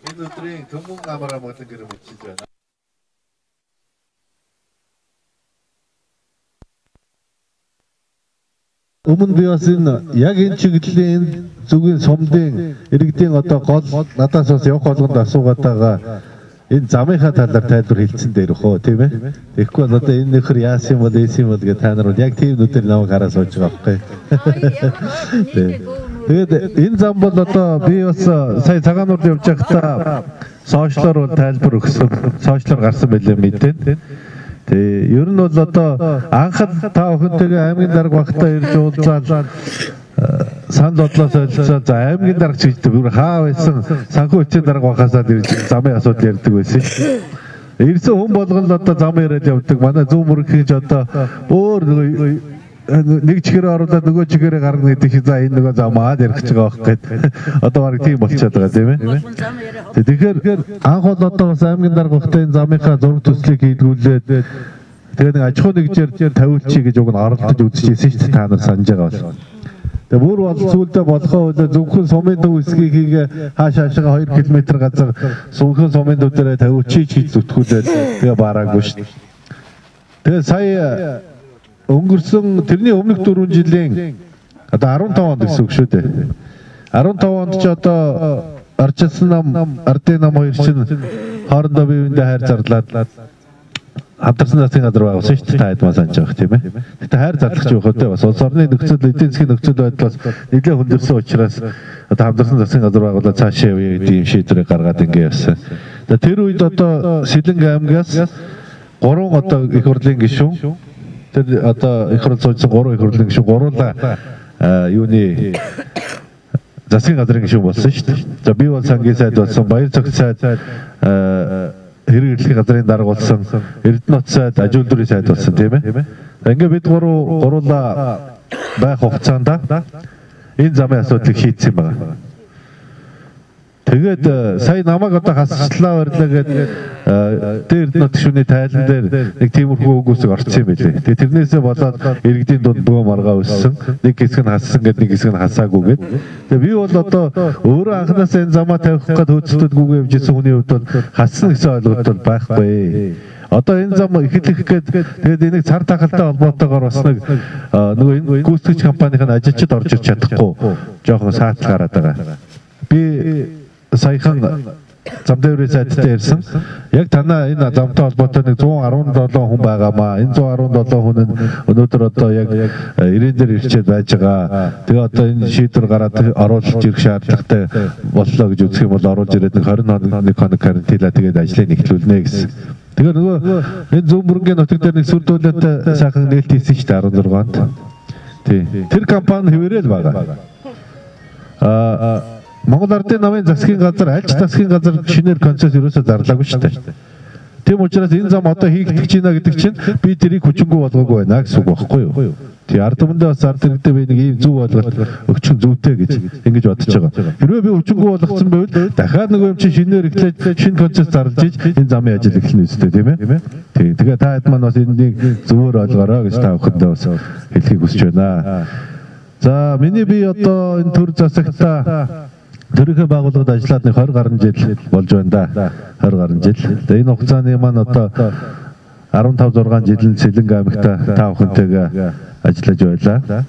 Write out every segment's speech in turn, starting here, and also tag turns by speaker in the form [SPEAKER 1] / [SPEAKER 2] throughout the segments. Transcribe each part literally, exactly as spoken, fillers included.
[SPEAKER 1] Энэ өдрийн төмөн амраа мөдөн гэр мөчиж байна. Өмнө би бас энэ яг энэ чиглэлийн зүгийн сумдын иргэдийн одоо гол надаас бас явах болгонд асуугаад байгаа энэ замынхаа талаар тайлбар хэлсэн дээр хөө тийм ээ. Тэгэхгүй бол одоо энэ нөхөр яасан юм бол ийсэн юм бол гэж та нар бол яг тийм нүдээр намайг хараа сууж байгаа байхгүй. Тэгээд энэ зам бол одоо би бас сая цагаанууд явж байхдаа сошиалор бол тайлбар өгсөн. Сошиалор гарсан байлээ мэдээ. Тэгээ ер нь бол одоо анхад та охинтойгоо аймгийн дарга багтаа ирж уулзаад сан бодлоо солилцоод за аймгийн дарга ч гэдэг бүр хаа байсан санхүү хүчийн дарга багасаад ирж замын асуудал ярьдаг байсан. Ирсэн хүн болгон л одоо зам яриад явдаг. Манай зүүн мөрөг хийж одоо өөр нэг чихээр оруулаад нөгөө чихээрээ гаргана гэдэг шиг за энэ нөгөө замаа ярих гэж байгаа байхгүй. Одоо барыг тийм болчиход байгаа тийм ээ. Тэгэхээр анх бол одоо бас аймгийн дарга багтаа энэ замынхаа зураг төслийг хийлгүүлээд тэгээд нэг аж ахуй нэгжээр тавиулчих гэж уг нь оролдож үзчихсэн шүү дээ. Та нар санаж байгаа бол. Тэгээ бүр бол сүүлдээ болохоо үлээ зөвхөн сумын төв хэсгийг хийгээ хааш хаашаа хоёр километр газар зөвхөн сумын төв дээрээ тавиулчих хийж зүтгүүлээд тэгээ бараагүй шүү дээ. Тэгээ сая өнгөрсөн тэрний өмнөх дөрвөн жилийн одоо арван таван онд гэсэн үг шүү дээ. арван таван онд ч одоо Арчилсан нам, ардын нам хоёр чинь хоорондоо биеиндээ хайр зарлаад хамтарсан засгийн газар байгуулсан шүү дээ. Та хэд маа санаж байгаа тийм ээ. Гэтэ хайр зарлах чинь хөдөө бас улс орны нөхцөл эдийн засгийн нөхцөл байдал бас нэлээд хүндэрсэн учраас одоо хамтарсан засгийн газар байгуулаад цаашаа явъя гэдэг юм шийдвэрийг гаргаад ингэ явсан. Тэр үед одоо Сэлэнг аймгаас гурван одоо их хурлын гишүүн тэр одоо их хурл суусан гурван их хурлын гишүүн гуруула юуны засгийн газрын гишүүн болсон шүү дээ. За би бол сангийн сайд болсон, баяр цогц сайд, хэрэг эрхлэх газрын дарга болсон, Эрдэнэт сайд, аж үйлдвэрийн сайд болсон тийм ээ. Ингээ бид гурав гуруула байх хугацаанд энэ замын асуудлыг шийдсэн байна. Тэгээд сая намайг одоо хасчлаа барьлаа гэдэг дээр Эрдэнэт гишүүний тайлан дээр нэг тиймэрхүү үгүйсэг орцсон юм байлээ. Тэгээд тэрнээсээ болоод иргэдийн дунд бөө маргаа өссөн. Нэг хэсэг нь хассан гэдэг нэг хэсэг нь хасаагүй гэдэг. Тэгээд би бол одоо өөрөө анханасаа энэ замаа тавих гээд хөөцөлтөдгүйгээ явж ирсэн хүний хувьд бол хассан гэсэн ойлголт бол байхгүй. Одоо энэ зам эхлэх гээд тэгээд энийг цар тахалтай холбоотойгоор бас нэг нөгөө энэ гүйцэтгэгч компанийн ажилчид орж ир чадахгүй жоохон саатал гараад байгаа. Би саяхан зам дэврийн сайдтай ярьсан. Яг танаа энэ замтай холбоотой нэг зуун арван долоо хүн байгаамаа. Энэ зуун арван долоо хүн нь өнөөдөр одоо яг ирээн дээр ирчээд байж байгаа. Тэгээ одоо энэ шийдвэр гараад оруулж ирэх шаардлагатай боллоо гэж үзэх юм бол оруулж ирээд нэг хорин хоног хоног карантинлаа тэгээд ажлыг эхлүүлнэ гэсэн. Тэгээ нөгөө энэ зүүн мөрөнгийн нутаг дээр нэг сүрдүүлэлт сайхан нээлт хийсэн шүү дээ арван зургаанд. Тий. Тэр компани хэвээрэл байгаа. Аа Монгол Ардын намын засгийн газар аль ч засгийн газар шинээр концепц ерөөсөө зарлаагүй шүү дээ. Тийм учраас энэ зам одоо хийгдэж байна гэдэг чинь би тэрийг хүчингү болгоогүй байна гэсэн үг байхгүй юу? Тий ард түмэндээ бас ард иргэдээ би нэг ийм зөв ойлголт өгчих зүйтэй гэж ингэж бодож байгаа. Хэрвээ би хүчингү болгоцсон байвал дахиад нөгөө юм чи шинээр эхлээд шинэ концепц зарлж иж энэ замын ажил эхэлнэ үстэй тийм ээ. Тий тэгээ та хэд маань бас энийг зөвөр ойлгоорой гэж та бүхэндээ бас хэлхийг хүсэж байна. За миний би одоо энэ төр засагтаа төрийнхөө байгууллагад ажиллаад нэг двадцать гаруй жил болж байна да. двадцать гаруй жил. Тэгээ энэ хугацааны маань одоо финав зургаан жил нь Сэлэнг аймагта та бүхэнтэйгээ ажиллаж байлаа.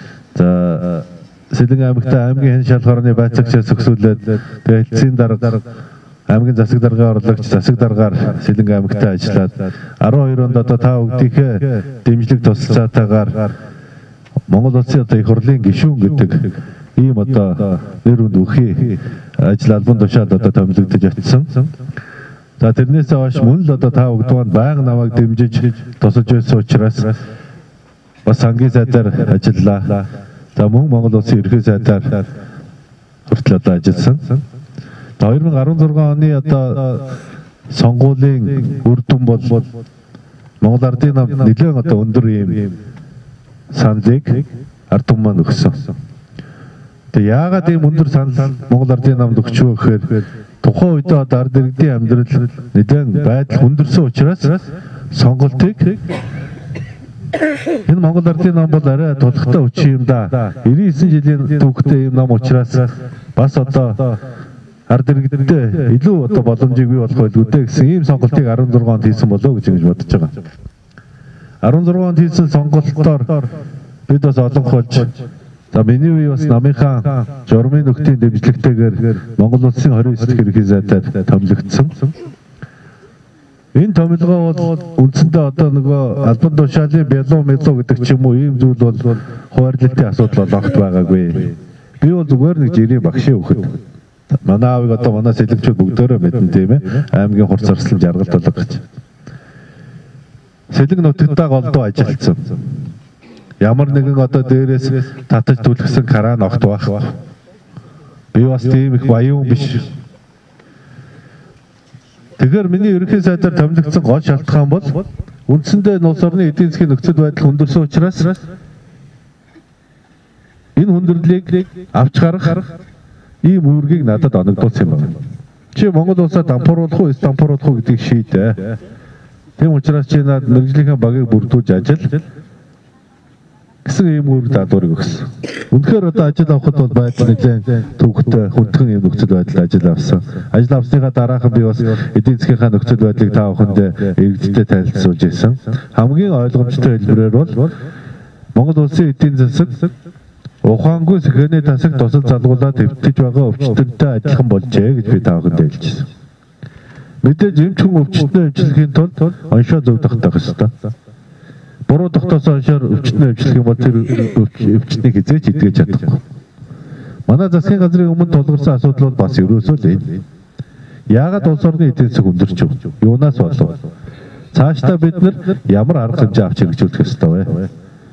[SPEAKER 1] За Сэлэнг аймагта аймгийн хэн шалгуурны байцаагчаас өгсүүлээд тэгээ хэлтсийн дарга аймгийн засаг даргын орлогч засаг даргаар Сэлэнг аймагта ажиллаад арван хоёр онд одоо та бүгдийнхээ дэмжлэг тусалцаатайгаар Монгол улсын одоо их хурлын гишүүн гэдэг ийм одоо нэр үнд үхий ажил албан тушаал одоо томилогдож очсон. За тэрнээсээ хойш мөн л одоо та бүгдван байнга намайг дэмжиж тусалж байсан учраас бас сангийн сайдаар ажиллаа. За мөн Монгол улсын ерхий сайдаар хүртэл одоо ажилласан. За две тысячи шестнадцать оны одоо сонгуулийн үр дүн бол Монгол Ардын намд нэлээд одоо өндөр ийм саналыг ард түмэн маань өгсөн. Тэгээ яагаад ийм өндөр санал Монгол Ардын намд өгчөө гэхээр тухайн үед одоо ард иргэдийн амьдрал нэгэн байдал хүндэрсэн учраас сонголтыг энэ Монгол Ардын нам бол арай тулхтай өчий юм да. девяносто девять жилийн түүхтэй юм нам учраас бас одоо ард иргэдтэй илүү одоо боломжийг бий болох байлгүй дээ гэсэн ийм сонголтыг арван зургаан онд хийсэн болов гэж ингэж бодож байгаа. арван зургаан онд хийсэн сонголтоор бид бас олонх болж за миний үе бас намынхаа журмын нөхдийн дэмжлэгтэйгээр Монгол улсын хорин эсрэг ерхий зайдад томилогдсон. Энэ томилгоо бол үндсэндээ одоо нөгөө албан тушаалын бялуу мэлуу гэдэг ч юм уу ийм зүйл бол хуваарлалтын асуудал бол огт байгаагүй. Би бол зүгээр нэг жирийн багшийн хүүхэд. Манай аавыг одоо манай сэлгчүүд бүгдөө мэднэ тийм ээ. Аймгийн хурц арслан жаргалт болго гэж. Сэлэг нутагтаа голдуу ажилласан. Ямар нэгэн одоо дээрээс татаж түлхсэн кран огт байхгүй. Би бас тийм их баян биш. Тэгэхээр миний ерөнхий сайдаар томилогдсон гол шалтгаан бол үндсэндээ улс орны эдийн засгийн нөхцөл байдал хүндэрсэн учраас энэ хүндрэлийг авч гарах ийм үүргийг надад оногдуулсан юм байна. Чи Монгол улсаа дампууруулах уу, дампууруулах уу гэдгийг шийдэ. Тийм учраас чи над мэрэгжлийн багийг бүрдүүлж ажил гэсэн ийм үүрэг даалгаврыг өгсөн. Үнэхээр одоо ажил авахд бол байдал нэлээд төвөгтэй хүндхэн ийм нөхцөл байдалд ажил авсан. Ажил авсныхаа дараахан би бас эдийн засгийнхаа нөхцөл байдлыг та бүхэндээ иргэдтэй танилцуулж ирсэн. Хамгийн ойлгомжтой хэлбэрээр бол Монгол улсын эдийн засаг ухаангүй сэхний тасаг тусал залгуулаад төвтөж байгаа өвчтөнтэй адилхан болжээ гэж би та бүхэнд хэлжсэн. Мэдээж эмч хүн өвчтөний эмчилгээний тулд оншоо зөв тогтоох ёстой. Буруу тогтоосон оншоор өвчтөний эмчилгээ юм бол тэр өвчтнийг хизээч идгэж чадахгүй. Манай засгийн газрын өмнө тулгарсан асуудал бол бас ерөөсөө л энэ. Яагаад улс орны эдийн засаг өндөрч вэ? Юунаас болов? Цаашдаа бид нар ямар арга хэмжээ авч хэрэгжүүлэх ёстой вэ?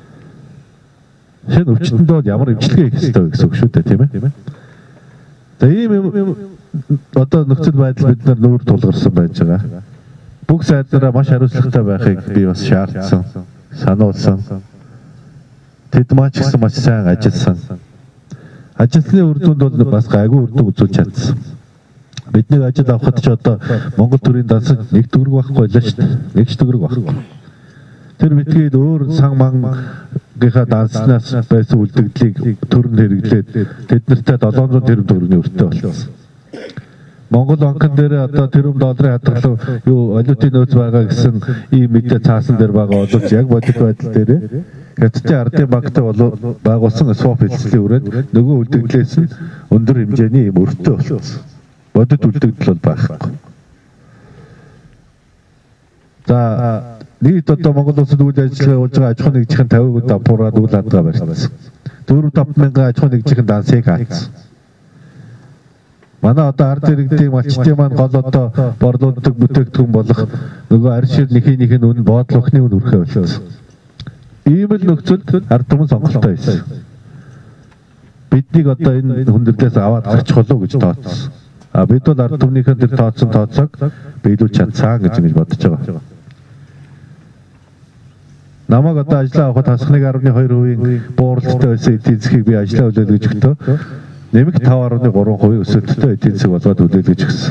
[SPEAKER 1] Шинэ өвчтөнд бол ямар эмчилгээ хийх ёстой вэ гэсэн үг шүү дээ, тийм ээ. За ийм одоо нөхцөл байдал бид нар нүүр тулгарсан байж байгаа. Бүх сайднараа маш хариуцлагатай байхыг би бас шаардсан, сануулсан. Тэд маань ч гэсэн маш сайн ажилласан. Ажлын үр дүнд бол бас гайгүй үр дүн үзүүлж чадсан. Бидний ажил авахд ч одоо Монгол төрийн дансаг нэг төгрөг байхгүй л шүү дээ. Нэг ч төгрөг байхгүй. Тэр битгээд өөр сан мангийнхаа данснаас байсан үлдэгдлийг төрөнд хэрэглээд тэднэртэй долоон зуун тэрбум төгрөгийн өртөө болсон. Монгол банкн дээр одоо тэрбум долларын хадгалав юу валютын нөөц байгаа гэсэн ийм мэдээ цаасан дээр байгаа боловч яг бодит байдал дээр Хятадын ардын банктай болов байгуулсан swap хэлцлийн үрээд нөгөө үлдэгдлээс нь өндөр хэмжээний ийм өртөө болсон. Бодит үлдэгдэл бол байхгүй. За нийт одоо Монгол улсад үйл ажиллагаа явуулж байгаа аж ахуйн нэгжийн тавиг дампуураад үйл хадгалгаа барьсан. дөрвөн таван мянган аж ахуйн нэгжийн дансыг хаацсан. Манай одоо ард иргэдийн малчтын маань гол одоо борлуулдаг бүтээгдэхүүн болох нөгөө арь шир нэхийнх нь үн боодлох ухны үн өрхөө болсон. Ийм л нөхцөлд ард түмэн сонголтоо хийсэн. Биднийг одоо энэ хүндрэлээс аваад гарчих болов гэж тооцсон. А бид бол ард түмнийхэн тэр тооцсон тооцоог биелүүлж чадсан гэж ингэж бодож байгаа. Намайг одоо ажиллаа авахд хасах нэг арван хоёр хувийн бууралтай байсан эдийн засгийг би ажиллаа үлээл гэж өгтөө. Нэмэх тав арван гурван хувийн өсөлттэй эдийн засаг болгоод үлээлгэж өгсөн.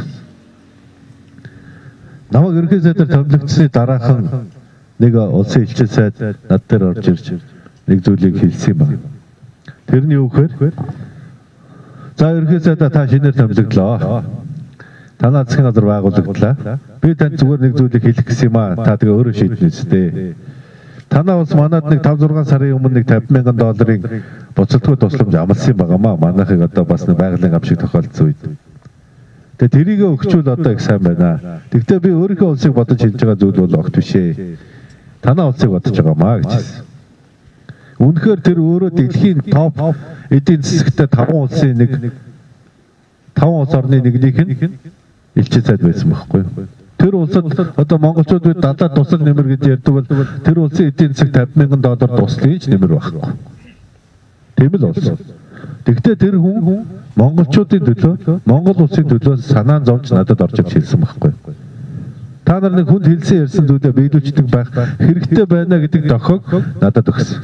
[SPEAKER 1] Намайг ерөнхий сайдаар томилогдсны дараахан нэг улсын элчин сайд над дээр орж ирж нэг зүйлийг хэлсэн юм байна. Тэр нь юу гэхээр за ерөнхий сайдаа та шинээр томилогдлоо. Танай засгийн газар байгуулагдлаа. Би танд зүгээр нэг зүйлийг хэлэх гэсэн юм аа. Та тэгээ өөрөө шийднэ үстэй. Танай улс манад нэг таван зургаан сарын өмнө нэг тавин мянган долларын буцалтгүй тусламж амласан юм байгаамаа. Манайхыг одоо бас нэг байгалийн ам шиг тохиолдсон үед. Тэгээ тэрийг өгчүүл одоо их сайн байна. Тэгвэл би өөрийнхөө улсыг бодож хэлж байгаа зүйл бол огт биш ээ. Танай улсыг бодож байгаамаа гэж хэлсэн. Үнэхээр тэр өөрөө дэлхийн топ эдийн засагтай таван улсын нэг таван улс орны нэгнийх нь элчин сайд байсан байхгүй юу? Тэр улсад одоо монголчууд бид дадаад тусал нэмэр гэж ярьдаг бол тэр улсын эдийн засаг тавин мянган доллар туслын ч нэмэр байхгүй. Тийм л болсон. Тэгвэл тэр хүн монголчуудын төлөө, Монгол улсын төлөө санаа зовж надад орж ирж хэлсэн байхгүй. Та нар нэг хүнд хэлсэн ярьсан зүйлээ биелүүлдэг байх хэрэгтэй байна гэдэг дохиог надад өгсөн.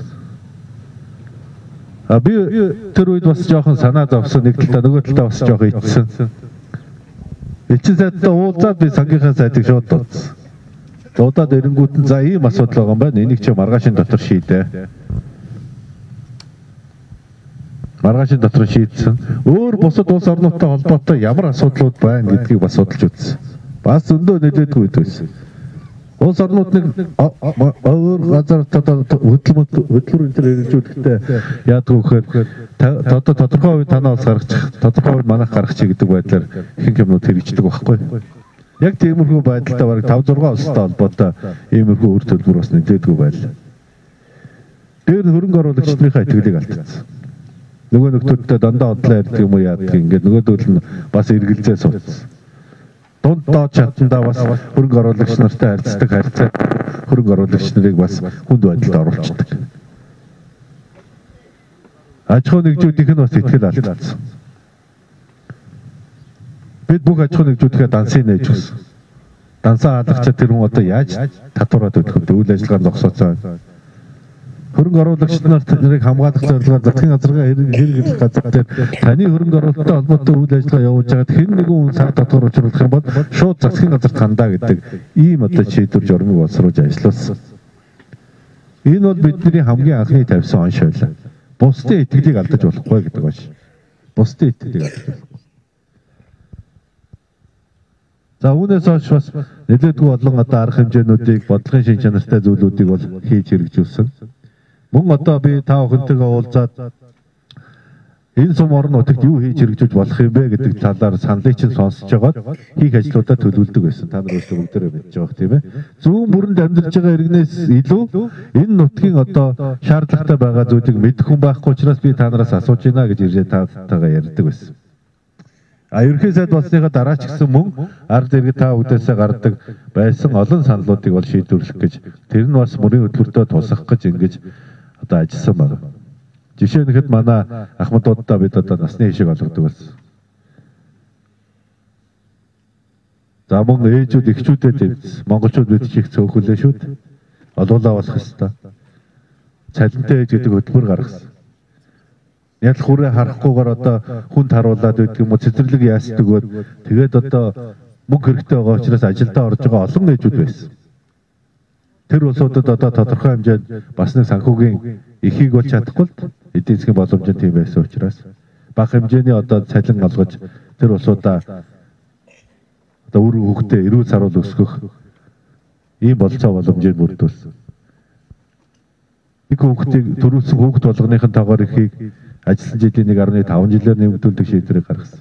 [SPEAKER 1] А би тэр үед бас жоохон санаа зовсон, нэг талдаа нөгөө талдаа бас жоохон итсэн. Элчин сайдтай уулзаад би сангийнхаа сайдыг шууд дуудсан. Дуудаад эрэнгүүт нь за ийм асуудал байгаа юм байна. Энийг чи маргаашийн дотор шийдээ. маргаашийн дотор шийдсэн. Өөр бусад улс орнуудтай холбоотой ямар асуудлууд байна гэдгийг бас судалж үзсэн. Бас зөндөө нөлөөдгүй үед байсан. Улс орнууд нэг өөр газар хөдөлмөр хөдөлмөр энэ хэрэгжүүлэхдээ яадаг вөхөр одоо тодорхой үед танаа улс гаргачих, тодорхой үед манайх гаргачих гэдэг байдлаар ихэнх юмнууд хэрэгждэг байхгүй. Яг тиймэрхүү байдалтай бараг five six улстай холбоотой иймэрхүү үр төлбөр бас нөлөөдгүй байлаа. Тэр хөрөнгө оруулагчдынхаа итгэлийг алдсан. Нөгөө нөхдүүдтэй дандаа одлоо ярьдаг юм уу яадаг ингээд нөгөөдөл нь бас эргэлзээ суудсан. Дунд доод чадандаа бас хөрөнгө оруулагч нартай харьцдаг харьцаа хөрөнгө оруулагч нарыг бас хүнд байдалд оруулцдаг. Аж ахуй нэгжүүдийнх нь бас итгэл алдсан. Бид бүх аж ахуй нэгжүүдийнхээ дансыг нээж өгсөн. Дансаа хаалгачаа тэр хүн одоо яаж татвараад өгөх вэ? Үйл ажиллагаанд зогсооцоо. Хөрөнгө оруулагч нарыг хамгаалах зорилгоор засгийн газрын хэрэглэх газар дээр таны хөрөнгө оруулалттай холбоотой үйл ажиллагаа явуулж байгаад хэн нэгэн хүн цаг татвар учруулах юм бол шууд засгийн газарт хандаа гэдэг ийм одоо шийдвэр журмыг боловсруулж ажиллуулсан. Энэ бол бидний хамгийн анхны тавьсан онш байлаа. Бусдын итгэлийг алдаж болохгүй гэдэг байна. Бусдын итгэлийг алдаж болохгүй. За үүнээс хойш бас нэлээдгүй болон одоо арга хэмжээнүүдийг бодлогын шин чанартай зүйлүүдийг бол хийж хэрэгжүүлсэн. Мөн одоо би та бүхэнтэйгээ уулзаад энэ сум орон нутагт юу хийж хэрэгжүүлж болох юм бэ гэдэг талаар саналыг чинь сонсож байгаад хийх ажлуудаа төлөвлөдөг байсан. Та нар өөрсдөө бүгдээрээ мэдж байгаа тийм ээ. Зүүн бүрэнд амьдарч байгаа иргэнээс илүү энэ нутгийн одоо шаардлагатай байгаа зүйлийг мэдэх хүн байхгүй учраас би та нараас асууж байна гэж ирээ таатайгаа ярьдаг байсан. А ерөнхий сайд болсныхаа дараа ч гэсэн мөн ард иргэд та бүдээсээ гардаг байсан олон саналуудыг бол шийдвэрлэх гэж тэр нь бас мөрийн хөтөлбөртөө тусах гэж ингэж одоо ажилласан байна. Жишээ нь хэд манай ахмадуудаа бид одоо насны хишиг олгодог болсон. За мөн ээжүүд эхчүүдэд тэмцсэн. Монголчууд бид чих цөөхөлөө шүү дээ. Олуулаа болох ёстой. Цалинтай ээж гэдэг хөтөлбөр гаргасан. Яг л хүрээ харахгүйгээр одоо хүнд харуулад байдаг юм уу цэцэрлэг яасдаг өгөөд тэгээд одоо мөнгө хэрэгтэй байгаа учраас ажилдаа орж байгаа олон ээжүүд байсан. Тэр улсуудад одоо тодорхой хэмжээнд бас нэг санхүүгийн эхийг бол чадахгүй л эдийн засгийн боломж нь тийм байсан учраас бага хэмжээний одоо цалин олгож тэр улсуудаа одоо үр хөвгтөө эрүүл саруул өсгөх ийм болцоо боломжийг бүрдүүлсэн. Нэг хөвгтийг төрүүлсэн хөвгт болгоныхын тоогоор эхийг ажилласан жилийн one point five жилээр нэмэгдүүлэх шийдвэрийг гаргасан.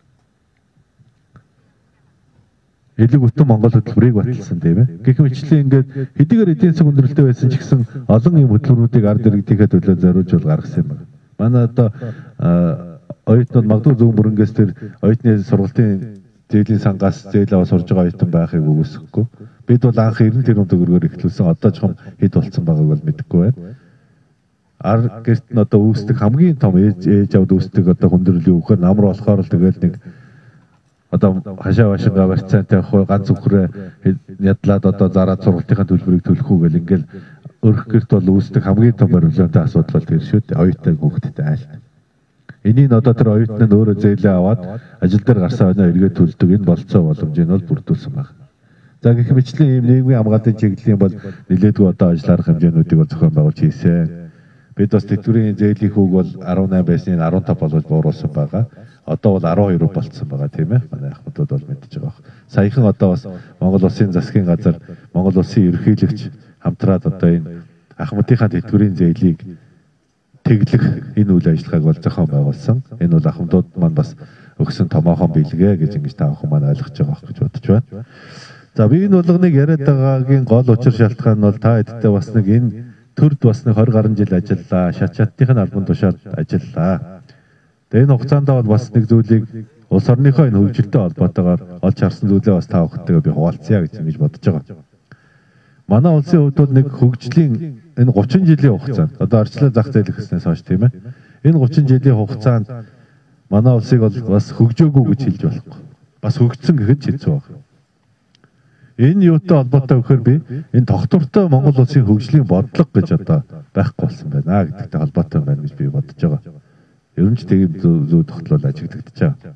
[SPEAKER 1] Элэг утсан Монгол хөтөлбөрийг баталсан тийм ээ. Гэх мэтлэн ингээд хэдийгээр эдийн засаг өндөрлөлттэй байсан ч гэсэн олон юм хөтөлбөрүүдийг ард иргэдийнхээ төлөө зориулж гаргасан юм байна. Манай одоо оюутнууд магадгүй зүүн бүрэнгээс тэр оюутны сургалтын зээлийн сангаас зээл аваа сурж байгаа оюутан байхыг үгүйсэхгүй. Бид бол анх ninety тэрбум төгрөгөөр эхлүүлсэн. Одоо ч юм хэд болсон байгааг бол мэдэхгүй байна. Ар гэрт нь одоо үүсдэг хамгийн том ээж ээж авд үүсдэг одоо хүндрэл юу гэхээр намар болохоор л тэгэл нэг одоо хашаа башингаа барьцаантай хой ганц үхрээ ядлаад одоо зараад сургалтынхаа төлбөрийг төлөх үү гэл ингээл өрх гэрт бол үүсдэг хамгийн том баримлаантай асуудал бол тэр шүү дээ. Оюутан хүүхдтэй айл. Энийг одоо тэр оюутан нь өөрөө зээлээ аваад ажил дээр гарсаа өнөө эргээд төлдөг энэ болцоо боломжийг нь бол бүрдүүлсэн байна. За гэх мэтлэн ийм нийгмийн хамгаалалтын чиглэлийн бол нэлээдгүй одоо ажиллах хэмжээнүүдийг бол зохион байгуулж хийсэн. Бид бас тэтгэврийн зээлийн хүүг бол eighteen байсныг fifteen болгож бууруулсан байгаа. Одоо бол twelve болцсон байгаа тийм ээ. Манай ахмадууд бол мэдж байгаа. Саяхан одоо бас Монгол Улсын засгийн газар Монгол Улсын ерөнхийлөгч хамтраад одоо энэ ахмадынхаа тэтгэврийн зээлийг тэглэх энэ үйл ажиллагааг бол зохион байгуулсан. Энэ бол ахмадууд маань бас өгсөн томоохон бэлгээ гэж ингэж та бүхэн маань ойлгож байгаа гэж бодож байна. За би энэ болгоныг яриад байгаагийн гол учир шалтгаан нь бол та хэдтэй бас нэг энэ төрд бас нэг twenty гаруй жил ажиллаа. Шат шатныхын албан тушаалд ажиллаа. Тэгээ энэ хугацаанд бол бас нэг зүйлийг улс орныхоо энэ хөгжилтэй холбоотойгоор олж харсан зүйлээ бас та бүхэндээ би хуваалцъя гэж ингэж бодож байгаа. Манай улсын хувьд бол нэг хөгжлийн энэ thirty жилийн хугацаанд одоо арчлаа зах зээл гэснээс хойш тийм ээ. Энэ thirty жилийн хугацаанд манай улсыг бол бас хөгжөөгүй гэж хэлж болохгүй. Бас хөгжсөн гэхэд ч хэцүү байна. Энэ юутай холбоотой гэхээр би энэ тогтвортой Монгол улсын хөгжлийн бодлого гэж одоо байхгүй болсон байна гэдэгтэй холбоотой байна гэж би бодож байгаа. Ер нь ч тийм зүй тогтлол ажиглагдаж байгаа.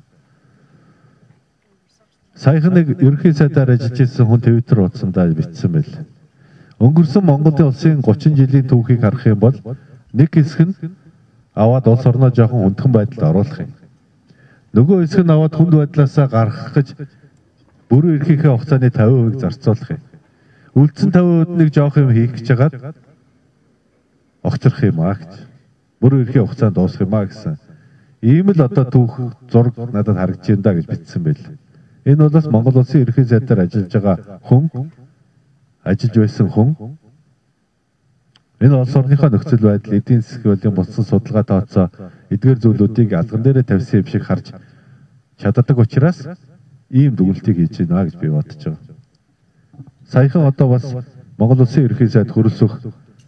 [SPEAKER 1] Саяхан нэг ерөнхий сайдаар ажиллаж ирсэн хүн Twitter утсандаа бичсэн байл. Өнгөрсөн Монголын улсын thirty жилийн түүхийг харах юм бол нэг хэсэг нь аваад улс орноо жоохон хүндхэн байдалд оруулах юм. Нөгөө хэсэг нь аваад хүнд байдлаасаа гарах гэж бүрэн эрхийнхээ хугацааны тавин хувийг зарцуулах юм. Үлдсэн тавин хувьд нэг жоох юм хийх гэж хагаад огцрох юм аа гэж. Бүрэн эрхийн хугацаанд дуусах юм аа гэсэн. Ийм л одоо түүх зураг надад харагдаж байна да гэж бичсэн байл. Энэ бол бас Монгол улсын ерөнхий сайдаар ажиллаж байгаа хүн, ажиллаж байсан хүн. Энэ улс орныхоо нөхцөл байдал, эдийн засгийн болсон судалгаа тооцоо эдгээр зүйлүүдийг алган дээрээ тавьсан юм шиг харж чаддаг учраас ийм дүгнэлтийг хийж байна гэж би бодож байгаа. Саяхан одоо бас Монгол улсын ерөнхий сайд хөрөлсөх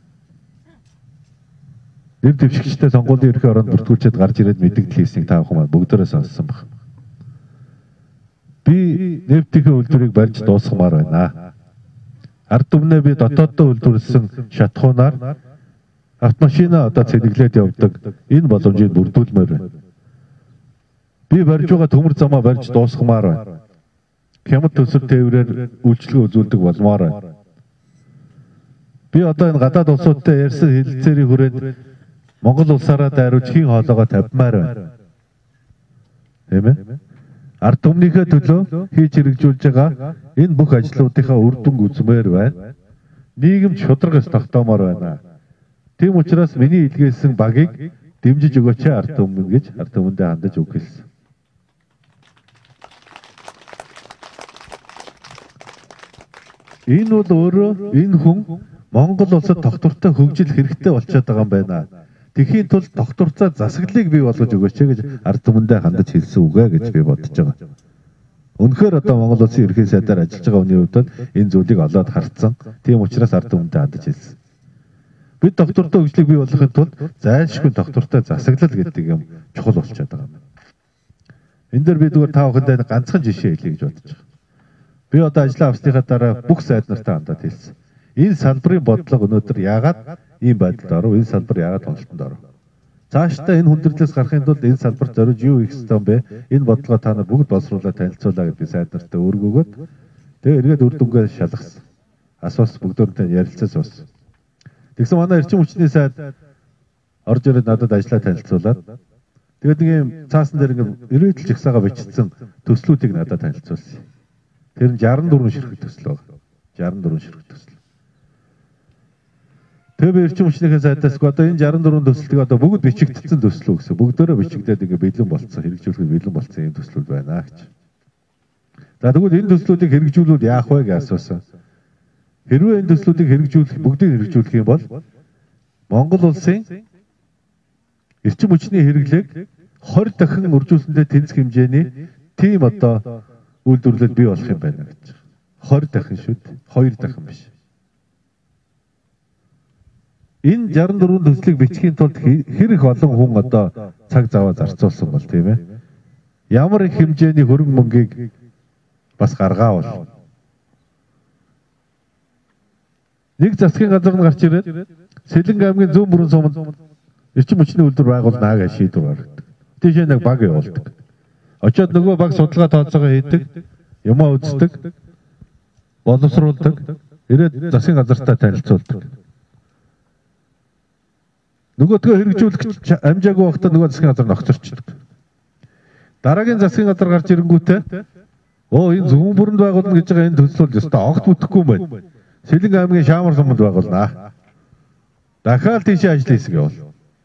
[SPEAKER 1] нэм дэвшигчтэй сонгуулийн ерөнхий оронд бүртгүүлчихэд гарч ирээд мэдээлэл хийснийг та бүхэн бүгдээрээ сонссон баг. Би нефтийн үйлдвэрийг барьж дуусгамаар байна. Ард түмнээ би дотооддоо үйлдвэрлэсэн шатхуунаар автомашина одоо цэдэглээд явдаг энэ боломжийг бүрдүүлмээр байна. Би барьж байгаа төмөр замаа барьж дуусгамаар байна. Хямд төсөв тээврээр үйлчлэг үзүүлдэг болмоор байна. Би одоо энэ гадаад улсуудтай ярьсан хэлэлцээрийн хүрээнд Монгол улсаараа дайруулж хийн хоолоогоо тавьмаар байна. Тийм ээ? Ард түмнийхээ төлөө хийж хэрэгжүүлж байгаа энэ бүх ажлуудынхаа үр дүн үзмээр байна. Нийгэм шударгаас тогтоомоор байна. Тийм учраас миний илгээсэн багийг дэмжиж өгөөч ард түмэн гэж ард түмэндээ хандаж үг хэлсэн. Энэ бол өөрөө энэ хүн Монгол улсад тогтвортой хөгжил хэрэгтэй болчиход байгаа юм байна. Тэхийн тулд тогтвортой засаглалыг бий болгож өгөөч гэж ард түмэндээ хандаж хэлсэн үгэ гэж би бодож байгаа. Үнэхээр одоо Монгол улсын ерөнхий сайдаар ажиллаж байгаа хүний хувьд энэ зүйлийг олоод харцсан. Тийм учраас ард түмэндээ хандаж хэлсэн. Бид тогтвортой хөгжлийг бий болгохын тулд зайлшгүй тогтвортой засаглал гэдэг юм чухал болчиход байгаа юм. Энэ дээр би зүгээр та бүхэндээ ганцхан жишээ хэлье гэж бодож байгаа. Би одоо ажлаа авсныхаа дараа бүх сайд нартай хандаад хэлсэн. Энэ салбарын бодлого өнөөдөр яагаад ийм байдалд оров? Энэ салбар яагаад томилтонд оров? Цаашдаа энэ хүндрэлээс гарахын тулд энэ салбарт зориулж юу хийх ёстой юм бэ? Энэ бодлогоо та нар бүгд боловсруулаад танилцуулаа гэж би сайд нартай өргөөгөөд тэгээ эргээд үр дүнгээ шалгасан. Асуусан бүгдөөтэй ярилцаж суусан. Тэгсэн манай эрчим хүчний сайд орж ирээд надад ажлаа танилцуулаад тэгээд нэг юм цаасан дээр ингээд ирээдүйн жагсаага бичсэн төслүүдийг надад танилцуулсан. Тэр нь шестдесет и четыре ширхэг төсөл байна. шестьдесят и четыре ширхэг төсөл. Тэгээ би эрчим хүчнийхээ сайдаас одоо энэ шестьдесят и четыре төслийг одоо бүгд бичигдсэн төслөө гэсэн. Бүгдөө бичигдээд ингээ бэлэн болцсон, хэрэгжүүлэхэд бэлэн болцсон юм төслүүд байна гэж. За тэгвэл энэ төслүүдийг хэрэгжүүлвэл яах вэ гэж асуусан. Хэрвээ энэ төслүүдийг хэрэгжүүлэх, бүгдийг хэрэгжүүлэх юм бол Монгол улсын эрчим хүчний хэрэглээг двадцать дахин үржүүлсэндээ тэнцэх хэмжээний тийм одоо үйлдвэрлэл бий болох юм байна гэж. двадцать дахин шүү дээ. two дахин биш. Энэ шестьдесят и четыре төслийг бичихийн тулд хэрэг олон хүн одоо цаг зав зарцуулсан бол тийм ээ. Ямар их хэмжээний хөрөнгө мөнгийг бас гаргаавал. Нэг засгийн газар нь гарч ирээд Сэлэнг аймгийн зүүн бүрэн суманд эрчим хүчний үйлдвэр байгуулнаа гэж шийдвэр гаргадаг. Тийшээ нэг баг явуулдаг. Очоод нөгөө баг судалгаа тооцоогоо хийдэг, юмаа үздэг, боловсруулдаг, ирээд засгийн газартаа танилцуулдаг. Нөгөөдгөө хэрэгжүүлэх амжаагүй байхдаа нөгөө засгийн газар ногцорчдөг. Дараагийн засгийн газар гарч ирэнгүүтээ оо энэ зүүн бүрэнд байгуулна гэж байгаа энэ төсөл өстой огт бүтэхгүй юм байна. Сэлэнг аймгийн Шаамар суманд байгуулнаа. Дахиад тийшээ ажил хийсэг явуул.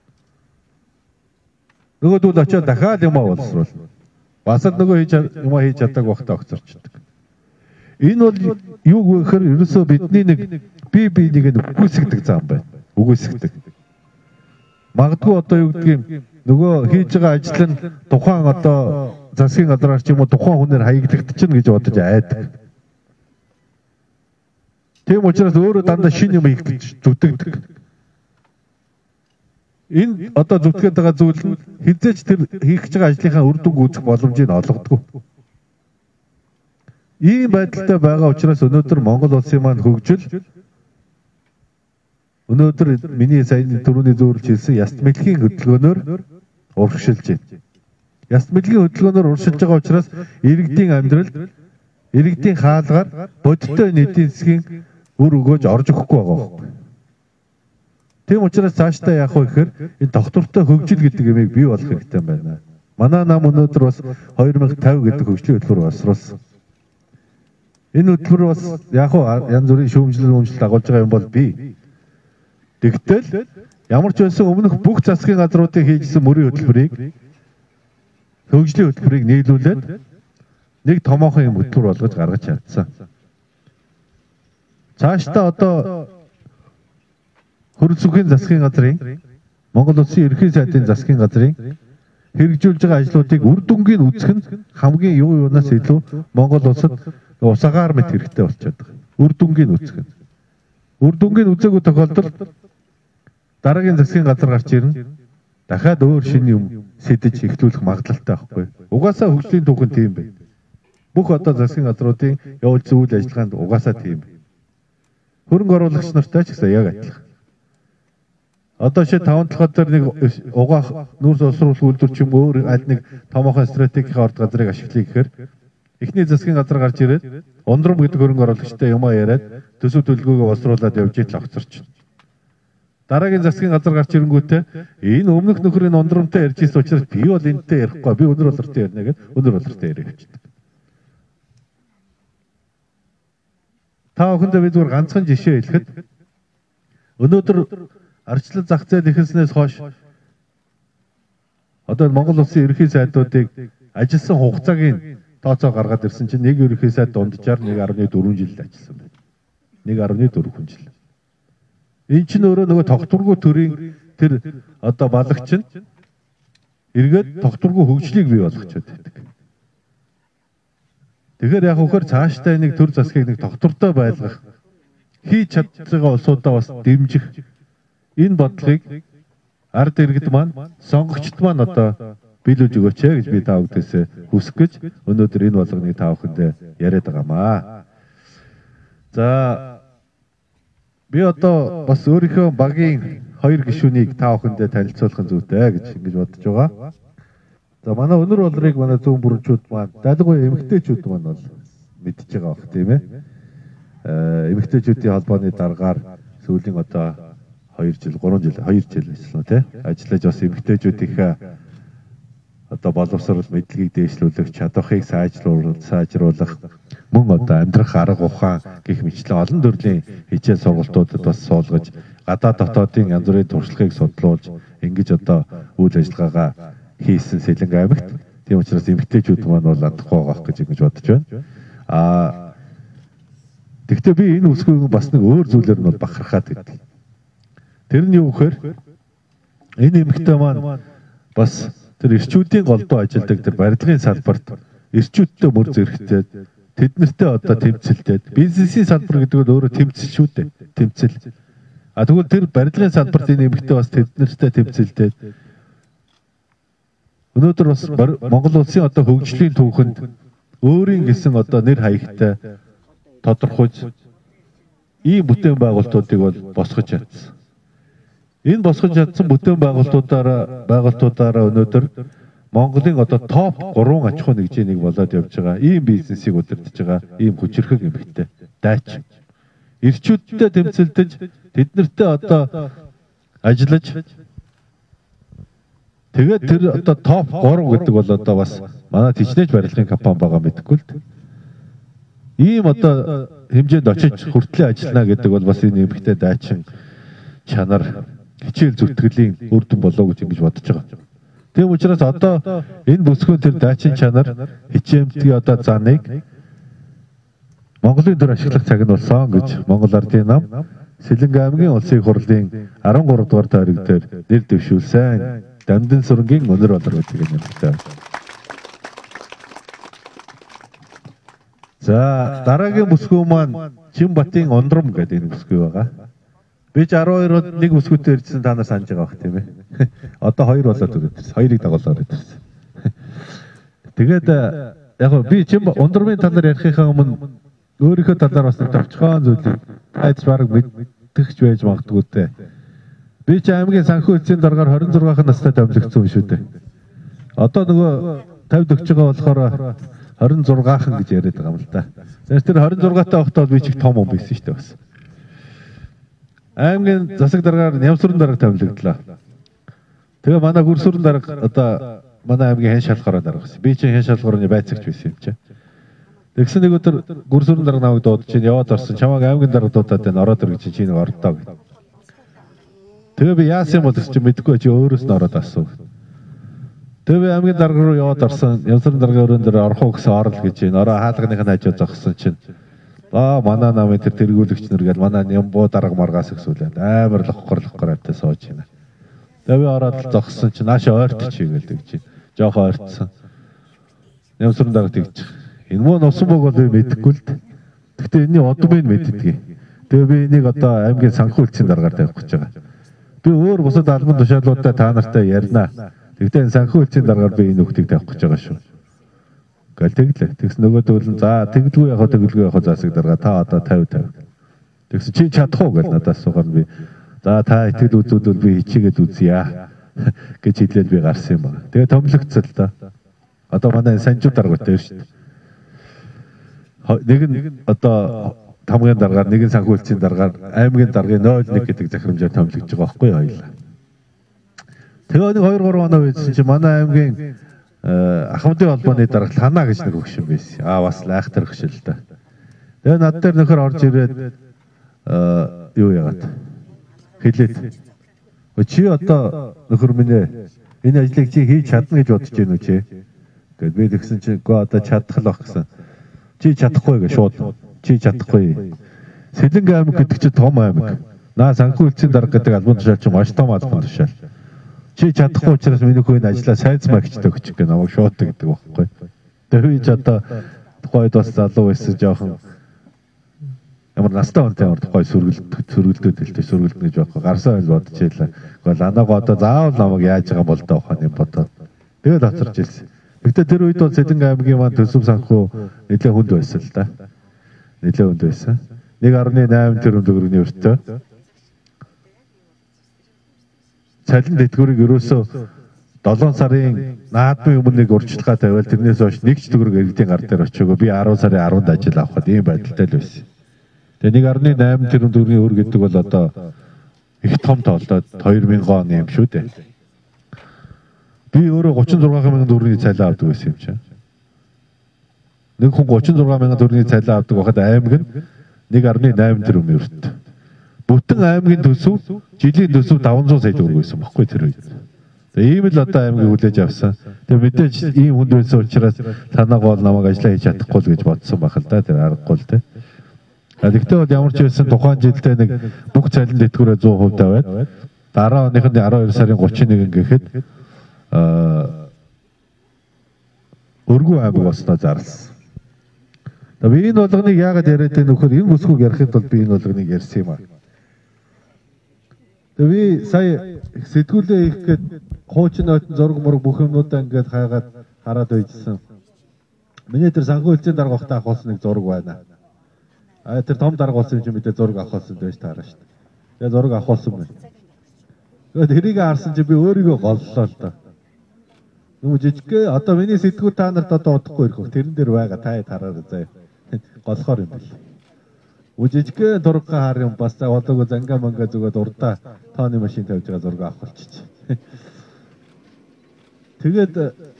[SPEAKER 1] Нөгөөдөл очоод дахиад юмаа боловсруулна. Бас л нөгөө хийж юмаа хийж чаддаг байхдаа огцорчдөг. Энэ бол юу гэхээр ерөөсөө бидний нэг бие биенийг үгүйсгдэг зам байна. Үгүйсгдэг. Магадгүй одоо юу гэдэг юм нөгөө хийж байгаа ажил нь тухайн одоо засгийн газраар ч юм уу тухайн хүнээр хаягдлагдчихна гэж бодож айдаг. Тийм учраас өөрөө дандаа шинэ юм хийх гэж зүтгэдэг. Энэ одоо зүтгээд байгаа зүйл нь хизээч тэр хийх гэж байгаа ажлынхаа үр дүнг үүсгэх боломжийг олгодгүй. Ийм байдалтай байгаа учраас өнөөдөр Монгол улсын маань хөгжил өнөөдөр миний саяны түрүүний зөвөрлж хэлсэн яст мэдлэгийн хөдөлгөөнөөр урагшилж байна. Яст мэдлэгийн хөдөлгөөнөөр урагшилж байгаа учраас иргэдийн амьдрал, иргэдийн хаалгаар бодиттой эдийн засгийн үр өгөөж орж өгөхгүй байгаа. Тийм учраас цаашдаа яах вэ гэхээр энэ доктортой хөгжил гэдэг юмыг бий болох хэрэгтэй байна. Манай нам өнөөдөр бас хоёр мянга тавь гэдэг хөгжлийн хөтөлбөр боловсруулсан. Энэ хөтөлбөр бас яг хуу янз бүрийн шүүмжлэл өмжлөлт дагуулж байгаа юм бол бий. Тэгтэл ямар ч байсан өмнөх бүх засгийн газруудыг хийжсэн мөрийн хөтөлбөрийг хөгжлийн хөтөлбөрийг нийлүүлээд нэг томоохон юм хөтөлбөр болгож гаргаж чадсан. Цаашдаа одоо хөрөлт сүхийн засгийн газрын Монгол Улсын ерөнхий сайдын засгийн газрын хэрэгжүүлж байгаа ажлуудыг үр дүнгийн үзэх нь хамгийн юу юунаас илүү Монгол улсад усагаар мэт хэрэгтэй болчиход байгаа. Үр дүнгийн үзэх нь. Үр дүнгийн үзээгүй тохиолдолд дараагийн засгийн газар гарч ирнэ. Дахиад өөр шинэ юм сэдэж эхлүүлэх магадлалтай байхгүй. Угаасаа хөгжлийн түүхэн тийм бай. Бүх одоо засгийн газруудын явуулсан үйл ажиллагаанд угаасаа тийм бай. Хөрөнгө оруулагч нартай ч гэсэн яг адилхан. Одоо ши таван толгой дээр нэг угаах нүүрс олсруулах үйлдвэр ч юм өөр аль нэг томоохон стратегийн орд газрыг ашиглая гэхээр эхний засгийн газар гарч ирээд ундрам гэдэг хөрөнгө оруулагчтай юм а яриад төсөв төлөвлөгөөгөө боловсруулад явж итл огцорч. Дараагийн засгийн газар гарч ирэнгүүтээ энэ өмнөх нөхрийн ундрамтай ярьж ирсэн учраас би бол энэтэй ярихгүй би өнөр болортой ярина гэд өнөр болортой яриа явчихдаг. Та бүхэндээ би зүгээр ганцхан жишээ хэлэхэд өнөөдөр арчлал зах зээл ихэлснээс хойш одоо Монгол Улсын ерөнхий сайдуудыг ажилласан хугацаагийн тооцоо гаргаад ирсэн чинь нэг ерөнхий сайд дунджаар нэг гаруй дөрвөн жил ажилласан байна. нэг гаруй дөрвөн жил. Энэ чинь өөрөө нөгөө тогтворгүй төрийн тэр одоо балагч нь эргээд тогтворгүй хөгжлийг бий болгочод байдаг. Тэгэхээр яг үхээр цаашдаа нэг төр засгийг нэг тогтвортой байлгах хийж чадчихсан улсуудаа бас дэмжих энэ бодлогыг ард иргэд маань сонгогчд маань одоо биелүүлж өгөөч гэж би та бүдээсээ хүсэх гэж өнөөдөр энэ болгоныг та бүхэндээ яриад байгаамаа. За би одоо бас өөрийнхөө багийн хоёр гишүүнийг та бүхэндээ танилцуулах зүйтэй гэж ингэж бодож байгаа. За манай өнөр болрыг манай зүүн бүрэнчүүд маань далгүй эмэгтэйчүүд маань бол мэдж байгаа бох тийм ээ. Э эмэгтэйчүүдийн холбооны дараагаар сүүлийн одоо хоёр жил, гурван жил, хоёр жил ажиллана тий. Ажиллаж бас эмэгтэйчүүдийнхээ одоо боловсрол мэдлэгийг дээшлүүлэх, чадварыг сайжруулах, сайжруулах, мөн одоо амьдрах арга ухаан гэх мэтлэн олон төрлийн хичээл сургалтуудад бас суулгаж, гадаад дотоодын янз бүрийн туршлагыг судлуулж, ингэж одоо үйл ажиллагаагаа хийсэн Сэлэнг аймагт. Тийм учраас эмэгтэйчүүд маань бол адахгүй байгаа гэж ингэж бодож байна. Аа тэгвэл би энэ үсгийг бас нэг өөр зүйлээр нь бол бахархаад байдаг. Тэр нь юу гэхээр энэ эмэгтэй маань бас тэр эрчүүдийн голдуу ажилладаг тэр барилгын салбарт эрчүүдтэй мөр зэрэгтэй тэд нартэй одоо тэмцэлтэй бизнесийн салбар гэдэг нь өөрөө тэмцэл шүү дээ. Тэмцэл. А тэгвэл тэр барилгын салбарт энэ эмэгтэй бас тэд нартэй тэмцэлтэй. Өнөөдөр бас Монгол улсын одоо хөгжлийн түүхэнд өөрийн гэсэн одоо нэр хаягтай тодорхойж ийм бүтээн байгуулалтуудыг бол босгож чадсан. Энэ босгож чадсан бүтээн байгуулалтуудаараа байгуулалтуудаараа өнөөдөр Монголын одоо топ гурван аж ахуй нэгжийг болоод явж байгаа ийм бизнесийг удирдах байгаа ийм хүчирхэг эмэгтэй дайч. Ирчүүдтэй тэмцэлдэж тэд нартэй одоо ажиллаж тэгээд тэр одоо топ гурав гэдэг бол одоо бас манай тичнэж барилгын компани байгаа мэдэхгүй л. Ийм одоо хэмжээнд очиж хүртлээ ажиллана гэдэг бол бас энэ эмэгтэй дайчин чанар хичээл зүтгэлийн үр дүн болоо гэж ингэж бодож байгаа. Тийм учраас одоо энэ бүсгүйн тэр дайчин чанар хичээмтгий одоо заныг Монголын төр ашиглах цаг нь болсон гэж Монгол Ардын нам Сэлэнг аймгийн улсын хурлын арван гурав дугаар тойрог дээр нэр дэвшүүлсэн. Дамдын сүрэнгийн өнөр болор гэдэг юм байна. За дараагийн бүсгүй маань Чинбатын ундрам гэдэг энэ бүсгүй байгаа. Би ч арван хоёрод нэг бүсгүйтэй ирсэн та нар санаж байгаа бох тийм ээ. Одоо хоёр болоод ирсэн. Хоёрыг дагуулаад ирсэн. Тэгээд яг би Чин ундрамын талаар ярихынхаа өмнө өөрийнхөө талаар бас товчхон зүйлийг айц бараг мэдгэж байж магадгүй дээ. Би ч аймгийн санхүү эцсийн дараагаар хорин зургаах настай томилогдсон юм шүү дээ. Одоо нөгөө тавьд өгч байгаа болохоор хорин зургаахан гэж яриад байгаа юм л да. Тэр хорин зургаатай байхдаа би ч их том юм байсан шүү дээ бас. аймгийн засаг даргаар Нямсрын дарга тавилогдлоо. Тэгээ манай Гүрсүрэн дарга одоо манай аймгийн хэн шалгаараа даргасан. Би чинь хэн шалгуурны байцаагч байсан юм чи. Тэгсэн нэг өдөр Гүрсүрэн дарга намайг дуудаж чинь яваад орсон. Чамайг аймгийн дарга дуудаад байна. Ороод ир гэж чи нэг ордоо. Тэгээ би яасан юм бол чи мэдэхгүй чи өөрөөс нь ороод асуув. Тэгээ би аймгийн дарга руу яваад орсон. Нямсрын дарга өрөөнд дээр орох уу гэсэн орол гэж байна. Ороо хаалганых нь хажуу зогссон чинь аа манай намын тэр тэргүүлэгч нар гээд манай Нямбуу дарга маргаас гэсүүлээд амар лохгор лохгор автай сууж байна. Тэгээ би ороод зогссон чинь нааш ойртчих гээл тэгж. Жоох ойртсон. Нямсрын дарга тэгж. Энэ муу носон бог бол би мэдэхгүй л дээ. Гэхдээ энэний одмыг мэддгийг. Тэгээ би энийг одоо аймгийн санхүүжилтийн даргаар тавих гэж байгаа. Би өөр бусад албан тушаалуудтай та нартай ярина. Тэгтээ энэ санхүүжилтийн даргаар би энэ үгтийг тавих гэж байгаа шүү. Гэл тэглээ. Тэгс нөгөөдөл нь за тэглгүй яг тэглгүй яг засаг дарга та одоо тавь тавь. Тэгс чи чадах уу гэж надаас суугаар би. За та итгэл үзүүлвэл би хичээгээд үзье гэж хэлээд би гарсан юм байна. Тэгээ томлогцол та. Одоо манай санжуу даргаатай шүү дээ. Нэг нь одоо тамгын даргаар, нэг нь санхүүжилтийн даргаар, аймгийн даргын нуль нэг гэдэг захирамжаар томлогдож байгаа байхгүй юу хоёлаа. Тэгээ нэг хоёр гурван оноо үйдсэн чи манай аймгийн Ахмадын холбооны дарга Лана гэж нэг хөгшин байсан. Аа бас лайхтар хөгшил л да. Тэгээ над дээр нөхөр орж ирээд юу яагаад хэлээд чи одоо нөхөр минь ээ энэ ажлыг чи хийж чадна гэж бодож байна уу чи? Гэт би тэгсэн чи гоо одоо чадах л баг гэсэн. Чи чадахгүй гэж шууд чи чадахгүй. Сэлэнг аймаг гэдэг чи том аймаг. Наа санхүүжилтийн дарга гэдэг албан тушаал чи маш том албан тушаал. Чи чадахгүй учраас миний хөөний ажлаа сайдсмаа гэжтэй өгч гэх намайг шууд гэдэг байхгүй. Тэр үеч одоо тухайд бас залуу байсан жоохон ямар настай онтой ямар тухай сүргэлт сүргэлдүүд хэлтэй сүргэлт гэж байхгүй. Гарсан байл бодож ялаа. Гэхдээ ланаг одоо заавал намайг яаж байгаа бол доо ухааны бодоод тэгээд хоцорч ирсэн. Гэхдээ тэр үед бол Сэлэнг аймгийн маань төсөв санхүү нэлээд хүнд байсан л да. Нэлээд хүнд байсан. нэг гаруй найман тэрбум төгрөгийн өртөө. Цалин дэтгэврийг ерөөсөө долоон сарын наадмын өмнө нэг урьдчилгаа тавиал тэрнээс хойш нэг ч төгрөг иргэдийн гар дээр очиагүй. Би арван сарын арванд ажил авахад ийм байдалтай л байсан. Тэгээ нэг гаруй найман тэрбум төгрөгийн өр гэдэг бол одоо их том тоолдоод хоёр мянган он юм шүү дээ. Би өөрөө гучин зургаан мянган төгрөгийн цалин авдаг байсан юм чинь. Нэг хүн гучин зургаан мянган төгрөгийн цалин авдаг байхад аймаг нь нэг гаруй найман тэрбум өрт. Бүтэн аймгийн төсөв жилийн төсөв даван зуун сая төгрөг байсан баггүй тэр үед. Тэгээ ийм л одоо аймгийг хүлээж авсан. Тэгээ мэдээж ийм хүнд байсан учраас танаа гол намайг ажиллаа хийж чадахгүй л гэж бодсон байх л да тэр аргагүй л те. А тэгтээ бол ямар ч байсан тухайн жилдээ нэг бүх цалин дэтгэврээ сто процент тавиад дараа оныхын арван хоёр сарын гучин нэгэн гэхэд аа өргөө аймаг болсноо зарласан. Тэгээ би энэ болгоныг яагаад яриад байгаа нөхөр энэ бүсгүйг ярихад бол би энэ болгоныг ярьсан юм аа. Тэгээ би сая сэтгүүлээ их гээд хуучин ойтон зураг мураг бүх юмудаа ингээд хайгаад хараад байжсэн. Миний тэр санхүүжилтийн дарга багтаа авах нэг зураг байна. А тэр том дарга болсон юм чи мэдээ зураг авах болсон байж таараа шүү дээ. Тэгээ зураг авах болсон байна. Тэгээд тэрийг харсан чи би өөрийгөө голлоо л доо. Нүм жижиггээ одоо миний сэтгүүл та нарт одоо удахгүй ирэх. Тэрэн дээр байгаа та хараарай заяа. Голохоор юм бэл. Үжижгээ зураг хаар юм бас одоогоо занга манга зүгээд урдаа тооны машин тавьж байгаа зураг авах болчих. Тэгээд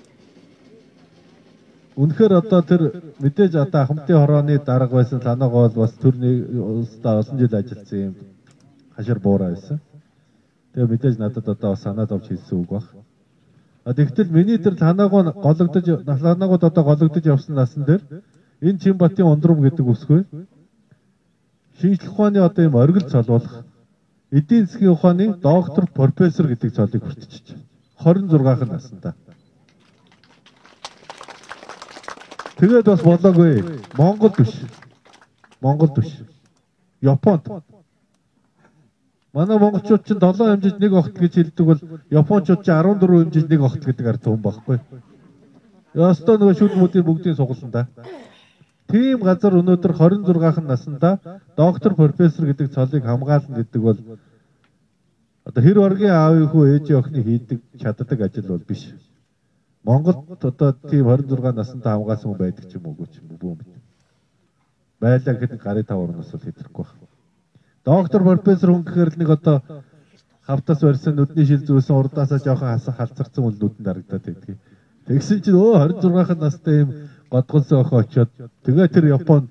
[SPEAKER 1] үнэхээр одоо тэр мэдээж одоо Ахмадын хорооны дарга байсан Ланаг бол бас төрний улстай олон жил ажилласан юм хашир буураа байсан. Тэгээ мэдээж надад одоо бас санаад авч хэлсэн үг баг. А тэгтэл миний тэр Ланаг гологдож Ланагууд одоо гологдож явсан насан дээр энэ Чимбатын ундрам гэдэг үсгүй шинжлэх ухааны одоо юм оргил цолуулах эдийн засгийн ухааны доктор профессор гэдэг цолыг хүртэж байна. хорин зургаах наснда. Тэгээд бас болоогүй. Монгол биш. Монгол биш. Японд. Манай монголчууд чинь долоон хэмжиж нэг огт гэж хэлдэг бол японочууд чинь арван дөрвөн хэмжиж нэг огт гэдэг ард юм багхгүй. Ястаа нөгөө шүлмүүдийн бүгдийн сугалсан да. Тийм газар өнөөдөр хорин зургаахын наснда доктор профессор гэдэг цолыг хамгаална гэдэг бол одоо хэр оргийн аавын хүү ээжийн охины хийдэг чаддаг ажил бол биш. Монголд одоо тийм хорин зургаан наснда хамгаалсан хүн байдаг ч юм уу ч юм уу бүү мэд. Байлаа гэдэг гарын тавар нас бол хэврэхгүй байна. Доктор профессор хүн гэхээр л нэг одоо хавтас барьсан нүдний шил зүүсэн урдаасаа жоохон хасах халцарсан үл нүдэн дарагдаад байдгийг. Тэгсэн чинь өө двадцать жиргахан настай юм годгонсон охин очиод тэгээ тэр Японд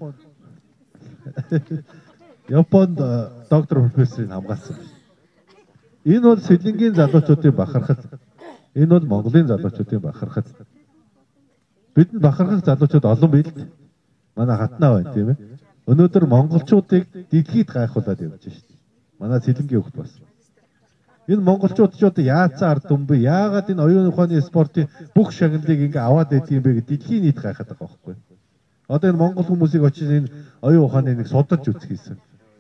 [SPEAKER 1] Японд доктор профессорыг хамгаалсан. Энэ бол Сэлэнгийн залуучуудын бахархал. Энэ бол Монголын залуучуудын бахархал. Бидэнд бахархах залуучууд олон бий л. Манай хатнаа байна тийм ээ. Өнөөдөр монголчуудыг дэлхийд гайхуулаад явж байна шүү дээ. Манай Сэлэнгийн хөлт бас. Энэ монголчууд ч одоо яацсан ард түмбэ яагаад энэ оюун ухааны спортын бүх шагналыг ингээ аваад байдгийг бэ гэдэг дэлхийн нийт гайхаад байгаа байхгүй. Одоо энэ монгол хүмүүсийг очиж энэ оюун ухааны нэг судалж үзэх хийсэн.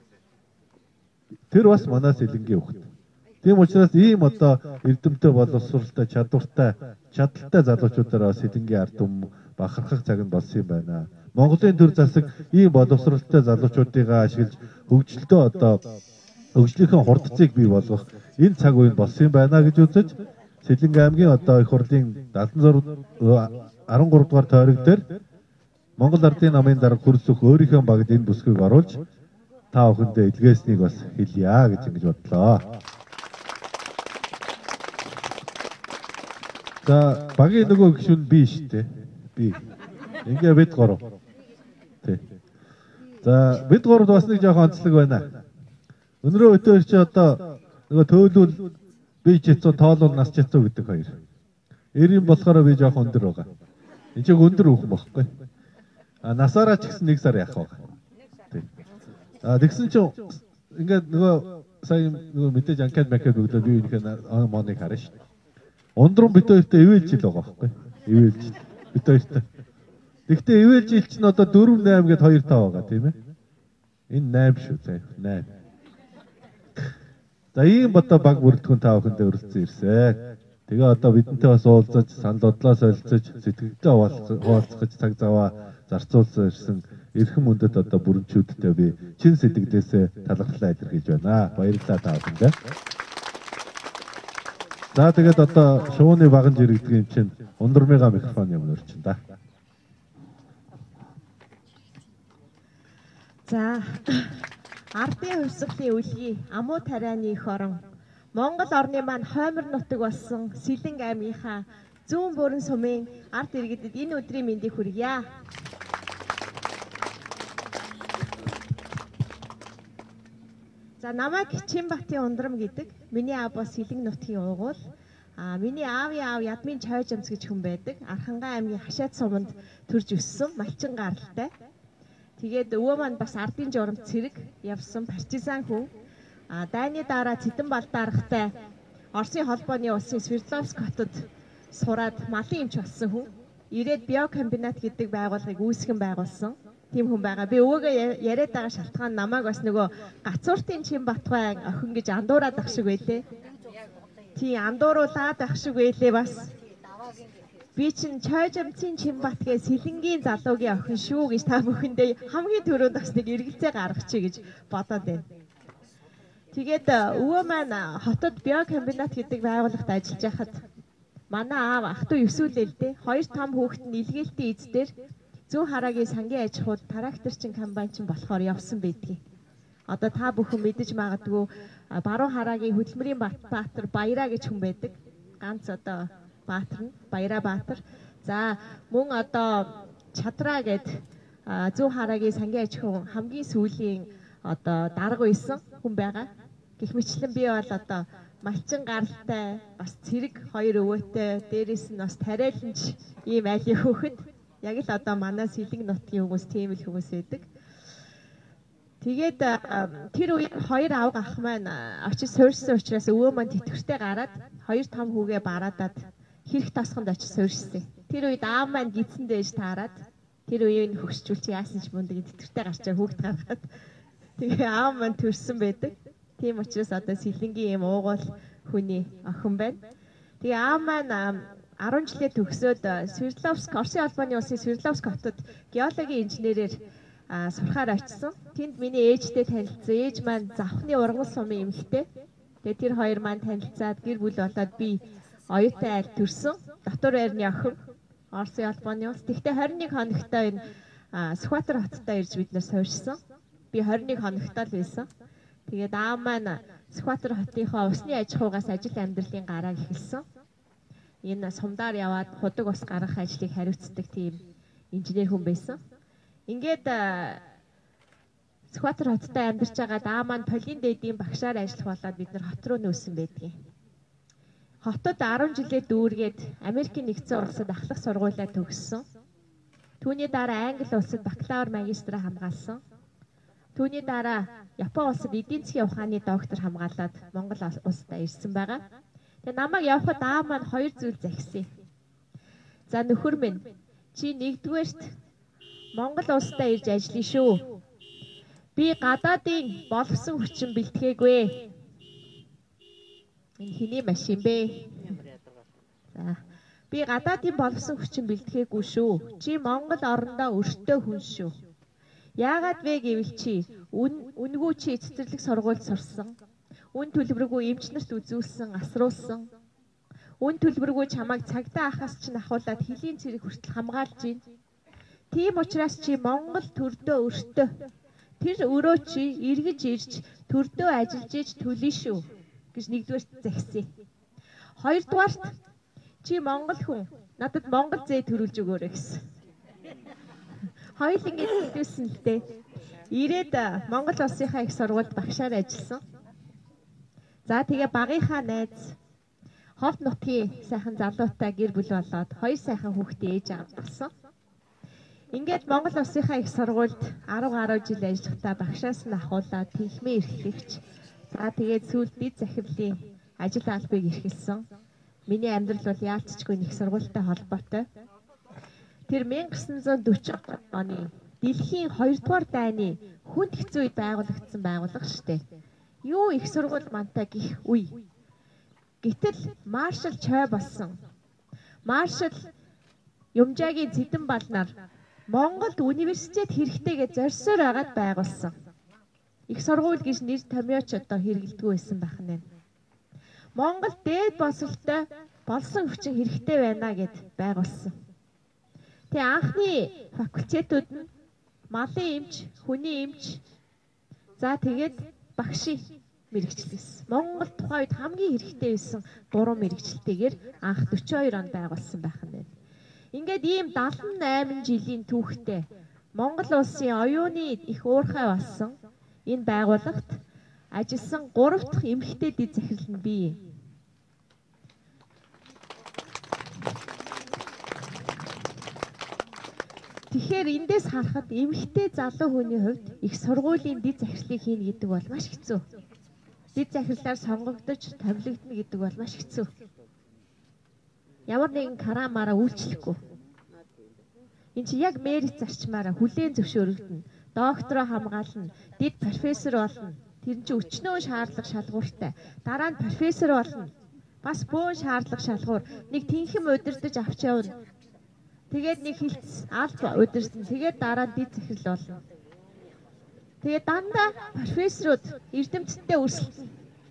[SPEAKER 1] Тэр бас манай Сэлэнгийн хөлт. Тийм учраас ийм одоо эрдэмтэй боловсролтой чадвартай чадaltaй залуучуудаараа Сэлэнгийн ард түмэн бахархах цаг нь болсон юм байна. Монголын төр засаг ийм боловсролтой залуучуудыг ашиглаж хөгжилтөө одоо хөгжлийнхээ хурдцыг бий болгох энэ цаг үеийн болсон юм байна гэж үзэж Сэлэнг аймгийн одоо их хурлын даатан арван гурав дугаар тойрог дээр Монгол Ардын намын дарга хөрсөх өөрийнхөө багт энэ бүсгийг оруулж та бүхэндээ илгээснийг бас хэлье гэж ингэж бодлоо. За багийн нөгөө гишүүн би шүү дээ. Би. Ингээ бид гурав. Тий. За бид гурав бас нэг жоохон онцлог байна. Өнөрөө өтөр чи одоо нөгөө төөлүүл би чицүү тоолол нас чицүү гэдэг хоёр. Эрийн болохоор би жоохон өндөр байгаа. Энд чинь өндөр хүүхэн багхгүй. А насаараа ч гэсэн нэг сар яах вэ? Тий. А тэгсэн чи ингээд нөгөө сая нөгөө мэдээж анкет макет өглөө би энийхээ моныг харна шүү. Ундран бит хоёртой ивэлж ил байгаа байхгүй. Ивэлж бит хоёртой. Гэхдээ ивэлж ил чинь одоо дөрөв найман гэд хоёр таа байгаа тийм ээ. Энэ найман шүү заа. найман. За ийм одоо баг бүрэлдэхүүн та бүхэндээ өрөлдсөн ирсэн. Тэгээ одоо бидэнтэй бас уулзаж, санал бодлоо солилцож, сэтгэлдээ хуваалцах цаг заваа зарцуулсан ирсэн эрхэм мөндөд одоо бүрэнчүүдтэй би чин сэтгэлээсээ талархлаа илэрхийлж байна. Баярлалаа та бүхэндээ. За тэгээд одоо шууны баган жирэгдэг юм чинь ундрмыга микрофон юм өрчин да.
[SPEAKER 2] За ардын хувьсгалын үлгий Амуу тарианы их орон Монгол орны маань хоймор нутаг болсон Сэлэнг аймгийнхаа зүүн бүрэн сумын ард иргэдэд энэ өдрийн мэндийг хүргье. За намайг Чинбатын ундрам гэдэг. Миний аав бас Сэлэнг нутгийн уугуул. А миний аавын аав Ядмын Чойжамц гэж хүн байдаг. Архангай аймгийн Хашаад суманд төрж өссөн малчин гаралтай. Тэгээд өвөө маань бас ардын журамт цэрэг явсан партизан хүн. А дайны дараа Цэдэн Балдааргатай Оросын холбооны улсын Свердловск хотод сураад малын эмч болсон хүн. Ирээд биокомбинат гэдэг байгууллагыг үүсгэн байгуулсан. Тийм хүн байгаа. Би өвөөгөө яриад байгаа шалтгаан намайг бас нөгөө гацууртын Чинбатгай охин гэж андуураад ах шиг байлээ. Тийм андууруулаад ах шиг байлээ бас. Би чинь Чойжамцын Чинбатгийн Сэлэнгийн залуугийн охин шүү гэж та бүхэндээ хамгийн түрүүнд бас нэг эргэлзээ гаргачих гэж бодоод байна. Тэгээд өвөө маань хотод биокомбинат гэдэг байгууллагт ажиллаж байхад манай аав ах トゥ өсвөлээ л дээ. Хоёр том хүүхэд нь илгээлтийн эздээр Зүүн хараагийн сангийн аж ахуйд тракторчин комбайнчин болохоор явсан байдгийг. Одоо та бүхэн мэдэж магадгүй баруун хараагийн хөдөлмөрийн баатар Баяраа гэж хүн байдаг. Ганц одоо баатар нь Баяраа баатар. За мөн одоо Чадраа гэд зүүн хараагийн сангийн аж ахуйн хамгийн сүүлийн одоо дарга байсан хүн байгаа. Гэх мэтлэн би бол одоо малчин гаралтай бас цэрэг хоёр өвөөтэй дээрээс нь бас тариаланч ийм айлын хөхөд яг л одоо манай Сэлэнг нутгийн хүмүүс тийм л хүмүүс байдаг. Тэгээд тэр үед хоёр авга ах маань очиж суурьсан учраас өвөө маань тэтгэвртэй гараад хоёр том хүүгээ бараадаад хэрэг тосгонд очиж суурьсан. Тэр үед аав маань гидсэн дээж таарад тэр үеийн хөгсчүүлч яасан ч мундаг тэтгэвртэй гарчаа хүүхд гаргаад тэгээ аав маань төрсөн байдаг. Тийм учраас одоо Сэлэнгийн юм уугуул хүний охин байна. Тэгээ аав маань арван жилээ төгсөөд Свердловск Оросын холбооны улсын Свердловск хотод геологийн инженерээр сурахаар очсон. Тэнд миний ээжтэй танилцсан. Ээж маань завхны ургал сумын эмэгтэй. Тэгээ тэр хоёр маань танилцаад гэр бүл болоод би оюутай айл төрсөн. Дотор байрны охин Оросын холбооны улс. Тэгтээ хорин нэг хоногтой энэ Сүхбаатар хоттой ирж бид нар суурьсан. Би хорин нэг хоногтой л байсан. Тэгээд аав маань Сүхбаатар хотынхоо усны аж ахуйгаас ажил амьдралын гарааг эхэлсэн. Энэ сумдаар яваад худаг ус гаргах ажлыг хариуцдаг тийм инженер хүн байсан. Ингээд Сүхбаатар хотод амьдарч байгаад аав маань Полин дээдийн багшаар ажиллах болоод бид нар хот руу нөөсөн байдгийг. Хотод арван жилээ дүүргээд Америкийн нэгдсэн улсад ахлах сургуулиа төгссөн. Түүний дараа Англи улсад бакалавр магистраа хамгаалсан. Түүний дараа Япон улсад эдийн засгийн ухааны доктор хамгаалаад Монгол улсад ирсэн байгаа. Тэгээ намайг явхад аав маань хоёр зүйл захисан. За нөхөр минь чи нэгдүгээрт Монгол улсад ирж ажиллая шүү. Би гадаадын боловсон хүчин бэлтгээгүй. Энэ хэний машин бэ? За би гадаадын боловсон хүчин бэлтгээгүй шүү. Чи Монгол орондоо өртөө хүн шүү. Яагаад вэ гэвэл чи үнгүй чи цэцэрлэг сургуульд сурсан. Үн төлбөргүй эмч нарт үзүүлсэн, асруулсан. Үн төлбөргүй чамайг цагдаа ахаас чинь ахуулаад хөлийн цэрэг хүртэл хамгаалж байна. Тийм учраас чи Монгол төрдөө өртөө. Тэр өрөө чи эргэж ирж төрдөө ажиллаж иж төлнө шүү гэж нэгдүгээр захисан. Хоёрдугаарт чи Монгол хүн надад Монгол зээ төрүүлж өгөөрэй гэсэн. Хоёул ингэж хэлсэн л дээ. Ирээд Монгол улсынхаа их сургуульд багшаар ажилласан. За тэгээ багийнхаа найз Ховд нутгийн сайхан залуутай гэр бүл болоод хоёр сайхан хүүхдээ ээж аваад болсон. Ингээд Монгол улсынхаа их сургуульд арав гаруй жил ажиллахдаа багшаас нь ахуулаад тэнхмээ эрхлэгч. За тэгээд сүүлд дэд захирлын ажил албыг эрхэлсэн. Миний амьдрал бол яалтчгүй их сургуультай холбоотой. Тэр мянга девятьсот дөрвөн оны дэлхийн хоёрдугаар дайны хүнд хэцүү үед байгуулагдсан байгууллага шүү дээ. Юу их сургууль мантай гих үе. Гэтэл Маршал Чой болсон. Маршал Юмжаагийн Цэдэн балнаар Монголд университет хэрэгтэй гэж зорьсоор агаад байгуулсан. Их сургууль гэж нэр томьёоч одоо хэрэглэдэггүй байсан байх нь. Монгол дээд боловсролтой болсон хүчин хэрэгтэй байна гэд байгуулсан. Тэгээ анхны факультетууд нь малын эмч, хүний эмч, за тэгээд багшийн мэрэгчлээс. Монгол тухайн үед хамгийн хэрэгтэй байсан гурван мэрэгчлэлтэйгээр анх дөрвөн хоёр онд байгуулсан байх нь байна. Ингээд ийм дагалан найман жилийн түүхтэй Монгол улсын оюуны их уурхай болсон энэ байгууллагт ажилласан гурав дахь эмэгтэй дэд захирал нь бий. Тэгэхээр эндээс харахад эмэгтэй залуу хүний хувьд их сургуулийн дэд захирлыг хийнэ гэдэг бол маш хэцүү. Дэд захирлаар сонгогдож томилогдно гэдэг бол маш хэцүү. Ямар нэгэн карамаараа үйлчлэхгүй. Энд чи яг мерит зарчмаараа хүлээн зөвшөөрөгдөнө. Доктороо хамгаална, дэд профессор болно. Тэр чинь өчнөө шаардлага шалгууртай. Дараа нь профессор болно. Бас бөөн шаардлага шалгуур. Нэг тэнхэм удирдах авч явна. Тэгээд нэг хилц алт удирдсан. Тэгээд дараа нь дэд захирал болно. Тэгээд дандаа профессорууд эрдэмтдтэй өрсөлдөн.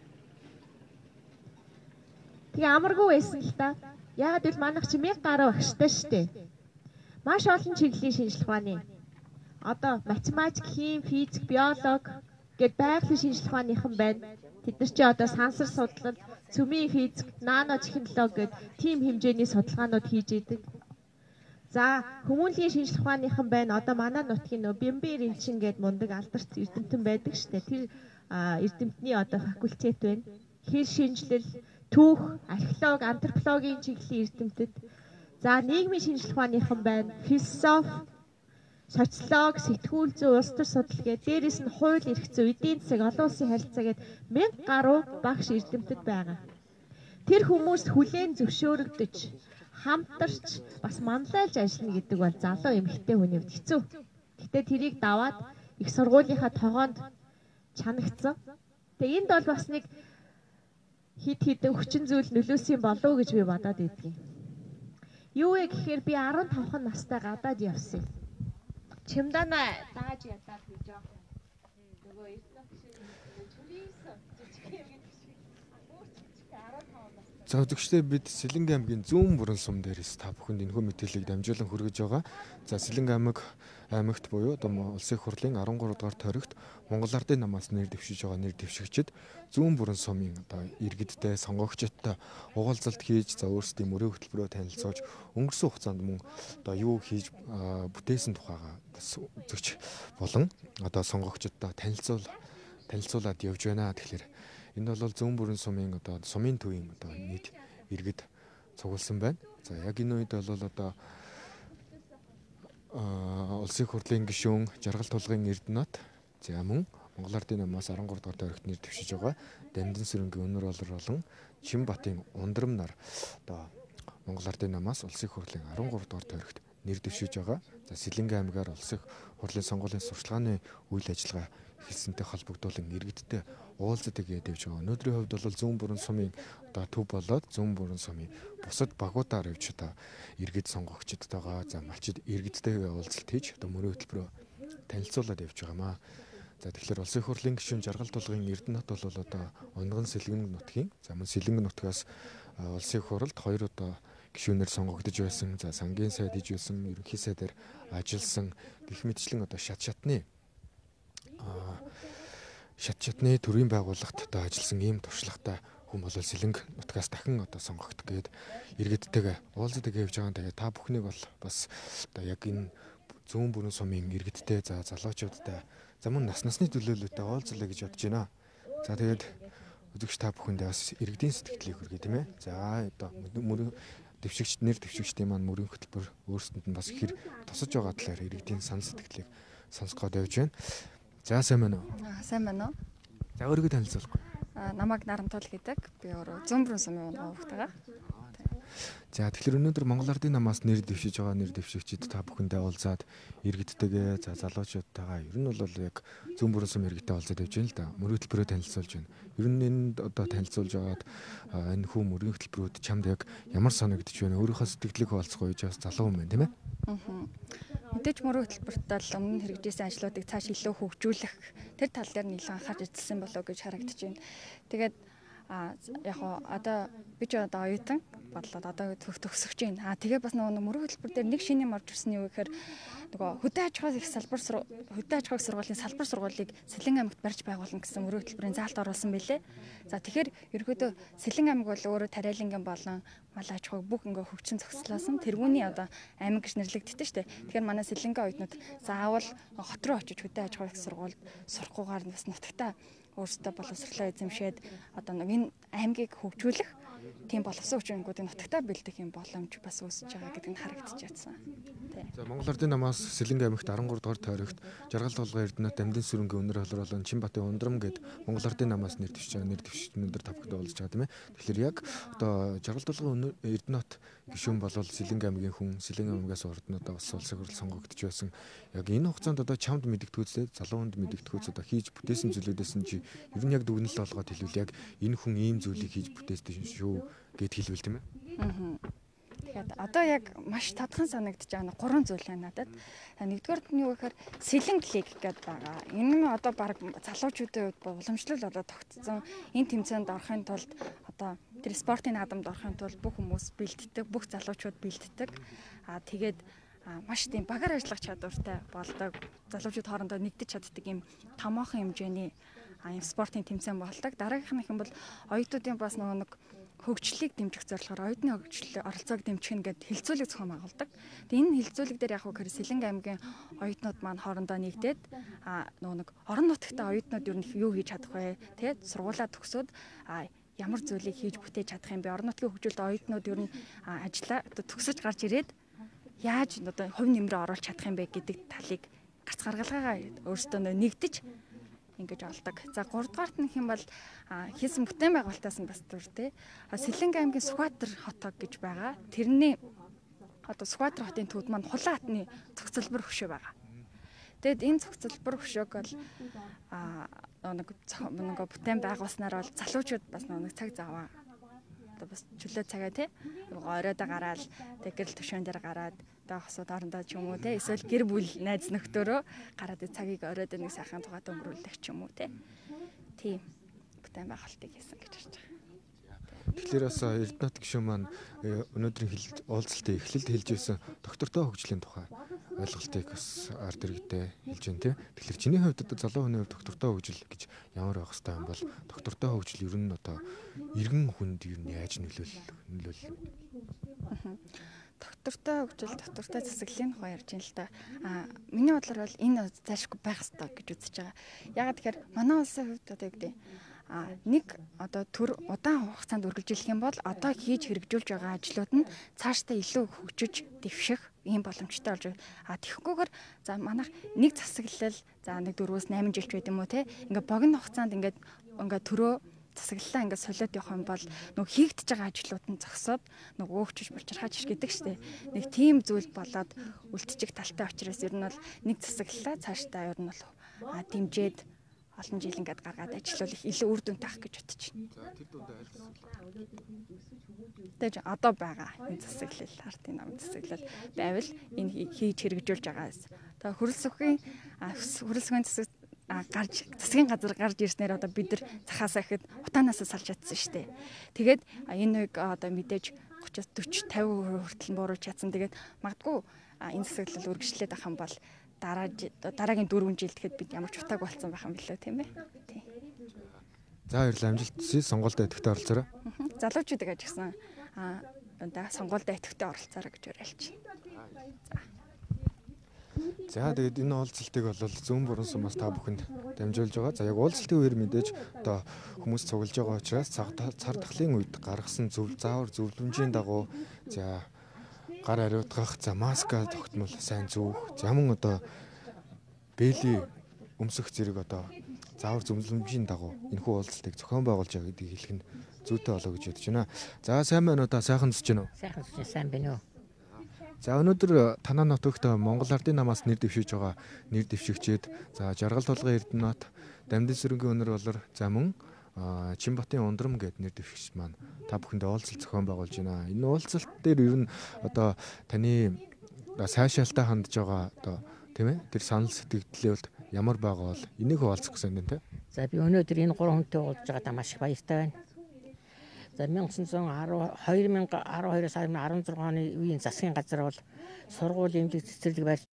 [SPEAKER 2] Тэгээ амаргүй байсан л та. Яагаад гэвэл манайх чи мянга гаруй багштай штэ. Маш олон чиглэлийн шинжилгээ ухааны. Одоо математик, хим, физик, биолог гэд байгалийн шинжилгээ ухааныхан байна. Тэд нар чи одоо сансар судлал, цөмийн физик, нано технологи гэд тийм хэмжээний судалгаанууд хийж идэг. За хүмүүнлэгийн шинжилгээ ухааныхан байна. Одоо манай нутгийн нөө Бэмбэр Эмчин гэд мундаг алдарт эрдэмтэн байдаг штэ. Тэр эрдэмтний одоо факультет байна. Хэл шинжилэл, түүх, археологи, антропологийн чиглэлийн эрдэмтэд. За нийгмийн шинжилгээ ухааныхан байна. Философи, социолог, сэтгүүл зүйн улс төр судалгаа, дээрээс нь хууль эрх зүйн, эдийн засаг, олон улсын харилцаа гэд мянга гаруй багш эрдэмтэд байгаа. Тэр хүмүүс хүлээн зөвшөөрөгдөж, хамтарч, бас манлайлж ажиллана гэдэг бол залуу эмэгтэй хүний хувьд хэцүү. Гэтэ тэрийг даваад их сургуулийнхаа тогоонд чанагдсан. Тэгээ энд бол бас нэг хид хідэн хүчин зүйл нөлөөсөн болов уу гэж би бодоод байдгийн. Юу вэ гэхээр би арван тавхан настай гадаад явсан. Чимдана дааж ядаад би жоох. Нөгөө эрдэнэ чинь чүрийсэн жижиг юм гэдэг шиг. арван таван настай.
[SPEAKER 3] За үзэгчдээ бид Сэлэнгэ аймгийн зүүн бүрэн сум дээрээс та бүхэнд энэхүү мэдээллийг дамжуулан хүргэж байгаа. За Сэлэнгэ аймаг аймагт буюу одоо улсын их хурлын арван гурав дугаар тойрогт Монгол Ардын намаас нэр дэвшиж байгаа нэр дэвшигчид зүүн бүрэн сумын одоо иргэдтэй сонгогчдтой уулзалт хийж за өөрсдийн мөрөө хөтөлбөрөөр танилцуулж өнгөрсөн хугацаанд мөн одоо юу хийж бүтээсэн тухайга үзэгч болон одоо сонгогчдтой танилцуул танилцуулаад явж байна. Тэгэхээр энэ бол зүүн бүрэн сумын одоо сумын төвийн одоо нийт иргэд цугулсан байна. За яг энэ үед бол одоо улсын их хурлын гишүүн Жаргал тулгын Эрдэнэт за мөн Монгол Ардын намаас арван гурав дугаар тойрогт нэр дэвшиж байгаа Дамжин сүрэнгийн өнөр болон Чинбатын ундрам нар одоо Монгол Ардын намаас улсын их хурлын арван гурав дугаар тойрогт нэр дэвшиж байгаа. За Сэлэнгэ аймгаар улсын их хурлын сонгуулийн сурчлагын үйл ажиллагаа хэлсэнтэй холбогдуулан иргэдтэй уулзалт хийгээд явж байгаа. Өнөөдрийн хувьд бол зүүн бүрэн сумын одоо төв болоод зүүн бүрэн сумын бусад багуудаар явж одоо иргэд сонгогчдтойгоо за малчид иргэдтэйгээ уулзалт хийж одоо мөрөө хөтөлбөрөөр танилцуулаад явж байгаамаа. За тэгэхээр улсын их хурлын гишүүн Жаргал тулгын Эрдэнэт бол одоо Онгон Сэлэнгэ нутгийн за мөн Сэлэнгэ нутгаас улсын их хурлд хоёр удаа гишүүнээр сонгогдож байсан. За сангийн сайд хийж байсан, ерөнхий сайдаар ажилласан гэх мэтчлэн одоо шат шатны шат шатны төрийн байгууллагт одоо ажилласан ийм туршлагатай хүн бол Сэлэнгэ нутгаас дахин одоо сонгогдох гээд иргэдтэйгээ уулзалт хийж байгаа. Тэгээ та бүхнийг бол бас одоо яг энэ зүүн бүрэн сумын иргэдтэй за залуучуудтай за мөн нас насны төлөөлөлтөй уулзлаа гэж бодож байна. За тэгээд үзэгч та бүхэндээ бас иргэдийн сэтгэлийг хүргэе тийм ээ. За одоо мөрөө дэвшигч нэр дэвшигчдийн маань мөрийн хөтөлбөр өөрсдөнд нь бас их тусаж байгаа талаар иргэдийн сан сэтгэлийг сонсгоод явж байна. За сайн байна уу?
[SPEAKER 4] Аа сайн байна уу?
[SPEAKER 3] За өөрийгөө танилцуулах.
[SPEAKER 4] Аа намайг Нарантуул гэдэг. Би өөрөө зүүн бүрэн сумын хүүхдтэйгээ.
[SPEAKER 3] За тэгэхээр өнөөдөр Монгол Ардын намаас нэр дэвшиж байгаа нэр дэвшигчид та бүхэндээ уулзаад иргэдтэйгээ за залуучуудтайгаа ер нь бол яг зүүн бүрэн сум иргэдтэй уулзаад явж байна л да. Мөрийн хөтөлбөрөөр танилцуулж байна. Ер нь энэ одоо танилцуулж агаад энэ хүү мөрийн хөтөлбөрүүд чамд яг ямар санагдаж байна? Өөрийнхөө сэтгэлийг хуваалцах үеж бас залуу юм байна тийм ээ?
[SPEAKER 4] Аа. Мэдээж мөрийн хөтөлбөртөө л өмнө хэрэгжсэн ажлуудыг цааш илүү хөгжүүлэх тэр тал дээр нэлээд анхаарч ажилласан болов гэж харагдаж байна. Тэгээд а яг одоо би ч одоо оюутан бодлоод одоо төгсөж байна. А тэгээ бас нөгөө мөрийн хөтөлбөр дээр нэг шинэ юм орж ирсэн юу гэхээр нөгөө хөдөө аж ахуйн их салбар хөдөө аж ахуйн сургуулийн салбар сургуулийг Сэлэнгэ аймагт барьж байгуулна гэсэн мөрийн хөтөлбөрийн заалт оруулсан байлээ. За тэгэхээр ерөөдөө Сэлэнгэ аймаг бол өөрөө тариалангийн болон мал аж ахуйг бүх ингээ хөгжин зохицлоосон тэргүүний одоо аймаг гэж нэрлэгддэг шүү дээ. Тэгэхээр манай Сэлэнгэ оюутнууд заавал хот руу очиж хөдөө аж ахуйн их сургуульд сурахгүйгээр бас нутагтаа өөрсдөө боловсрлоо эзэмшээд одоо нэг энэ аймгийг хөгжүүлэх тийм боловсон хүчингүүдийн нутагтаа бэлдэх юм боломж бас үүсэж байгаа гэдэг нь харагдаж байна.
[SPEAKER 3] За Монгол Ардын намаас Сэлэнгэ аймагт арван гурав дугаар тойрогт Жаргал тулгын Эрдэнэт Дамжин сүрэнгийн өнөр холор болон Чинбатын ундрам гэд Монгол Ардын намаас нэр дэвшиж байгаа нэр дэвшигчнүүд та бүхэнд уулзж байгаа тийм ээ. Тэгэхээр яг одоо Жаргал тулгын Эрдэнэт гишүүн болол Сэлэнгэ аймгийн хүн Сэлэнгэ аймгаас орднодоо бас улсын хурл сонгогдож байсан. Яг энэ хугацаанд одоо чамд мэддэгдгүүцтэй залуунд мэддэгдгүүц одоо хийж бүтээсэн зүйлүүдээс нь чи ер нь яг дүгнэлт олгоод хэлвэл яг энэ хүн ийм зүйлийг хийж бүтээсэн шүү гэд хэлвэл тийм ээ.
[SPEAKER 4] Аа. Тэгээд одоо яг маш тодхон санагдаж байгаа нь гурван зүйл байна надад. Нэгдүгээр нь юу гэхээр Сэлэнгэ лиг гэдэг байгаа. Энэ нь одоо баг залуучуудын хувьд уламжлал одоо тогтцсон. Энэ тэмцээнд орохын тулд одоо тэр спортын наадамд орохын тулд бүх хүмүүс бэлддэг, бүх залуучууд бэлддэг. Аа тэгээд маш тийм багаар ажиллах чадвартай болдог. Залуучууд хоорондоо нэгдэж чаддаг юм томоохон хэмжээний ийм спортын тэмцээн болдог. Дараагийнх нь бол оюутнуудын бас нөгөө нэг хөгжлийг дэмжих зорилгоор оюутны хөгжлийн оролцоог дэмжих нь гэд хилцүүлэг зохион байгуулдаг. Тэгээ энэ хилцүүлэг дээр яг хөө Сэлэнгэ аймгийн оюутнууд маань хоорондоо нэгдээд а нөгөө нэг орон нутагтаа оюутнууд юу юу хийж чадах вэ? Тэгээд сургуулаа төгсөөд а ямар зүйлийг хийж бүтээж чадах юм бэ? Орон нутгийн хөгжилд оюутнууд юу н ажиллаа төгсөж гарч ирээд яаж одоо хувь нэмрээ оруулах чадах юм бэ гэдэг талыг гарц гаргалгаагаа өөрсдөө нэгдэж ингэж олдог. За гурав дахь нь хэм бол хийсэн бүтээн байгуулалтаас нь бас дүр те. Сэлэнгэ аймгийн Сүхбаатар хотог гэж байгаа. Тэрний одоо Сүхбаатар хотын төвд маань Хулаан хатны цогцлбор хөшөө байгаа. Тэгэд энэ цогцлбор хөшөөг бол а нэг нэг бүтээн байгуулснаар бол залуучууд бас нэг цаг заваа одоо бас чөлөө цагаа те оройдоо гараад тэг гэрэл төшөөн дээр гараад одоо хосууд орондоо ч юм уу те эсвэл гэр бүл найз нөхдөөрөө гараад цагийг оройдоо нэг сайхан тугаатай өнгөрүүлдэг ч юм уу те тийм бүтээн байгуулалтыг хийсэн гэж харж байгаа.
[SPEAKER 3] Тэгэхээр бас Эрдэнэт гишүүн маань өнөөдрийн уулзалтын эхлэлд хэлж байсан доктортой хөгжлийн тухай ойлголтыг бас ард иргэдээ хэлж байна тийм. Тэгэхээр чиний хувьд одоо залуу хүний хувьд доктортой хөгжил гэж ямар байх хэвээр юм бол доктортой хөгжил ер нь одоо иргэн хүнд ер нь яаж нөлөөл нөлөөл
[SPEAKER 4] доктортой хөгжил, доктортой засаглалын тухай ярьж байна л да. Аа миний бодлоор бол энэ зайлшгүй байх ёстой гэж үзэж байгаа. Ягаад тэгэхээр манай улсын хувьд одоо юу гэдэг а нэг одоо төр удаан хугацаанд үргэлжлэх юм бол одоо хийж хэрэгжүүлж байгаа ажлууд нь цаашдаа илүү хөгжиж дэвших ийм боломжтой болж байна. А тэгэхгүйгээр за манайх нэг засаглал за нэг дөрвөөс найман жилч байд юм уу те ингээд богино хугацаанд ингээд ингээд төрөө засаглалаа ингээд солиод явах юм бол нөгөө хийгдэж байгаа ажлууд нь зогсоод нөгөө өөгчөж булчирхаж ирэх гэдэг штеп. Нэг тийм зүйл болоод үлдчих талтай учраас ер нь бол нэг засаглалаа цаашдаа ер нь бол а дэмжээд олон жил ингээд гаргаад ажиллавал их илүү үр дүнтэй ах гэж бодож байна.
[SPEAKER 3] За тэр дундаа альс.
[SPEAKER 4] Тэгэж одоо байгаа энэ засаглал артын намын засаглал байвал энэ хийж хэрэгжүүлж байгаас. Тэгээ хөрөлсөхийн хөрөлсөхийн засаг гарч засгийн газар гарч ирснээр одоо бид нар цахаасаа ихэд утаанаасаа салж чадсан шүү дээ. Тэгээд энэ нэг одоо мэдээж тридцать4050% хүртэл бууруулж чадсан. Тэгээд магадгүй энэ засаглал үргэлжлээд авах юм бол дараа дараагийн дөрвөн жилд тэгэхэд бид ямар ч утааг болсон байх юм билээ тийм ээ. Тий.
[SPEAKER 3] За баярлалаа амжилт хүсье сонгуультай идэвхтэй оролцоорой.
[SPEAKER 4] Залуучуудыг ажигсан аа одоо сонгуультай идэвхтэй оролцоорой гэж уриалж байна. За.
[SPEAKER 3] За тэгээд энэ уулзалтыг бол зүүн бүрэн сумаас та бүхэнд дамжуулж байгаа. За яг уулзалтын үеэр мэдээж одоо хүмүүс цуглаж байгаа учраас цар тахлын үед гаргасан зөв заавар зөвлөмжийн дагуу за гар ариутгах, за маска тогтмол сайн зүүх, за мөн одоо бэли өмсөх зэрэг одоо заавар зөвлөмжийн дагуу энэхүү уулзалтыг зохион байгуулж байгаа гэдгийг хэлэх нь зүйтэй болоо гэж бодож байна. За сайн байна уу та сайхан зүсэж байна уу?
[SPEAKER 5] Сайхан зүсэж сайн байна уу?
[SPEAKER 3] За өнөөдөр танаа нутагт Монгол Ардын намаас нэр дэвшиж байгаа нэр дэвшигчид за жаргал тулгын Эрдэнэт, Дамдын сүрэнгийн өнөр болор за мөн Чимбатын ундрам гэд нэр дэвшигч маань та бүхэндээ уулзалт зохион байгуулж байна. Энэ уулзалт дээр ер нь одоо таны сайшаалтаа хандж байгаа одоо тийм ээ тэр санал сэтгэлдэлд ямар байгаа бол энийг хуваалцах гэсэн юм те.
[SPEAKER 5] За би өнөөдөр энэ гурван хүнтэй уулзж байгаадаа маш их баяртай байна. За two thousand twelve-аас two thousand sixteen оны үеийн засгийн газар бол сургууль эмнэлэг цэцэрлэг барьж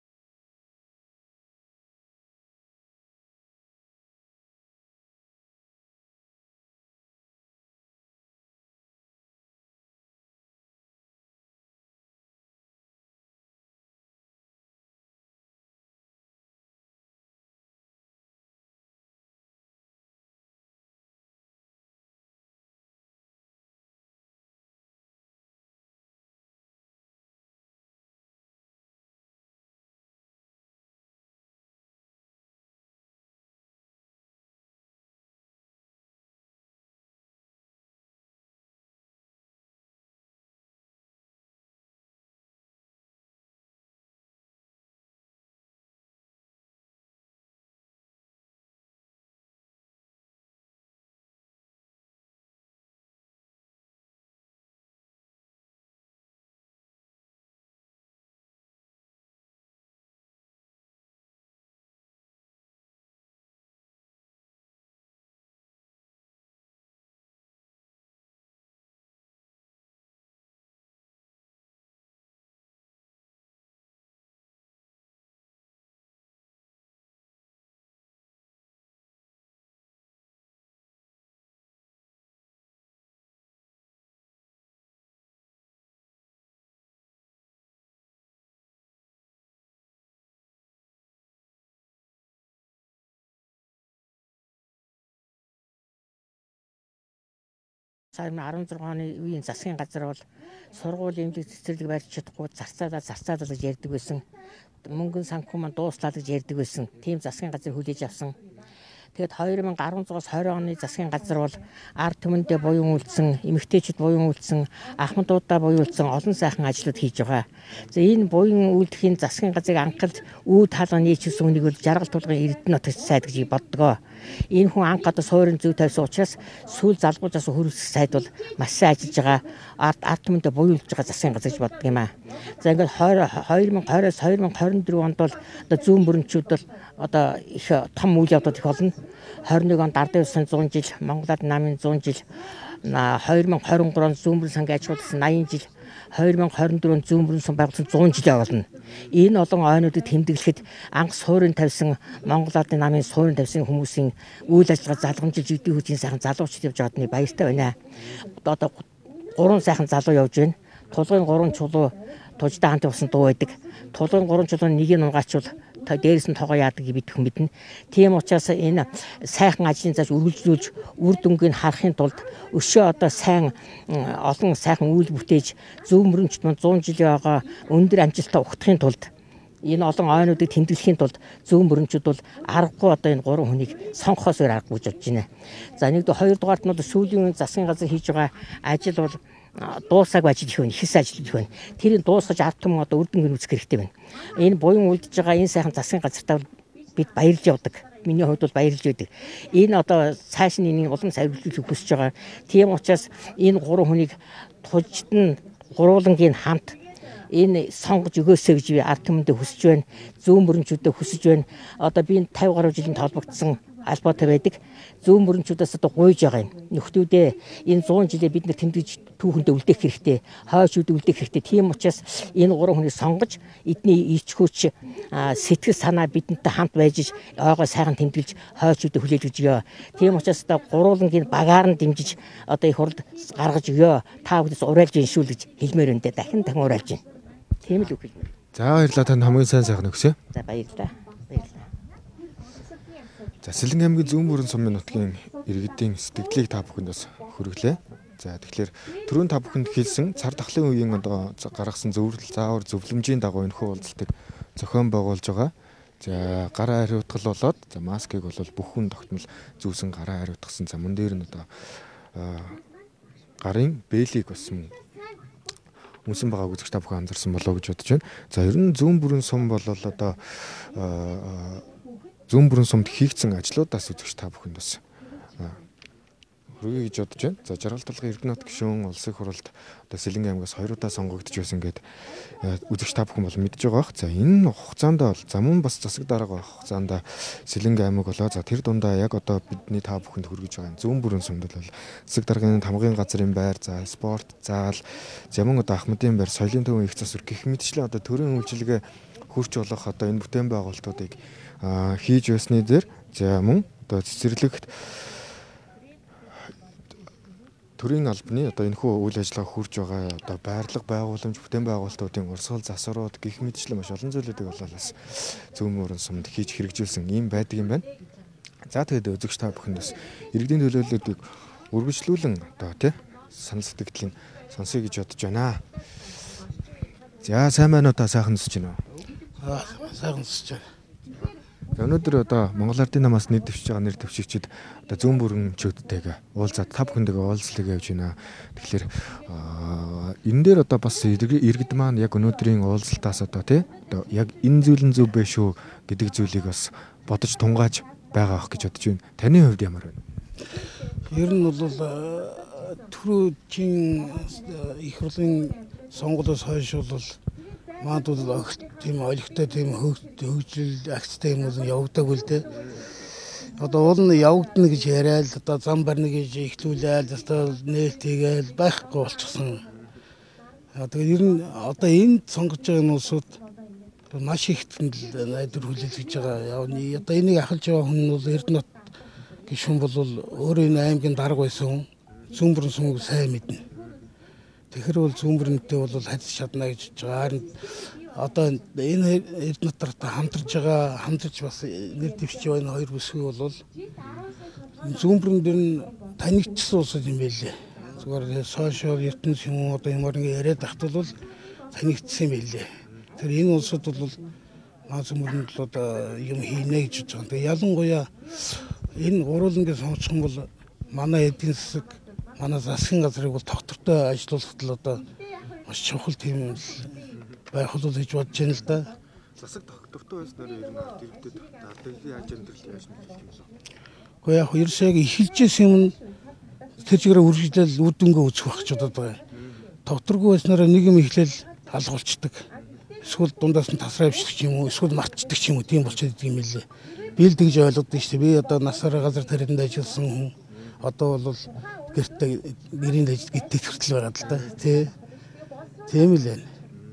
[SPEAKER 5] two thousand sixteen оны үеийн засгийн газар бол сургууль эмнэлэг цэцэрлэг барьж чадахгүй зарцаалаа зарцаалаа гэж ярьдаг байсан. Мөнгөн санхүү маань дууслаа гэж ярьдаг байсан. Тийм засгийн газар хүлээж авсан. Тэгэд two thousand seventeen-аас twenty оны засгийн газар бол ард түмэндээ буюун үйлдсэн, эмэгтэйчүүд буюун үйлдсэн, ахмадуудаа буюун үйлдсэн олон сайхан ажлууд хийж байгаа. За энэ буюун үйлдэхийн засгийн газрыг анхаарал үүд хаалга нийцүүлсэн үнийг бол жаргал тулгын Эрдэнэ нутагт сайд гэж боддгоо. Энэ хүн анх одоо суурин зүй тавьсан учраас сүүл залгуужаас хөрвүүлэх сайд бол маш сайн ажиллаж байгаа. Ард ард түмэндээ буюун үйлдэж байгаа засгийн газар гэж боддог юм аа. За ингээд twenty twenty-аас twenty twenty-four онд бол одоо зүүн бүрэнчүүд бол одоо их том үйл явдлууд их болно. twenty-one онд ардын улсын one hundred жил, Монгол Ард намын one hundred жил, хоёр мянга хорин гурав зүүн бүрэн сангийн аж ахуйн аян жил, хоёр мянга хорин дөрөв зүүн бүрэн сан байгуулсан зуун жилээ болно. Энэ олон ойнуудыг тэмдэглэхэд анх суурин тавьсан Монгол Ардын намын суурин тавьсан хүмүүсийн үйл ажиллагаа залгамжилж идэв хүчийн сайхан залуучд явж байгаадны баяртай байна. Одоо гурван сайхан залуу явж байна. Тулгын гурван чулуу туждаа хамт явсан дуу байдаг. Тулгын гурван чулууны нэгийг нунгаачвал дээрээс нь тоогоо яадаг бид хүн мэднэ. Тийм учраас энэ сайхан ажлын зааж үргэлжлүүлж үр дүнгийг харахын тулд өшөө одоо сайн олон сайхан үйл бүтээж зөв мөрөнч мөн зуун жилийн байгаа өндөр амжилттай ухтахын тулд энэ олон ойнуудыг тэмдэглэхийн тулд зөв мөрөнчүүд бол аргагүй одоо энэ гурван хүнийг сонгохоос өөр аргагүй гэж бодож байна. За нэгдүгээр хоёрдугаарт нь бол сүүлийн үеийн засгийн газар хийж байгаа ажил бол дуусаагүй ажил их байна, ихс ажил их байна. Тэрийг дуусгаж ард түмэн одоо үр дүнгийн үүсгэх хэрэгтэй байна. Энэ буян үлдэж байгаа энэ сайхан засгийн газартаа бид баярлж явдаг. Миний хувьд бол баярлж байдаг. Энэ одоо цааш нь энэ улам сайжруулахыг хүсэж байгаа. Тийм учраас энэ гурван хүнийг тужид нь гурвуулангийн хамт энэ сонгож өгөөсэй гэж би ард түмэндээ хүсэж байна. Зүүн мөрөнчүүдэд хүсэж байна. Одоо би энэ тавь гаруй жилийн толбогдсон албатай байдаг. Зүүн мөрөнчүүдээс одоо гуйж байгаа юм. Нөхдүүдээ энэ зуун жилээ бид нар тэмдэглэж түүхэндээ үлдээх хэрэгтэй. Хойшүүд үлдээх хэрэгтэй. Тийм учраас энэ гурван хүнийг сонгож эдний ич хүч сэтгэл санаа бидэнтэй хамт байж ойгоо сайхан тэмдэглэж хойшүүдэд хүлээж өгч ёо. Тийм учраас одоо гурвуулангийн багаар нь дэмжиж одоо их хурлд гаргаж өгөө. Та бүдээс урайлж иншүүл гэж хэлмээр өндөө дахин дахин урайлж байна. Тийм л үг хэлмээр.
[SPEAKER 3] За баярлалаа, танд хамгийн сайн сайхан өгсөө.
[SPEAKER 5] За баярлалаа. Баярлалаа.
[SPEAKER 3] За Сэлэнг аймгийн зүүн бүрэн сумын нутгийн иргэдийн сэтгэлийг та бүхэнд бас хүргэлээ. За тэгэхээр түрүүн та бүхэнд хэлсэн цар тахлын үеийн одоо гаргасан зөвлөл заавар зөвлөмжийн дагуу энэхүү уулзалтыг зохион байгуулж байгаа. За гараа хариуцгал болоод за маскыг бол бүх хүн тогтмол зүүсэн гараа хариуцгасан. За мөн дээр нь одоо гарын бэлийг бас үнсэн байгаа үзэгч та бүхэн анзаарсан болов уу гэж бодож байна. За ер нь зүүн бүрэн сум бол одоо зүүн бүрэн сумд хийгдсэн ажлуудаас үзэгч та бүхэнд бас хүргэе гэж бодож байна. За Жаргал толгой Эрдэнэт гишүүн улсын хурлд одоо Сэлэнг аймгаас хоёр удаа сонгогдож байсан гэдэг үзэгч та бүхэн бол мэдж байгаа бах. За энэ хугацаанд бол за мөн бас засаг дарга хугацаанд Сэлэнг аймаг болоо за тэр дундаа яг одоо бидний та бүхэнд хүргэж байгаа зүүн бүрэн сумд бол засаг даргын тамгын газрын байр, за спорт заал, замун одоо Ахмадын байр, соёлын төвийн их засвар гэх мэтчлэн одоо төрийн үйлчилгээ хурц болох одоо энэ бүтээн байгуулалтуудыг хийж байсны дээр за мөн одоо цэцэрлэгт төрийн албаны одоо энэхүү үйл ажиллагаа хурж байгаа одоо байрлал байгууламж бүтээн байгуулалтуудын урсгал засварууд гэх мэтчлэн маш олон зүйлүүдийг бол бас зүүн бүрэн сумд хийж хэрэгжүүлсэн юм байдаг юм байна. За тэгээд үзэгч та бүхэнд бас иргэдийн төлөөллүүдийг үргэлжлүүлэн одоо тий санал сэтгэлийн сонсъё гэж бодож байна. За сайн байна уу, та сайхан өсөж байна уу?
[SPEAKER 6] Аа сайхан өсөж байна.
[SPEAKER 3] Өнөөдөр одоо Монгол Ардын намаас нэр дэвшиж байгаа нэр дэвшигчид одоо зүүн бүрэнчүүдтэйгээ уулзаад та бүхэндээ уулзлага явж байна. Тэгэхээр энэ дээр одоо бас иргэд маань яг өнөөдрийн уулзалтаас одоо тий одоо яг энэ зүйл нь зөв бэ шүү гэдэг зүйлийг бас бодож тунгааж байгаа ах гэж бодож байна. Таны хувьд ямар байна?
[SPEAKER 6] Ер нь бол түрүүчийн их хурлын сонгуулиос хойш бол маад бол огт тийм олигтой тийм хөгжил акцтай юм бол явагдаагүй л дээ. Одоо уул нь явагдана гэж яриад одоо зам барьна гэж ихлүүлээд одоо нээлт хийгээл байхгүй болчихсон. Тэгээд ер нь одоо энд сонгож байгаа нуусууд маш их найдвар хүлээлгэж байгаа. Одоо энийг ахалж байгаа хүн нь бол Эрдэнэт гишүүн бол өөрөө энэ аймгийн дарга байсан хүн. Зүүн бүрэн сумыг сайн мэднэ. Тэгэхээр бол зүүн бүрэнтэй бол харьцаж чадна гэж байгаа. Харин одоо энэ Эрдэнэт даргатай хамтарж байгаа, хамтарч бас нэр дэвшиж байгаа энэ хоёр бүсгүй бол зүүн бүрэн дээр нь танигдсан улсууд юм байлээ. Зүгээр сошиал ертөнц юм уу одоо ямар нэг яриад ахт бол танигдсан юм байлээ. Тэр энэ улсууд бол маа зүүн бүрэнд л одоо юм хийнэ гэж бодож байгаа. Тэгээ ялангуяа энэ гурвуулангийн сонгоцсон бол манай эдийн засаг, манай засгийн газрыг бол тогтвортой ажиллуулахад л одоо маш чухал тийм байх бол гэж бодож байна л да.
[SPEAKER 3] Засаг тогтвортой байснаар ер нь ард иргэдэд ардын яаж амьдрал яаж нэрлэх юм бэ?
[SPEAKER 6] Гэхдээ яг ерөөсөө эхэлжсэн юм тэр чигээр үргэлжлэл үр дүнгээ үүсгэх байх ч удаад байгаа. Тогтворгүй байснаар нэг юм эхлээл алгуулцдаг. Эсвэл дундаас нь тасраа авчдаг юм уу, эсвэл мартчихдаг юм уу, тийм болчиход идэг юм лээ. Би л тэгж ойлгодсон шүү дээ. Би одоо насаараа газар тарианд ажилласан хүн. Одоо бол гэртээ гэрийн дэжид гиттэй хүртэл байгаа л да. Тэ. Тийм л байна.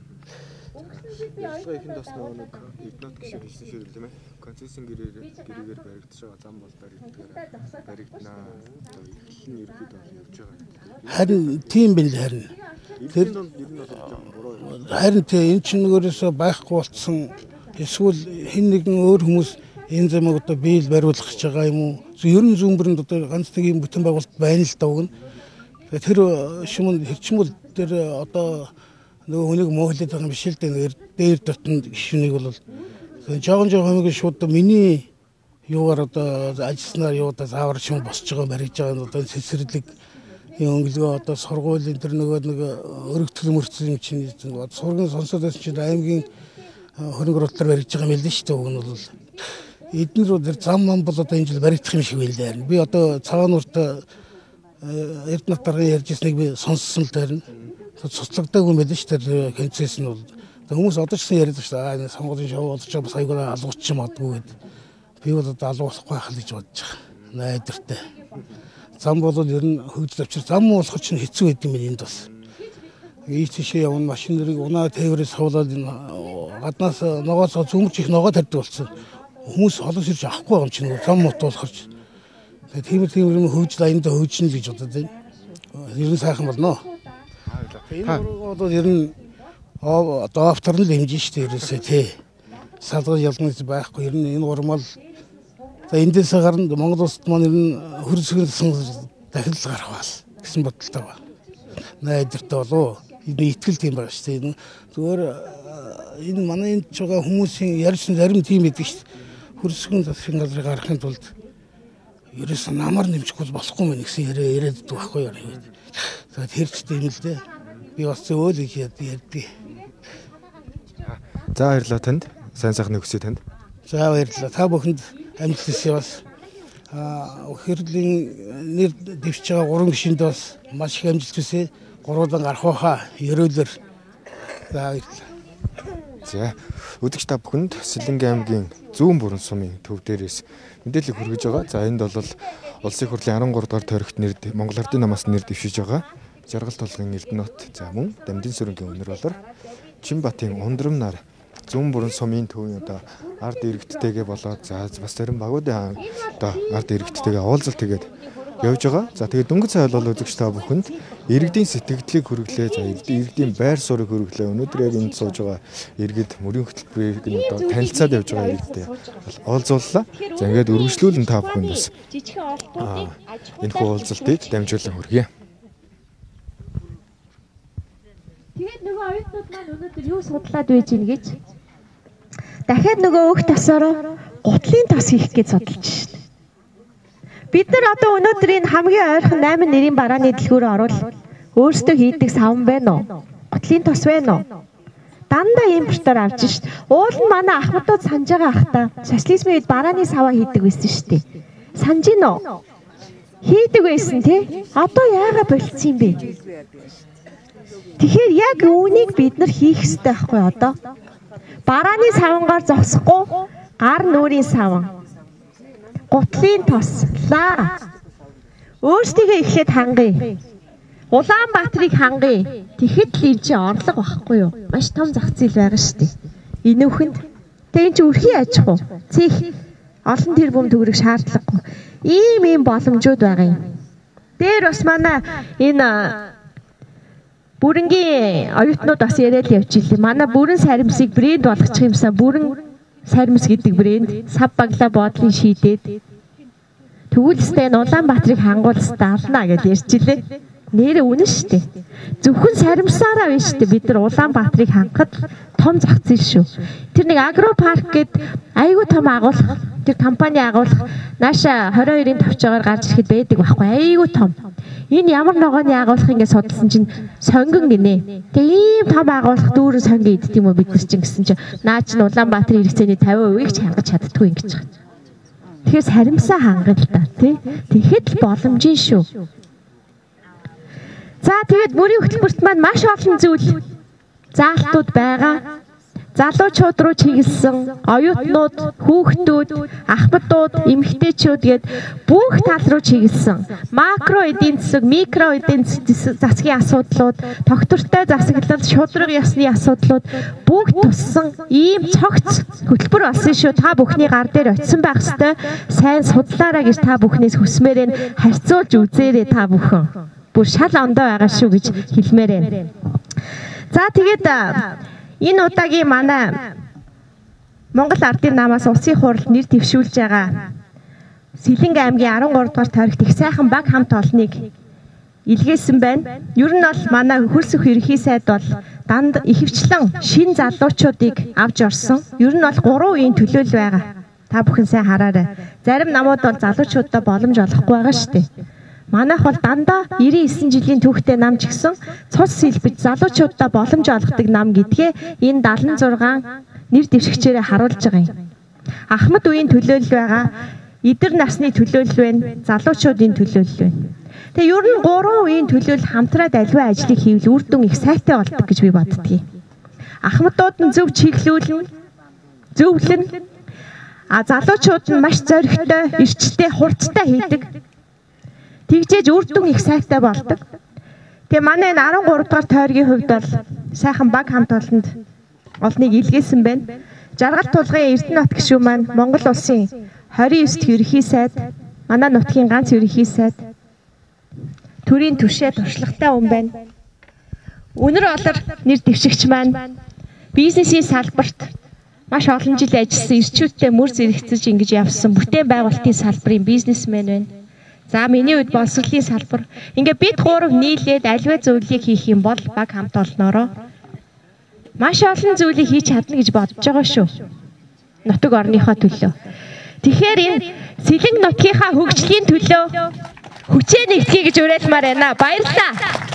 [SPEAKER 3] Ялгаа ихэнд бас нэг эднот гişиг хэлсэн шиг л юм ээ. Концессийн гэрээр гэрээгээр баригдаж байгаа зам бол баригдгаар баригднаа. Одоо эхлэл нь ерөөд бол явж байгаа.
[SPEAKER 6] Харин тийм бил харин.
[SPEAKER 3] Тэр нь ер нь бол жоохон буруу.
[SPEAKER 6] Харин тийм эн чинь нөгөөсөө байхгүй болцсон эсвэл хэн нэгэн өөр хүмүүс энэ замыг одоо биел бариулах гэж байгаа юм уу? Ер нь зүүмбэрэнд одоо ганц нэг юм бүтэн байгуулалт байна л даа. Тэр шимэн хэрчмэл тэр одоо нөгөө хүнийг мөглөд байгаа юм биш л дээ. Дээр дотнд гişүнийг бол жоохон жоохон хэмиг шууд миний юугаар одоо ажилласнаар юудаа заавар шим босч байгаа барьж байгаа одоо цэцэрлэг өнгөлгөө одоо сургуулийн тэр нөгөө нэг өргөтгөл мөрцөн юм чинь сургын сонсоод байсан чинь аймгийн хөрөнгө оруулалтаар барьж байгаа юм л дээ шүү дээ. Уг нь бол эдгээр рүү тэр зам мам бол одоо энэ жил баригдах юм шиг байлаа. Би одоо Цаваануурт Эрдэнэт даргын ярьжсэнийг би сонссон л дээрн цуцлагдаагүй юм байл шүү дээ. Концесс нь бол хүмүүс одоо ч гэсэн яриад байна шүү дээ. Энэ сонгуулийн шоу болж байгаа бас аягаа алгууч юм адгүй гэдэг. Би бол одоо алгуулахгүй байх л гэж бодож байгаа. Найдвартай. Зам бол ер нь хөгжил авчир зам болох чинь хэцүү байд юм энд бас. Ийшээ явна машиныг унаа тээврээс суулаад гаднаас ногоос зүмж их ногоо тарьдаг болсон. Хүмүүс холоос ирж авахгүй юм чинь зам мот болохорч. Тэгээ тийм тийм юм хөгжил аяндаа хөгжинэ гэж бодод байна. Ер нь сайхан болно. Энэ бол ер нь одоо автор нь л хэмжиж штэ ерөөсөө тий. Салгал ялгнаж байхгүй ер нь энэ гурмал за эндээс гарна Монгол улсад маань ер нь хөрсгөлсөн дахил гарах бол гэсэн бодолтой ба. Найдвартай болов. Энэ итгэл тийм байгаа штэ. Зүгээр энэ манай энд ч байгаа хүмүүсийн ярьсан зарим тийм байдаг штэ. Хөрсгөн засгийн газрыг гаргахын тулд ерөөсөө намар нэмчихгүй болохгүй мэн гэсэн яриа яриад байхгүй юу. За тэрчтэй юм л дээ. Би бас зөөл их ярьдгийг.
[SPEAKER 3] За баярлалаа танд. Сайн сайхан өсөй танд.
[SPEAKER 6] За баярлалаа. Та бүхэнд амжилт хүсье бас. Аа хэрлийн нэр дэвшиж байгаа гурван гишинд бас маш их амжилт хүсье. Гурван гарах байхаа ерөөлөөр. За баярлалаа.
[SPEAKER 3] За өдөгч та бүхэнд Сэлэнгийн аймгийн зүүн бүрэн сумын төв дээрээс мэдээлэл хүргэж байгаа. За энд бол улсын хурлын арван гурав дахь тойрогт нэр Монгол Ардын намаас нэр дэвшиж байгаа. Жаргал толгын Эрдэнэт за мөн Дамжин сүрэнгийн өнөр болор Чинбатын ундрам нар зүүн бүрэн сумын төвийн одоо ард иргэдтэйгээ болоод за бас зарим багуудын одоо ард иргэдтэйгээ уулзалт тэгээд явж байгаа. За тэгээд дөнгөж цайл бол үзэгч та бүхэнд иргэдийн сэтгэлдлийг хүргэлээ. За иргэдийн байр суурийг хүргэлээ. Өнөөдөр яг энд сууж байгаа иргэд мөрийн хөтөлбөрийг нь одоо танилцаад явж байгаа иргэдтэй уулзууллаа. За ингээд өргөжлүүлэн та бүхэнд бас энэ хүү уулзалтыг дамжуулан хүргэе.
[SPEAKER 2] Тэгээд нөгөө оюутнууд маань өнөөдөр юу судлаад байж гин гэж дахиад нөгөө өөх тасаараа гутлын тас хийх гэж судалж шин. Бид нар одоо өнөөдөр энэ хамгийн ойрхон найман нэрийн барааны дэлгүүрөөр орвол өөрсдөө хийдэг савн байна уу? Гутлын тос байна уу? Дандаа импортоор авч шин. Уул нь манай ахмадууд санаж байгаа ахта социализмын үед барааны саваа хийдэг байсан шүү дээ. Санаж гин үү? Хийдэг байсан тий? Одоо яагаад болцсон юм бэ? Тэгэхээр яг үүнийг бид нар хийх хэрэгтэй байхгүй одоо. Барааны савнгаар зогсохгүй гар нүрийн савн. Гутлын тослаа. Өөрсдийгөө эхлээд хангая. Улаанбаатарыг хангая. Тэгэхэд л энэ чинь орлого байхгүй юу? Маш том зах зээл байгаа шүү дээ. Инүүхэнд тэгэн чи өрхийн аж ахуй. Цих олон тэрбум төгрөг шаардлагагүй. Ийм ийм боломжууд байгаа юм. Дээр бас манай энэ бүрэнгийн оюутнууд бас яриад явж илээ. Манай бүрэн саримсыг брэнд болгочих юмсаа бүрэн саримс гэдэг брэнд сав баглаа боодлын шийдээд тэгүүлстэй энэ Улаанбаатарыг хангуулстай ална гэж ярьж илээ. Нэрээ үнэн шүү дээ. Зөвхөн саримсаараа биш шүү дээ. Бид нар Улаанбаатарыг хангахад том зах зээл шүү. Тэр нэг агро парк гэд айгүй том агуулга тэр компани агуулга нааша двадцать хоёрын тавчаагаар гарч ирэхэд байдаг байхгүй айгүй том. Энэ ямар ногооны агуулгах ингэ судалсан чинь сонгон гинэ. Тэгээ ийм том агуулгах дүүрэн сонго идэх юм уу бид нар чинь гэсэн чинь наа чинь Улаанбаатарын хэрэгцээний пενсийн хувийг ч хангаж чаддгүй ингэж байгаа. Тэгэхээр саримсаа хангал та тий. Тэгэхэд л боломжийн шүү. За тэгээд мөрийн хөтөлбөрт маань маш олон зүйл заалтууд байгаа. залуучууд руу чиглэсэн оюутнууд, хүүхдүүд, ахмадууд, эмэгтэйчүүд гээд бүх тал руу чиглэсэн макро эдийн засаг, микро эдийн засгийн асуудлууд, тогтвортой засаглал, шудраг ёсны асуудлууд бүгд туссан ийм цогц хөтөлбөр болсон шүү. Та бүхний гар дээр очисон байх ёстой. Сайн судлаарай гэж та бүхнээс хүсмээр нь харьцуулж үзээрэй та бүхэн. Бүр шал ондоо байгаа шүү гэж хэлмээр байна. За тэгээд энэ удаагийн манай Монгол Ардын намаас улсын хурлд нэр дэвшүүлж байгаа Сэлэнг аймгийн арван гурав дугаар тойрогт их сайхан баг хамт олныг илгээсэн байна. Ер нь бол манай хөлсөх ерхий сайд бол данд ихэвчлэн шин залуучуудыг авч орсон. Ер нь бол гурван үеийн төлөөл байгаа. Та бүхэн сайн хараарай. Зарим намууд бол залуучуудаа боломж олохгүй байгаа шүү дээ. Манайх бол дандаа девяносто девять жилийн түүхтэй нам ч гэсэн цус сэлбэж залуучуудаа боломж олгодог нам гэдгээ энэ седемдесет и шесть нэр дэвшигчээрээ харуулж байгаа юм. Ахмад үеийн төлөөлөл байгаа, эдэр насны төлөөлөл байна, залуучуудын төлөөлөл байна. Тэгээ ер нь гурван үеийн төлөөлөл хамтраад аливаа ажлыг хийвэл үр дүн их сайтай болдог гэж би боддгийг. Ахмадууд нь зөв чиглүүлнэ, зөвлөн, а залуучууд нь маш зоригтой, эрчтэй, хурцтай хийдэг. Тэгжээж үр дүн их сайтай болдог. Тэгээ манай энэ арван гурав дугаар тойргийн хувьд бол сайхан баг хамт олонд олныг илгээсэн байна. Жаргал тулгын Эрдэнэт гишүүн маань Монгол улсын двадцать девять ерөнхий сайд, манай нутгийн ганц ерөнхий сайд. Төрийн түвшээ туршлагатай хүн байна. Өнөр олор нэр дэвшигч маань бизнесийн салбарт маш олон жил ажилласан эрчүүдтэй мөр зэрэгцэж ингэж явсан бүтээн байгуулалтын салбарын бизнесмен байна. За миний үед боловсролын салбар. Ингээ бид гурав нийлээд аливаа зүйлийг хийх юм бол баг хамт олноороо маш олон зүйлийг хийж чадна гэж бодож байгаа шүү. Нутаг орныхоо төлөө. Тэгэхээр энэ Сэлэнг нутгийнхаа хөгжлийн төлөө хүчээ нэгтгэе гэж уриалмаар байна. Баярлалаа.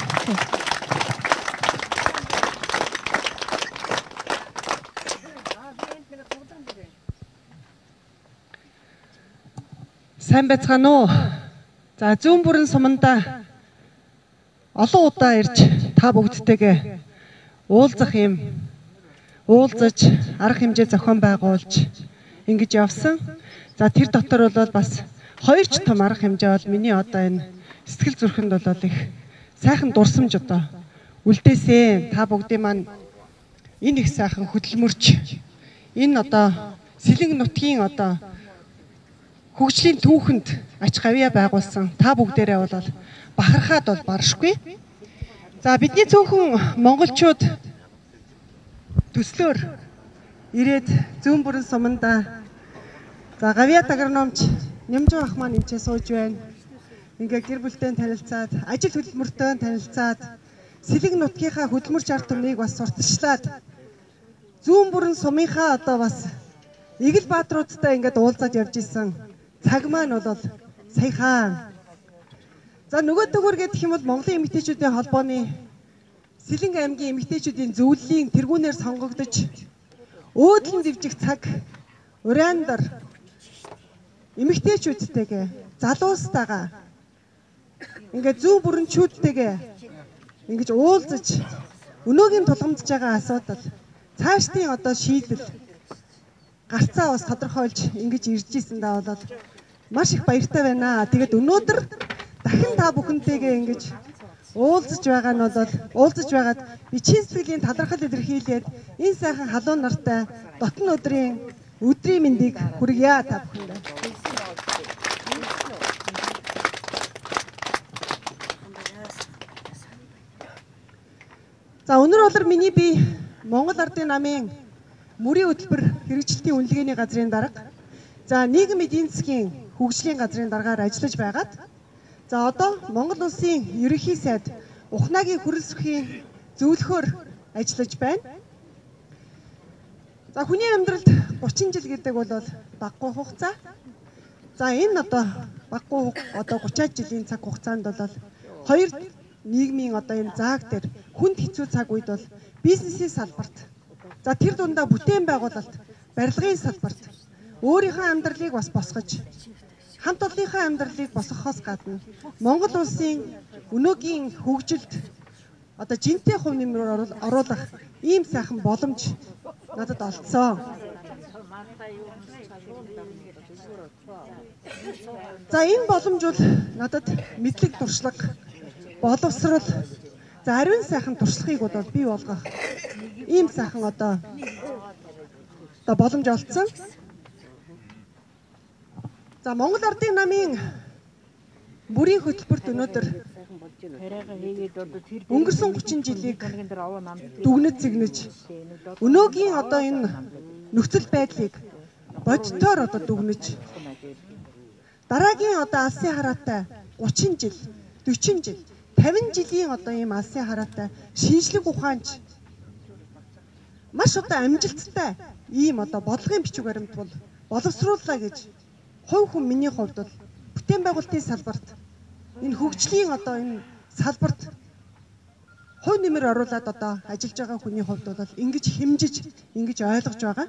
[SPEAKER 7] Сайн байцгаана уу? За зүүн бүрэн суманда олон удаа ирж та бүгдтэйгээ уулзах юм, уулзаж арга хэмжээ зохион байгуулж ингэж явсан. За тэр дотор бол бас хоёр ч том арга хэмжээ бол миний одоо энэ сэтгэл зүрхэнд бол их сайхан дурсамж одоо үлдээсэн. Та бүгдийн маань энэ их сайхан хөдөлмөрч энэ одоо Сэлэнг нутгийн одоо хөгжлийн түүхэнд ач гавьяа байгуулсан та бүгдээрээ бол бахархаад бол баршгүй. За бидний цөөхөн монголчууд төслөөр ирээд зүүн бүрэн суманда за гавьяа агрономч Нямжуу ах маань энэ сууж байна. Ингээ гэр бүлтэй танилцаад, ажил хөдөлмөртэй танилцаад, Сэлэнг нутгийнхаа хөдөлмөрч ард түмнийг бас сурталчлаад зүүн бүрэн сумынхаа одоо бас Игэл баатруудтай ингээд уулзаад явж исэн. Цаг маань бол саяхан. За нөгөө төгөр гэх юм бол Монголын эмэгтэйчүүдийн холбооны Сэлэнг аймгийн эмэгтэйчүүдийн зөвлөлийн тэргүүнээр сонгогдож өөдлөн дэвжих цаг Уриандар эмэгтэйчүүдтэйгээ залуустайгаа ингээд зүүн бүрэнчүүдтэйгээ ингэж уулзаж өнөөгийн тулгамдж байгаа асуудал цаашдын одоо шийдэл гарцаа бас тодорхойлж ингэж ирж исэн даа болоод маш их баяртай байна. Тэгээд өнөөдөр дахин та бүхэнтэйгээ ингэж уулзаж байгаа нь бол уулзаж байгаад бичгийн сэтгэлийн талархал илэрхийлээд энэ сайхан халуун нартай дотн өдрийн өдрийн мэндийг хүргье та бүхэндээ. За өнөр болор миний би Монгол Ардын намын мөрийн хөтөлбөр хэрэгжилтийн үнэлгээний газрын дарга, за нийгэм эдийн засгийн хөгжлийн газрын даргаар ажиллаж байгаад, за одоо Монгол улсын ерөнхий сайд Ухнагийн хөрөл сүхийн зөвлөхөөр ажиллаж байна. За хүний амьдралд гучин жил гэдэг бол баггүй хугацаа. За энэ одоо баггүй одоо гучаад жилийн цаг хугацаанд бол хоёр нийгмийн одоо энэ зааг дээр хүнд хэцүү цаг үед бол бизнесийн салбарт, за тэр дундаа бүтээн байгуулалт, барилгын салбарт өөрийнхөө амьдралыг бас босгож, хамт олонныхоо амьдралыг босгохоос гадна Монгол улсын өнөөгийн хөгжилд одоо жинтэй хувь нэмрээр оруулах ийм сайхан боломж надад олцсон. За энэ боломж бол надад мэдлэг туршлага, боловсрал, за ариун сайхан туршлагыг бол бий болгох ийм сайхан одоо одоо боломж олцсон. За Монгол Ардын намын бүрийн хөтөлбөрт өнөөдөр өнгөрсөн гучин жилийг дүгнэж зэгнэж өнөөгийн одоо энэ нөхцөл байдлыг бодтоор одоо дүгнэж дараагийн одоо алсын хараатай гучин жил, дөрвөн жил, тавин жилийн одоо ийм алсын хараатай шинжлэх ухаанч маш одоо амжилттай ийм одоо бодлогын бичиг баримт бол боловсрууллаа гэж хувь хүн миний хувьд бол бүтээн байгуулалтын салбарт энэ хөгжлийн одоо энэ салбарт хувь нэмэр оруулаад одоо ажиллаж байгаа хүний хувьд бол ингэж хэмжиж, ингэж ойлгож байгаа.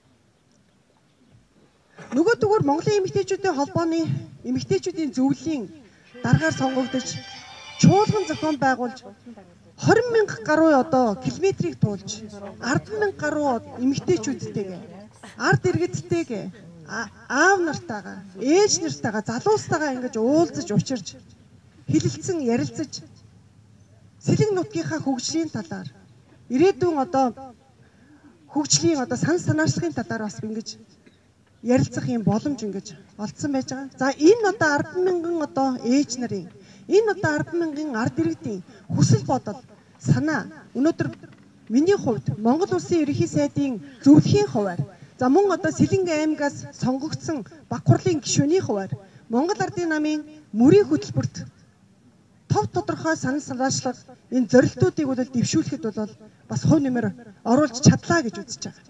[SPEAKER 7] Нөгөө тэгвэр Монголын эмэгтэйчүүдийн холбооны эмэгтэйчүүдийн зөвлөлийн дараагаар сонгогдож чуулган зохион байгуулж двадцать мянга гаруй одоо километрийг туулж ард мянга гаруй эмэгтэйчүүдтэйгээ ард иргэдтэйгээ аав нартайгаа, ээж нартайгаа, залуустайгаа ингэж уулзаж учирж хилэлцэн ярилцаж Сэлэг нутгийнхаа хөгжлийн талаар ирээдүйн одоо хөгжлийн одоо сан санаачлагын талаар бас ингэж ярилцах юм боломж ингэж олдсон байж байгаа. За энэ одоо ард мянган одоо ээж нарын, энэ одоо ард мянган ард иргэдийн хүсэл бодол, санаа өнөөдөр миний хувьд Монгол Улсын ерөнхий сайдын зөвлөхийн хуваар, за мөн одоо Сэлэнг аймгаас сонгогдсон баг хурлын гишүүний хуваар Монгол Ардын намын мөрийн хөтөлбөрт тов тодорхой санал санаачлага энэ зорилтуудыг бол дэвшүүлэхэд бол бас хувь нэмэр оруулж чадлаа гэж үзэж байгаа.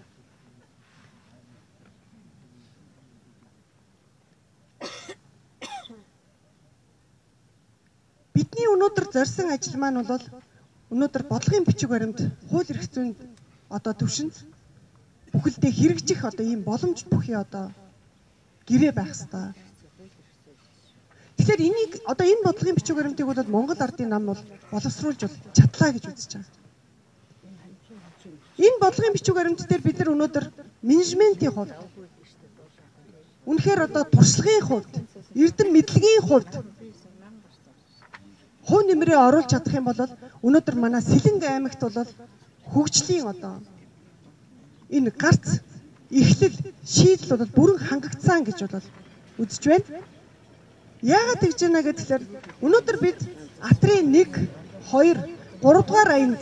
[SPEAKER 7] Бидний өнөөдөр зорьсон ажил маань бол өнөөдөр бодлогын бичиг баримт хууль эрх зүйн одоо төвшөнд бүхэлдээ хэрэгжих одоо ийм боломж бүхий одоо гэрээ байх ёстой. Тэгэхээр энийг одоо энэ бодлогын бичиг баримтыг бол Монгол Ардын нам бол боловсруулж чадлаа гэж үзэж байгаа. Энэ бодлогын бичиг баримт дээр бид нар өнөөдөр менежментийн хувьд үнэхээр одоо туршлагын хувьд, эрдэм мэдлэгийн хувьд хувь нэмрээ оруулж чадах юм бол өнөөдөр манай Сэлэнг аймагт бол хөгжлийн одоо энэ гарц эхлэл шийдэл бол бүрэн хангагдсан гэж бол үзэж байна. Яагаад тэгж байна гэхээр өнөөдөр бид Атрын нэг, хоёр, гурав дугаар аянд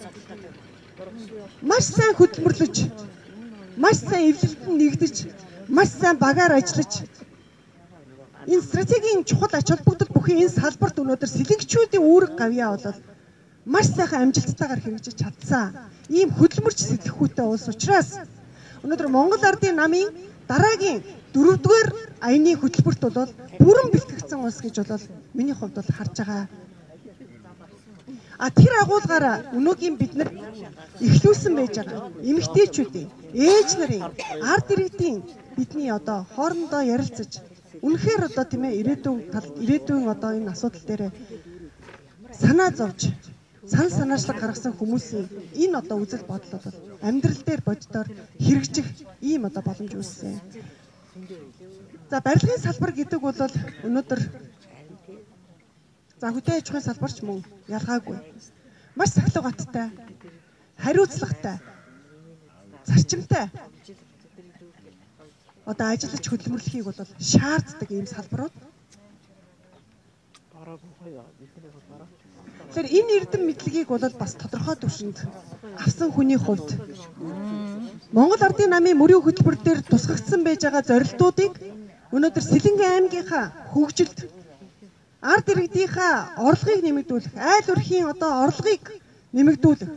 [SPEAKER 7] маш сайн хөдөлмөрлөж, маш сайн эвлэлтэнд нэгдэж, маш сайн багаар ажиллаж энэ стратегийн чухал ач холбогдол бүхий энэ салбарт өнөөдөр сэлэнгчүүдийн үүрэг гавьяа бол маш сайхан амжилттайгаар хэрэгжиж чадсан. Ийм хөдөлмөрч сэтгэхүйтэй улс учраас өнөөдөр Монгол Ардын намын дараагийн дөрөвдүгээр аяны хөтөлбөрт бол бүрэн бэлтгэгдсэн улс гэж бол миний хувьд бол харж байгаа. А тэр агуулгаараа өнөөгийн бид нар эхлүүлсэн байж байгаа эмэгтэйчүүдийн, ээж нарын, ард иргэдийн бидний одоо хоорондоо ярилцаж үнэхээр одоо тийм ээ ирээдүйн ирээдүйн одоо энэ асуудал дээр санаа зовж сан санаачлаг гаргасан хүмүүсийн энэ одоо үзэл бодол бол амьдрал дээр боддоор хэрэгжих ийм одоо боломж үүссэн. За барилгын салбар гэдэг бол өнөөдөр за хөдөө аж ахуйн салбарч мөн ялгаагүй. Маш сахилгаттай, хариуцлагатай, зарчимтай одоо ажиллаж хөдөлмөрлөхийг бол шаарддаг ийм салбарууд. Тэгэхээр энэ эрдэм мэдлэгийг бол бас тодорхой түвшинд авсан хүний хувьд Монгол Ардын намын мөрийн хөтөлбөр дээр тусгагдсан байж байгаа зорилтуудыг өнөөдөр Сэлэнг аймгийнхаа хөгжилд ард иргэдийнхаа орлогыг нэмэгдүүлэх, айл өрхийн одоо орлогыг нэмэгдүүлэх,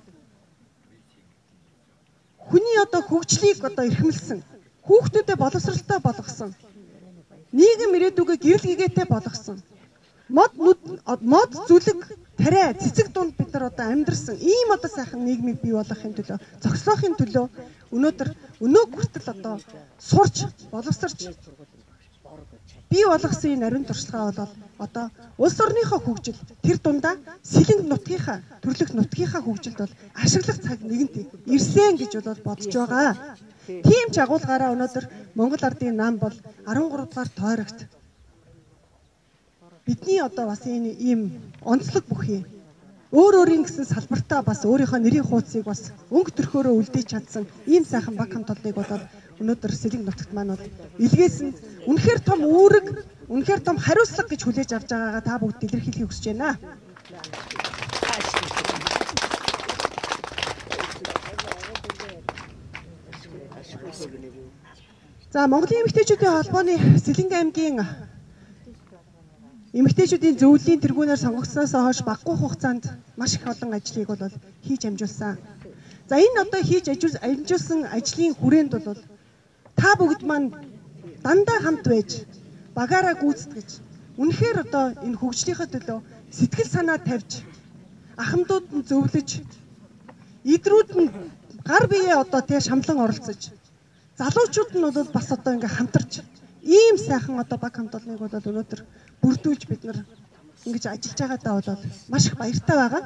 [SPEAKER 7] хүний одоо хөгжлийг одоо эрхэмлсэн, хүүхдүүдэд боловсралтай болгосон, нийгэм ирээдүгөө гэрэл гэгээтэй болгосон, мод мод зүлэг тариа цэцэг дунд бид нар одоо амьдарсан ийм одоо сайхан нийгмийг бий болгохын төлөө, зогсоохын төлөө өнөөдөр өнөө хүртэл одоо сурч, боловсрч бий болгосон энэ ариун туршлагаа бол одоо улс орныхоо хөгжил тэр дундаа сэлэнг нутгийнхаа төрлөх нутгийнхаа хөгжилд бол ашиглах цаг нэгэнт ирсэн гэж бол бодож байгаа. Тийм ч агуулгаараа өнөөдөр Монгол Ардын нам бол арван гурав дугаар тойрогт бидний одоо бас энэ ийм онцлог бүхий өөр өөрийн гэсэн салбартаа бас өөрийнхөө нэрийн хуудсыг бас өнгө төрхөөрөө үлдээж чадсан ийм сайхан баг хамт олныг болоод өнөөдөр Сэлэнг нутагт маань бол илгээсэн үнэхээр том үүрэг, үнэхээр том хариуцлага гэж хүлээж авч байгаагаа та бүгд илэрхийлэхийг хүсэж байна. За Монголын эмэгтэйчүүдийн холбооны Сэлэнг аймгийн эмэгтэйчүүдийн зөвлөлийн тэргүүнээр сонгогдсноос хойш багагүй хугацаанд маш их олон ажлыг бол хийж амжуулсан. За энэ одоо хийж амжуулсан ажлын хүрээнд бол та бүгд маань дандаа хамт байж багаараа гүйцэтгэж үнэхээр одоо энэ хөгжлийнхөө төлөө сэтгэл санаа тавьж ахмадууд нь зөвлөж идрүүд нь гар биеэ одоо тэгээ шамлан оролцож залуучууд нь бол бас одоо ингээ хамтарч ийм сайхан одоо баг хамт олныг бол өнөөдөр бүрдүүлж бид нар ингэж ажиллаж байгаадаа бол маш их баяртай байгаа.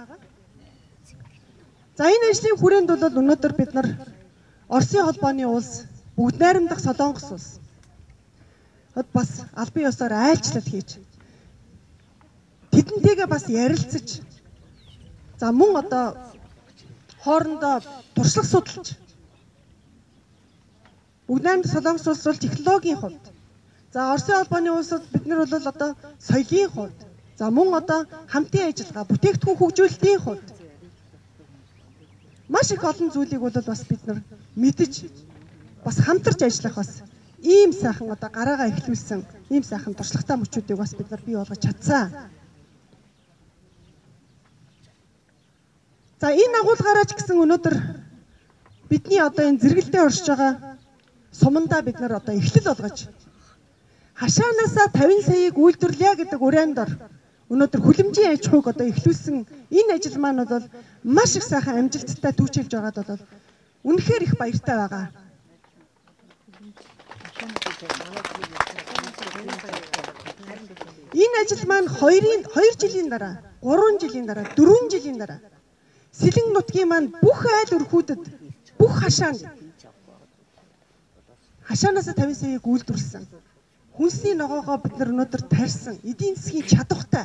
[SPEAKER 7] За энэ ажлын хүрээнд бол өнөөдөр бид нар Оросын холбооны улс бүгд найрамдах Солонгос улс бас албан ёсоор айлчлал хийж тэдэнтэйгээ бас ярилцаж за мөн одоо хоорондоо туршлага судалж бүгд найрамдах Солонгос улс бол технологийн хувьд за Оросын холбооны улсад бид нар бол одоо соёлын хувьд за мөн одоо хамтын ажиллагаа бүтээгдэхүүн хөгжүүлэлтийн хувьд маш их олон зүйлийг бол бас бид нар мэдэж бас хамтарч ажиллах бас ийм сайхан одоо гараагаа эхлүүлсэн ийм сайхан туршлагатай мөчүүдийг бас бид нар бий болгож чадсан. За энэ агуулгаараа ч гэсэн өнөөдөр бидний одоо энэ зэрэгэлдээ оршиж байгаа сумандаа бид нар одоо эхлэл болгож хашаанаасаа тавин саяыг үйлдвэрлэе гэдэг урайнд ор өнөөдөр хүлэмжийн аж ахуйг одоо эхлүүлсэн энэ ажил маань бол маш их сайхан амжилттай түүчилж байгаад бол үнэхээр их баяртай байгаа. Энэ ажил маань хоёрын хоёр жилийн дараа, гурван жилийн дараа, дөрвөн жилийн дараа Сэлэнг нутгийн маань бүх айл өрхүүдэд бүх хашаанд хашаанаасаа тавин саяыг үйлдвэрлэсэн. Хүнсний ногоогоо бид нар өнөөдөр тарьсан эдийн засгийн чадвартай.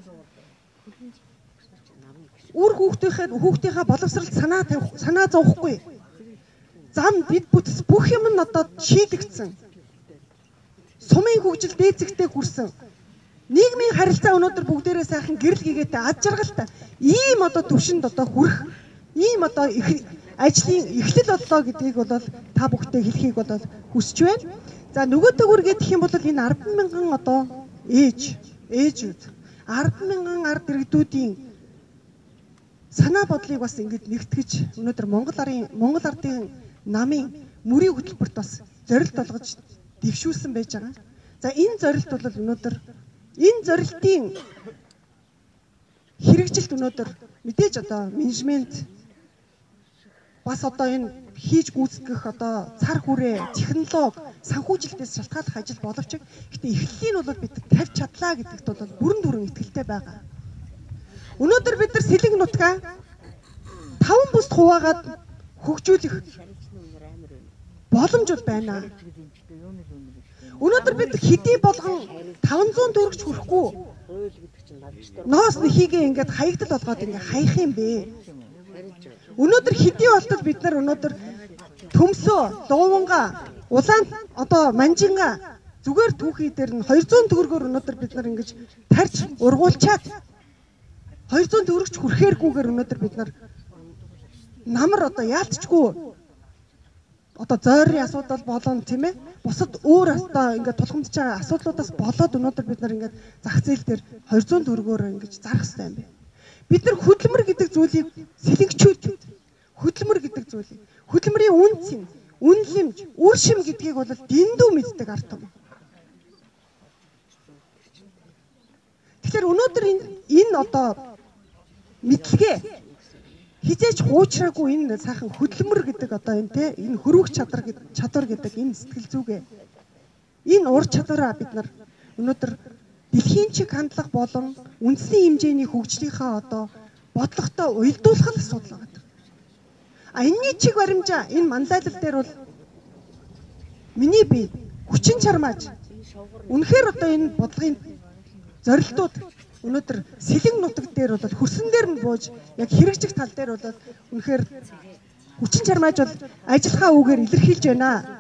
[SPEAKER 7] Үр хүүхдийнхээ хүүхдийнхээ боловсролд санаа санаа зовхгүй. Зам бид бүтц бүх юм нь одоо шийдэгдсэн. Сумын хөгжил дээд зэгтээ хүрсэн. Нийгмийн харилцаа өнөөдөр бүгдээрээ сайхан гэрэл гээтэй ад жаргалтай. Ийм одоо төвшөнд одоо хүрэх ийм одоо их ажлын эхлэл боллоо гэдгийг бол та бүхтэй хэлхийг бол хүсэж байна. За нөгөө төгөр гэх юм бол энэ арван мянган одоо ээж ээжүүд арван мянган ард иргэдүүдийн санаа бодлыг бас ингэж нэгтгэж өнөөдөр Монгол арын Монгол ардын намын мөрийн хөтөлбөрт бас зорилт олгож дэвшүүлсэн байж байгаа. За энэ зорилт бол өнөөдөр энэ зорилтын хэрэгжилт өнөөдөр мэдээж одоо менежмент бас одоо энэ хийж гүйцэтгэх одоо цар хүрээ технологи санхүүжилтээс шалтгааллах ажил боловч гэхдээ эхлэлийг бол бид тавьж чадлаа гэдэгт бол бүрэн дүрэн итгэлтэй байгаа. Өнөөдөр бид нар Сэлэнг нутгаа таван бүст хуваагаад хөгжүүлэх боломж бол байна. Өнөөдөр бид хэдий болгон таван зуун төгрөгч хүрэхгүй ноос нэхийгээ ингээд хаягдал болгоод ингээд хаях юм бэ. Өнөөдөр хэдий болтол бид нар өнөөдөр төмсөө, дууганга, улаан одоо манжинга зүгээр түүхий дээр нь хоёр зуун төгрөгөөр өнөөдөр бид нар ингэж тарж ургуулчаад хоёр зуун төгрөгч хүрэхээргүйгээр өнөөдөр бид нар намар одоо яалтчгүй одоо зойрын асуудал болон тийм ээ бусад өөр одоо ингээд тулгамдж байгаа асуудлуудаас болоод өнөөдөр бид нар ингээд зах зээл дээр хоёр зуун төгрөгөөр ингэж зарах хэрэгтэй юм байна. Бид нар хөдөлмөр гэдэг зүйлийг сэлэнгчүүд хөдөлмөр гэдэг зүйлийг хөдөлмөрийн үнц юм, үнэлэмж, үр шим гэдгийг бол дэндүү мэддэг ард том. Тэгэхээр өнөөдөр энэ энэ одоо мэдлэгээ хизээч хуучраагүй энэ сайхан хөдөлмөр гэдэг одоо энэ те энэ хөрвөх чадвар чадвар гэдэг энэ сэтгэл зүгээ энэ ур чадвараа бид нар өнөөдөр дэлхийн чиг хандлага болон үндэсний хэмжээний хөгжлийнхаа одоо бодлоготой уялдуулах асуудал байна. А энэний чиг баримжаа энэ манлайлал дээр бол миний бие хүчин чармааж үнэхээр одоо энэ бодлогын зорилтууд өнөөдөр сэлэн нутаг дээр бол хөрсөн дээр нь бууж яг хэрэгжих тал дээр бол үнэхээр хүчин чармааж бол ажиллахаа үгээр илэрхийлж байна.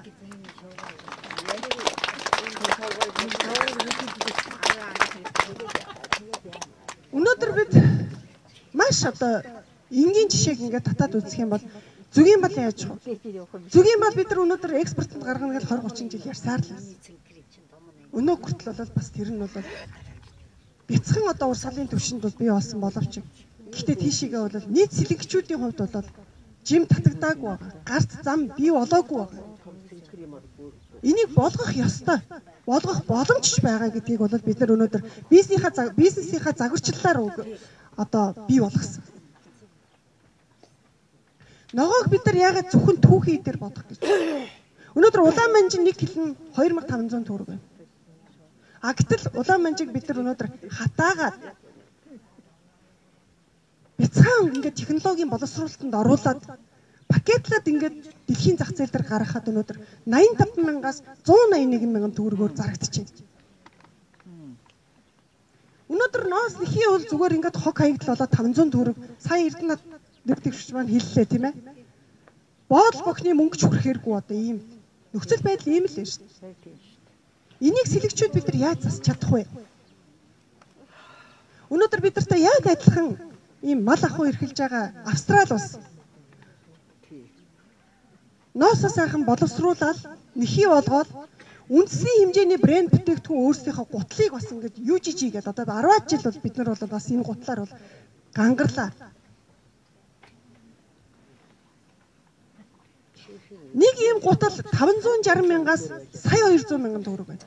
[SPEAKER 7] Өнөөдөр бид маш одоо энгийн жишээг ингээд татаад үзэх юм бол зүгийн бал яаж вэ? Зүгийн бал бид нар өнөөдөр экспортод гаргана гэж тwenty thirty жил ярьсаар л байсан. Өнөө хүртэл бол бас тэр нь бол бяцхан одоо урсгалын төвшөнд бол бий болсон боловч гэхдээ тийшээгээ бол нийт сэлэгчүүдийн хувьд бол жим татагдаагүй байгаа. Гарт зам бий болоогүй байгаа. Энийг болгох ёстой. Болгох боломж ч байгаа гэдгийг бол бид нар өнөөдөр бизнесийнхаа бизнесийнхаа загварчлалаар одоо бий болгосон. Ногоог бид нар яагаад зөвхөн түүхий дээр бодох гэж. Өнөөдөр улаан манжин нэг кило two thousand five hundred төгрөг байна. А гэтэл улаан манжиг бид нар өнөөдөр хатаагаад бяцхан ингээд технологийн боловсруулалтанд оруулаад пакетлаад ингээд дэлхийн зах зээл дээр гаргахад өнөөдөр eighty-five мянгаас one eighty-one мянган төгрөгөөр зарагдчихэв. Өнөөдөр ноос нэхий бол зүгээр ингээд хог хаягдл болоод five hundred төгрөг сая эрдэнэ нэг төвч маань хэллээ тийм ээ. Боол бохны мөнгө ч хүрхэхэргүй одоо ийм нөхцөл байдал ийм л байна шүү дээ. Энийг сэлэгчүүд бид нар яаж засч чадах вэ? Өнөөдөр бид нартай яг адилхан ийм мал ахуй эрхэлж байгаа Австрали улс ноосоо сайхан боловсруулаад нэхий болгоод үндэсний хэмжээний брэнд бүтээгдэхүүн өөрсдийнхөө гутлыг бас ингэж ю жи жи гэдэг одоо ten жил бол бид нар бол бас энэ гутлаар бол гангарлаа. Нэг ийм гутал five hundred sixty мянгаас сая two hundred мянган төгрөг байна.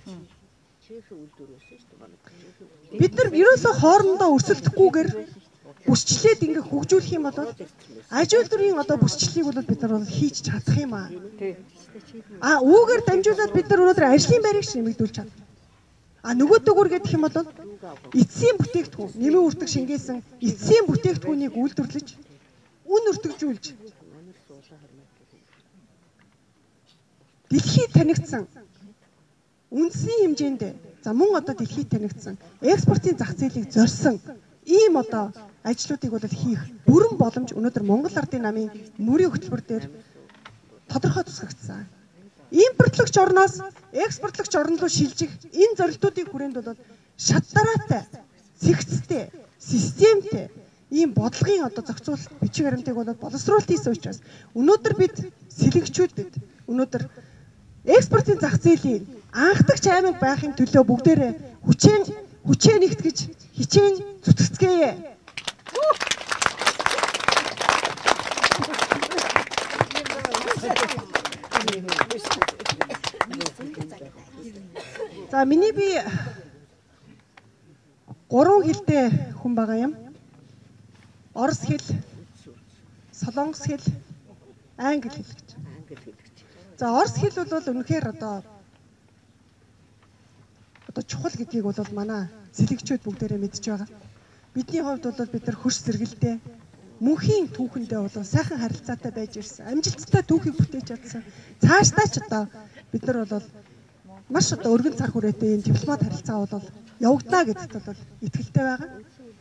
[SPEAKER 7] Бид нар ерөөсөө хоорондоо өрсөлдөхгүйгээр бүсчлээд ингээ хөгжүүлэх юм бол аж үйлдвэрийн одоо бүсчлэлийг бол бид нар хийж чадах юм аа. А үүгээр дамжуулаад бид нар өнөөдөр ажлын байрыг нэмэгдүүлж чадна. А нөгөө төгөр гэх юм бол эцсийн бүтээгдэхүүн нэмийн үрдэг шингээсэн эцсийн бүтээгдэхүүнийг үйлдвэрлэж үн өртөгжүүлж дэлхийд танигдсан үндэсний хэмжээнд за мөн одоо дэлхийд танигдсан экспортын зах зээлийг зорьсон ийм одоо ажлуудыг бол хийх бүрэн боломж өнөөдөр Монгол Ардын намын мөрийн хөтөлбөр дээр тодорхой тусгагдсан. Импортлогч орноос экспортлогч орн руу шилжих энэ зорилтуудыг хүрээнд бол шат дараатай, сэгцтэй, системтэй ийм бодлогын одоо зохицуулалт бичиг баримтыг бол боловсруулалт хийсэн учраас өнөөдөр бид сэлэгчүүд бид өнөөдөр экспортын зах зээлийн анхдагч аймаг байхын төлөө бүгдээрээ хүчээр хүчээ нэгтгэж хичээн зүтгэцгээе. За миний би гурван хэлтэй хүн байгаа юм. Орос хэл, солонгос хэл, англи хэл гэж. За орос хэл бол үнэхээр одоо одоо чухал гэдгийг бол манай сэлэгчүүд бүгдээрээ мэдж байгаа. Бидний хувьд бол бид нар хөрс зэрэгэлдээ мөнхийн түүхэндээ бол сайхан харилцаатай байж ирсэн. Амжилттай түүхийг бүтээж чадсан. Цаашдаа ч одоо бид нар бол маш одоо өргөн цар хүрээтэй энэ дипломат харилцаа бол явагдана гэдэгт бол итгэлтэй байгаа.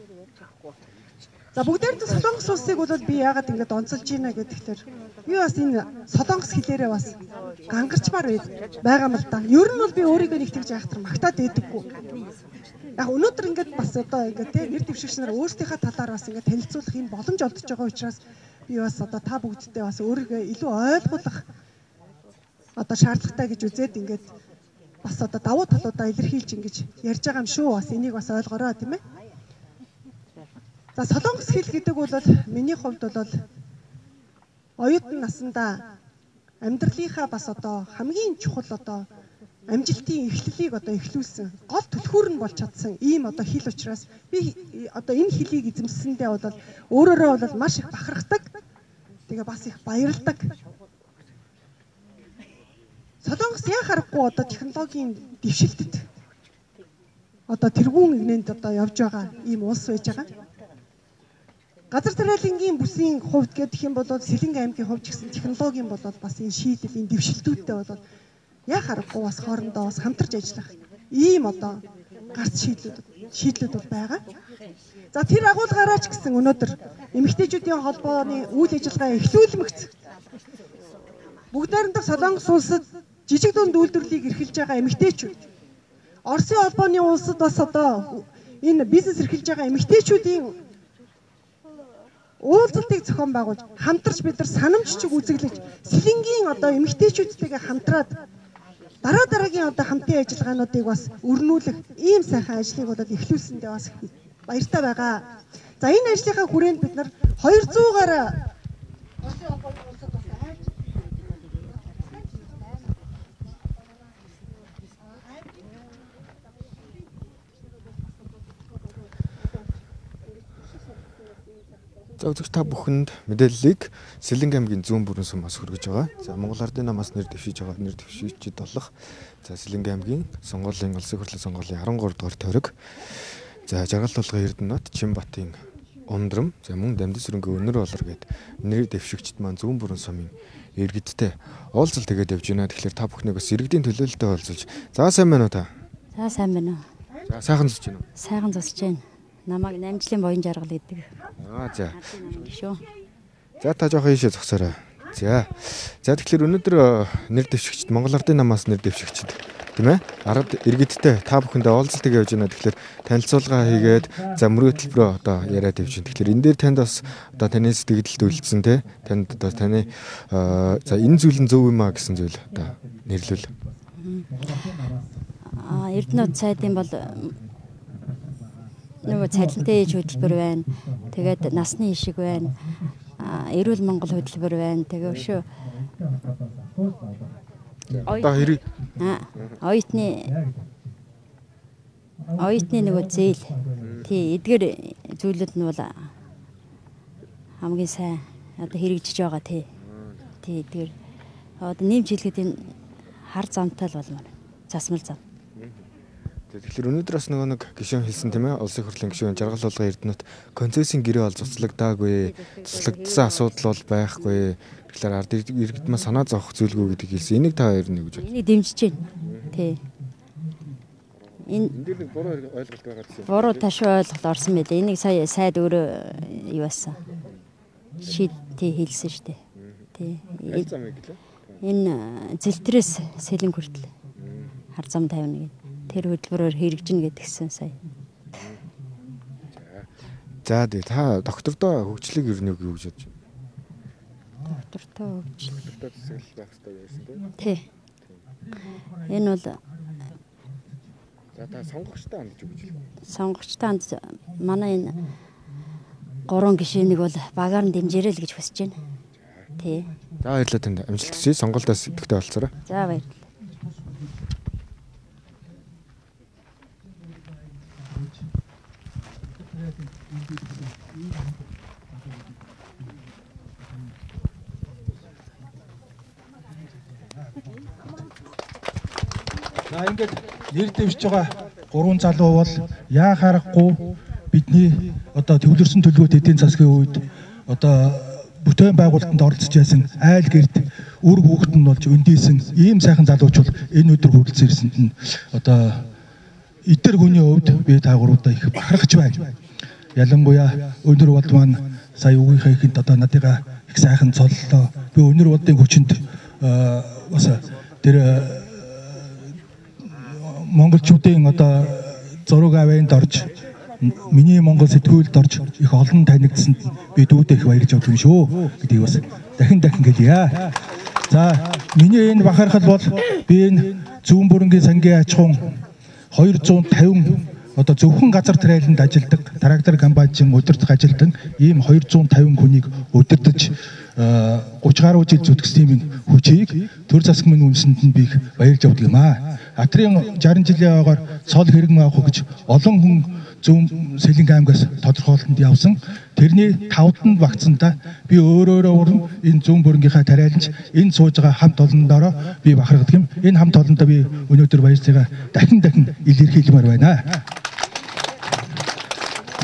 [SPEAKER 7] За бүгдээрээ солонгос улсыг бол би яагаад ингэж онцолж байна гэхээр би бас энэ солонгос хэлээрээ бас гангарчмаар байгаа юм л да. Ер нь бол би өөрийгөө нэг тэгж яахтар магтаад байдаггүй. Яг өнөөдөр ингэж бас одоо ингэ те нэр дэвшигч нар өөрсдийнхээ талаар бас ингэ танилцуулах юм боломж олдож байгаа учраас би бас одоо та бүгдтэй бас өөрийгөө илүү ойлгуулах одоо шаардлагатай гэж үзээд ингэж бас одоо давуу талуудаа илэрхийлж ингэж ярьж байгаа юм шүү. Бас энийг бас ойлгороо тийм ээ. За солонгос хэл гэдэг бол миний хувьд бол оюутан наснда амьдралынхаа бас одоо хамгийн чухал одоо амжилтын эхлэлийг одоо эхлүүлсэн гол түлхүүр нь болж чадсан ийм одоо хэл учраас би одоо энэ хэлийг эзэмсэндээ бол өөрөөрөө бол маш их бахархдаг. Тэгээ бас их баярлдаг. Солонгос яа харахгүй одоо технологийн дэвшилтэд одоо тэргүүн игнэнд одоо явж байгаа ийм улс байж байгаа. Газар тариалангийн бүсийн хувьд гэх юм бол Сэлэнг аймгийн хувьд гэсэн технологийн бол бас энэ шийдэл, энэ дэвшилтүүдтэй бол яа харахгүй бас хоорондоо бас хамтарч ажиллах ийм одоо гарц шийдлүүд шийдлүүд бол байгаа. За тэр агуулгаараа ч гэсэн өнөөдөр эмэгтэйчүүдийн холбооны үйл ажиллагаа эхлүүлмэгц бүгд найрамдах Солонгос улсад жижиг дунд үйлдвэрлэлийг эрхэлж байгаа эмэгтэйчүүд, Оросын холбооны улсад бас одоо энэ бизнес эрхэлж байгаа эмэгтэйчүүдийн уулзалтыг зохион байгуулж хамтарч бид нар санамжчиг үзэглэж Сэлэнгийн одоо эмэгтэйчүүдтэйгээ хамтраад дараа дараагийн одоо хамтын ажиллагаануудыг бас өрнүүлэх ийм сайхан ажлыг болоод эхлүүлсэндээ бас баяртай байгаа. За энэ ажлынхаа хүрээнд бид нар хоёр зуун гаруй Оросын холбооны улсад бас айлж
[SPEAKER 3] За үзэгч та бүхэнд мэдээллийг Сэлэнг аймгийн зүүн бүрэн сумаас хүргэж байгаа. За Монгол Ардын намаас нэр дэвшиж байгаа нэр дэвшигчид болох за Сэлэнг аймгийн сонгуулийн улсын хурлын сонгуулийн арван гурав дугаар тойрог за жаргал тулгын Эрдэнэт Чинбатын Ундрам за мөн Дамжин сүрэнгийн Өнөр болор гээд нэр дэвшигчид маань зүүн бүрэн сумын иргэдтэй уулзалт тэгээд явж байна. Тэгэхээр та бүхнийг бас иргэдийн төлөөлөлтөд уулзалж. За сайн байна уу та?
[SPEAKER 8] За сайн байна уу?
[SPEAKER 3] За сайхан зусж байна уу?
[SPEAKER 8] Сайхан зусж байна. Намайг Намжлын боён жаргал гэдэг.
[SPEAKER 3] Аа за.
[SPEAKER 8] Шүү.
[SPEAKER 3] За та жоохон ийшээ зогсоорой. За. За тэгэхээр өнөөдөр нэр дэвшигчд Монгол Ардын намаас нэр дэвшигчд тийм ээ? Ард иргэдтэй та бүхэндээ уулзалтыг явж байна. Тэгэхээр танилцуулга хийгээд за мөрөө төлбөрөө одоо яриад явж байна. Тэгэхээр энэ дээр танд бас одоо таны сэтгэлд үлдсэн те танд одоо таны за энэ зүйл нь зөв юм а гэсэн зүйл одоо нэрлүүл.
[SPEAKER 8] Аа Эрдэнэт сайдын бол нөгөө цалинтай ээж хөтөлбөр байна. Тэгээд насны ишиг байна. Эрүүл Монгол хөтөлбөр байна. Тэгээ өшөө
[SPEAKER 3] одоо хэрэг
[SPEAKER 8] оюутны оюутны нөгөө зээл тий эдгээр зүйлүүд нь бол хамгийн сайн одоо хэрэгжиж байгаа тий. Тий эдгээр одоо нэмж хэлэхэд энэ хар замтай л болмоор. Засмал зам.
[SPEAKER 3] Тэгэхээр өнөөдөр бас нөгөө нэг гишүүн хэлсэн тийм ээ улсын хурлын гишүүн жаргал тулгын Эрдэнэт концессийн гэрээ бол цуцлагдаагүй, цуцлагдсан асуудал бол байхгүй. Тэгэхээр ард иргэд маань санаа зовох зүйлгүй гэдэг хэлсэн. Энийг та хоёр нь гэж бодож.
[SPEAKER 8] Энийг дэмжиж байна. Тий. Энэ
[SPEAKER 3] дээр нэг буруу ойлголт байгаа гэсэн.
[SPEAKER 8] Буруу ташуу ойлголт орсон байлээ. Энийг сая сайд өөрөө юу байсан? Шийд тий хэлсэн шүү дээ. Тий. Энэ зэлтрээс Сэлэнг хүртэл хар зам тавина гэдэг. Тэр хөтөлбөрөөр хэрэгжинэ гэдгсэн сая.
[SPEAKER 3] За тий та доктордоо хөгжлийг юу нэг юу гэж бодож байна?
[SPEAKER 8] Доктортой хөгжил.
[SPEAKER 3] Доктортой засаглал байх хэрэгтэй байсан
[SPEAKER 8] тий. Энэ бол
[SPEAKER 3] за та сонгогчтой хандж өгч байна.
[SPEAKER 8] Сонгогчтой ханд манай энэ гурван гишээнийг бол багаар нь дэмжээрэй л гэж хүсэж байна. Тий.
[SPEAKER 3] За баярлалаа танд амжилт хүсье. Сонголтоос идэвхтэй болцоорой.
[SPEAKER 8] За баярлалаа.
[SPEAKER 9] За ингээд нэр дэвшиж байгаа гурван залуу бол яа харахгүй бидний одоо төвлөрсөн төлөвлөгөөт эдийн засгийн үед одоо бүтээн байгуулалтанд оролцож байсан айл гэрд үр хүүхэд нь болж өндийсэн ийм сайхан залууч бол энэ өдөр хүрэлцэн ирсэнд нь одоо эдгээр хүний хувьд би та гурвуудаа их бахархаж байна. Ялангуяа өнөр болд маань сая үгийнхээ ихэнд одоо надыгаа их сайхан цоллоо. Би өнөр болдын хүчинд бас тэр монголчуудын одоо зураг авэнд орж миний монгол сэтгүүлд орж их олон танигдсанд би дүүдээ их баярлж авдаг юм шүү гэдгийг бас дахин дахин хэлье. За миний энэ бахархал бол би энэ зүүн бүрэнгийн сангийн аж ахуйн хоёр зуун тавин одоо зөвхөн газар тариаланд ажилладаг трактор комбайнчин удирдах ажилтан ийм хоёр зуун тавин хүнийг удирдах гуч гаруй жил зүтгэсэн юм хүчийг төр засгийн үндэсэнд нь би их баярлж авдаг юм аа. Атрын шаран жилийн аваагаар цол хэрэгмээ авах гэж олон хүн зүүн Сэлэнг аймгаас тодорхойлолтод явсан. Тэрний тавданд багцсандаа би өөрөөрөө уран энэ зүүн бүрэнийхээ тариаланч энэ сууж байгаа хамт олондороо би бахархдаг юм. Энэ хамт олондоо би өнөөдөр баярцайгаа дахин дахин илэрхийлмээр байна.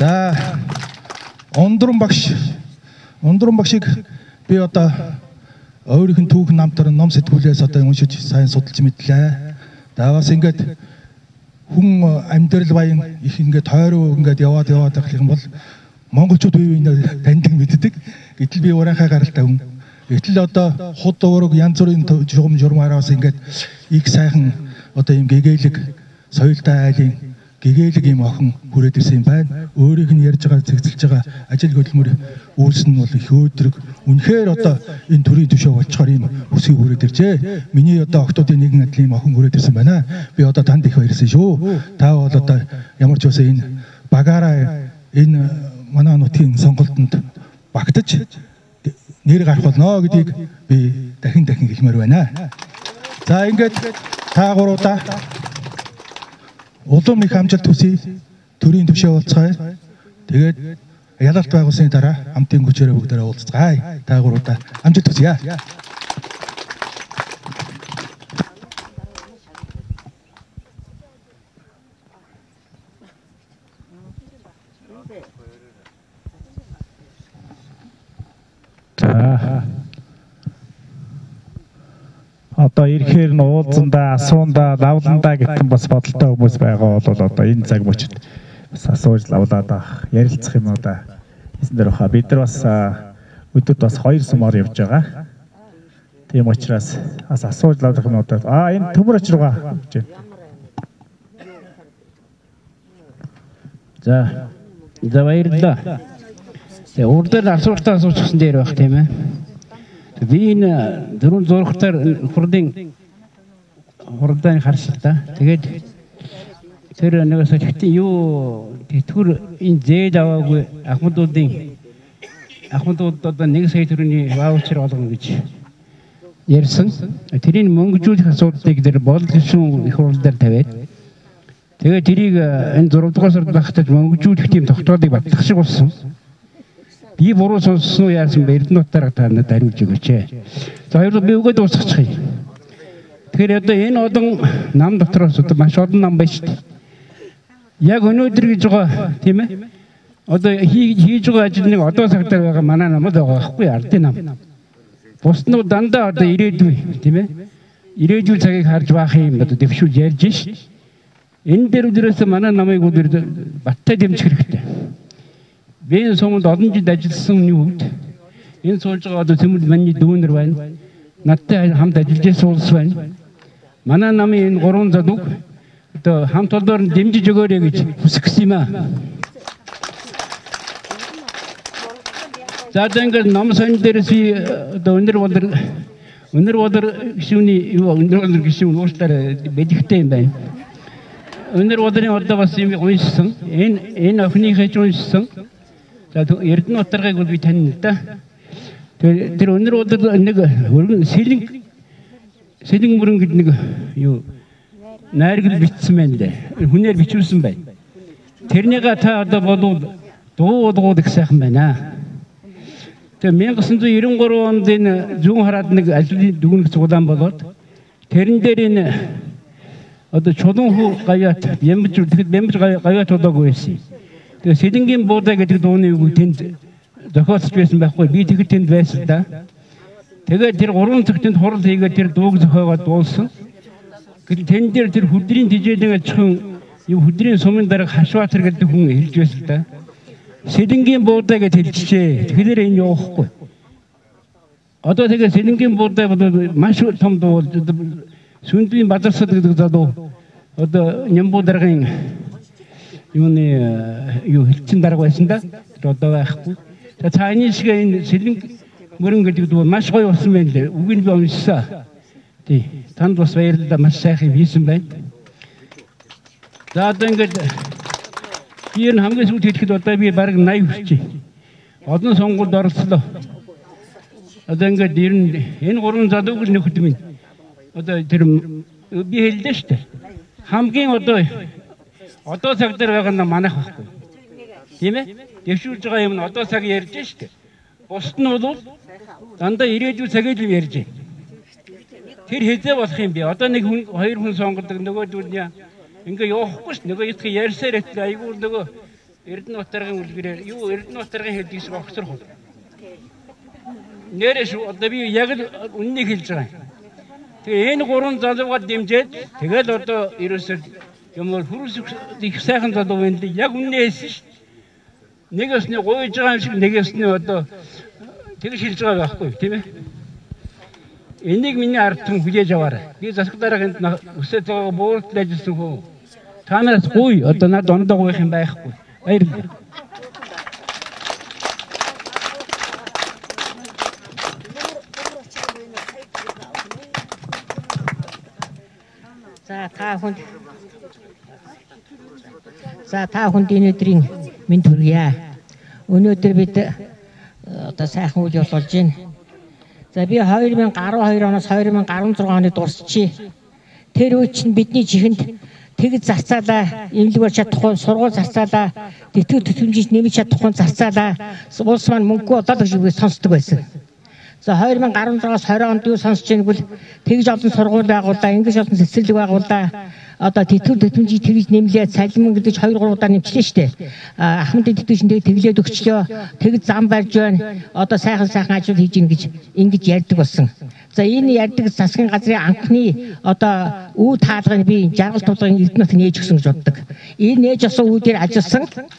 [SPEAKER 9] За Ундран багш Ундран багшийг би одоо өөрийнх нь түүх намтар ном сэтгүүлээс одоо уншиж сайн судалж мэдлээ. За бас ингээд хүн амьдрал баян их ингээд тойроо ингээд яваад яваад байх юм бол монголчууд бие биенээ таньдаг мэддэг. Гэтэл би уурайхаа гаралтай хүн. Гэтэл одоо худ уураг янз бүрийн журам журмаараас ингээд их сайхан одоо юм гэгээлэг соёлтой айлын гэгээлэг юм охин хүрээд ирсэн юм байна. Өөрийнх нь ярьж байгаа цэгцэлж байгаа ажил хөдөлмөр үйлс нь бол их өөдрөг. Үнэхээр одоо энэ төрийн төшөө болчоор ийм хүсгийг хүрээд иржээ. Миний одоо октоодын нэгэн адил ийм охин хүрээд ирсэн байна. Би одоо танд их баярлсан шүү. Та бол одоо ямар ч үсэн энэ багаараа энэ манай нутгийн сонголтонд багтаж нэр гарах болно гэдгийг би дахин дахин хэлмээр байна. За ингээд та гурудаа улам их амжилт хүсье. Төрийн төвшөө болцгаая. Тэгээд ялалт байгуулсны дараа хамтын хүчээрээ бүгдээрээ уулзцгаая. Та гурудаа амжилт хүсье.
[SPEAKER 10] Одоо ирэхээр нь уулзандаа, асуундаа, лавландаа гэтэн бас бодолтой хүмүүс байгаа бол одоо энэ цаг мөчид бас асууж лавлаад авах, ярилцах юм уу да. Эсэн дээр баха. Бид нар бас өдөрт бас хоёр сумаар явж байгаа. Тийм учраас бас асууж лавлах юм уу да. Аа энэ төмөр очир байгаа.
[SPEAKER 11] За. За баярлалаа. Тэгээ урдаар асуултаа асуучихсан дээр байх тийм ээ. Би энэ дөрөв зургатаар хурдын хурдын харсан та. Тэгээд тэр нэгээс ихтэй юу тэтгэр энэ зээл аваагүй ахмадуудын ахмадууд одоо нэг сая төгрөгийн ваучер олгоно гэж ярьсан. Тэрийг мөнгөжүүлэх асуудлыг тэр болд гишүүн их хурлаар тавиад тэгээд тэрийг энэ зураг дугаар сард багтаж мөнгөжүүлэх тийм тогтоолыг батлах шиг болсон. Би буруу сонссон уу яасан бэ? Эрдэнэтээр та надад хариулж өгөөч. За хоёроо би өгөөд дуусгачих юм. Тэгэхээр одоо энэ олон нам дотроос одоо маш олон нам байна шүү дээ. Яг өнөөдөр гэж байгаа тийм ээ. Одоо хийж байгаа ажил нэг одоо цагтаар байгаа манай намд байгаа байхгүй ардын нам. Бус нь дандаа одоо ирээдүй тийм ээ. Ирээдүйн цагийг харж байх юм одоо дэвшүүлж ярьж ш. Энэ дээр өдрөөс манай намайг өдөр баттай дэмжих хэрэгтэй. Би энэ сумд олон жил ажилласан үед энэ суулж байгаа одоо Тэмүүл маньны дүүнэр байна. Надтай хамт ажиллаж байсан улс байна. Манай намын энэ гурван задуг одоо хамт олдоор дэмжиж өгөөрэй гэж хүсгэсэн юм аа. За тэгээд ном сонь дээрээс би одоо өнөр болор өнөр болор гişүүний юу өнөр болор гişүүн ууштаар бэлэгтэй юм байна. Өнөр болорын одоо бас юм уншсан. Энэ энэ охины хийж уншсан. За Эрдэнэ утгарыг бол би таньна да. Тэр тэр өнөр удаа нэг сэлэн сэлэн мөрөн гэдэг нэг юу найргал бичсэн байна лээ. Хүнээр бичүүлсэн байна. Тэрнийг та одоо болов дуу уулгууд их сайхан байна. Тэгээ 천구 девяносто три онд энэ зүүн хараад нэг ажлын дүгнэх цуглаан болоод тэрэн дээр энэ одоо чулуун хүү гавьяат ямж тэгэхэд ямж гавьяат болоогүй байсан. Тэгээ Сэлэнгийн буудаа гэдэг дууны үг тэнд зохиолч байсан байхгүй. Би тэгэхэд тэнд байсан да. Тэгээд тэр гурван цаг тэнд хурал хийгээд тэр дууг зохиогоод дуулсан. Гэтэл тэн дээр тэр хөдрийн тижээлэн ачихын юм хөдрийн сумын дарга Хашбаатар гэдэг хүн хэлж байсан да. Сэлэнгийн буудаа гэж хэлчихээ. Тэгэхээр энэ явахгүй. Одоо тэгээ Сэлэнгийн буудаа бол маш том дуу Сүндийн Бадарсад гэдэг залуу одоо Нямбуу даргын юуны юу хэлцэн дарга байсан да. Одоо байхгүй. За цааны шиг энэ Сэлэнг мөрөн гэдэг дуу маш гоё болсон байна лээ. Үгийг би уншсан. Тий. Танд бас баярлалаа. Маш сайхан хийсэн байна. За одоо ингээд би энэ хамгийн сүүлд хэлэхэд одоо би бараг восемь хүрчээ. Олон сонгуульд оролцлоо. Одоо ингээд ер нь энэ гурван залууг нөхөд минь одоо тэр би хэллээ шүү дээ. Хамгийн одоо одоо цаг дээр байгаа нь манайх байхгүй. Тийм ээ? Дэвшүүлж байгаа юм нь одоо цаг ярьж шүү дээ. Бусд нь бол дандаа ирээдүйн цагийг л ярьж байна. Тэр хэзээ болох юм бэ? Одоо нэг хүн хоёр хүн сонгодог нөгөөдөл нь ингээ явахгүй ш. Нөгөө их ярьсаар хэвээр айгүй нөгөө Эрдэнэ Батаргын үлгэрээр юу Эрдэнэ Батаргын хэлдгийс огцрох. Нэрэж одоо би яг л үннийг хэлж байгаа. Тэгээ энэ гурван залуугаар дэмжиж тэгэл одоо ерөөсөө юм бол хүрээс их сайхан залуу байна ли яг үннээ хэлсэн шүү дээ. Нэг өсний гуйж байгаа юм шиг нэг өсний одоо тэгж хэлж байгаа байхгүй тийм ээ. Энийг миний ард түмэн хүлээж аваарай. Би засаг дараагийн өсөж байгаа бууртал ажилласан хөө. Та нараас гуй одоо над ондоо гуйх юм байхгүй. Баярлалаа.
[SPEAKER 5] За та хүнд За та хүнд өнөөдрийн мэнд хүргье. Өнөөдөр бид одоо сайхан үйл явдал болж байна. За би две тысячи двадцать two оноос две тысячи двадцать шесть оны дурсчи. Тэр үе чинь бидний чихэнд тэгж зарцаалаа, эмнэлэг болж чадахгүй, сургууль зарцаалаа, тэтгэл төтөмжиж нэмж чадахгүй зарцаалаа. Улс маань мөнгө олоод гэж үгүй сонсдог байсан. За две тысячи двадцать six-аас twenty онд юу сонсож байгааг бол тэгж олон сургууль байгууллаа, ингэж олон цэцэрлэг байгууллаа. Одоо тэтгэл төтөмжийг тэгж нэмлээ, цалин гэдэг two three удаа нэмчлээ шүү дээ. Ахмад тэтгэжин тэглээд өгчлөө, тэгж зам барьж байна. Одоо сайхан сайхан ажил хийж ийн гэж ингэж ярьдаг болсон. За энэ ярьдаг засгийн газрын анхны одоо үе таалгыг би жаргал тулгын эрдэнэт нээж өгсөн гэж боддог. Энэ нээж авсан үүдээр ажилласан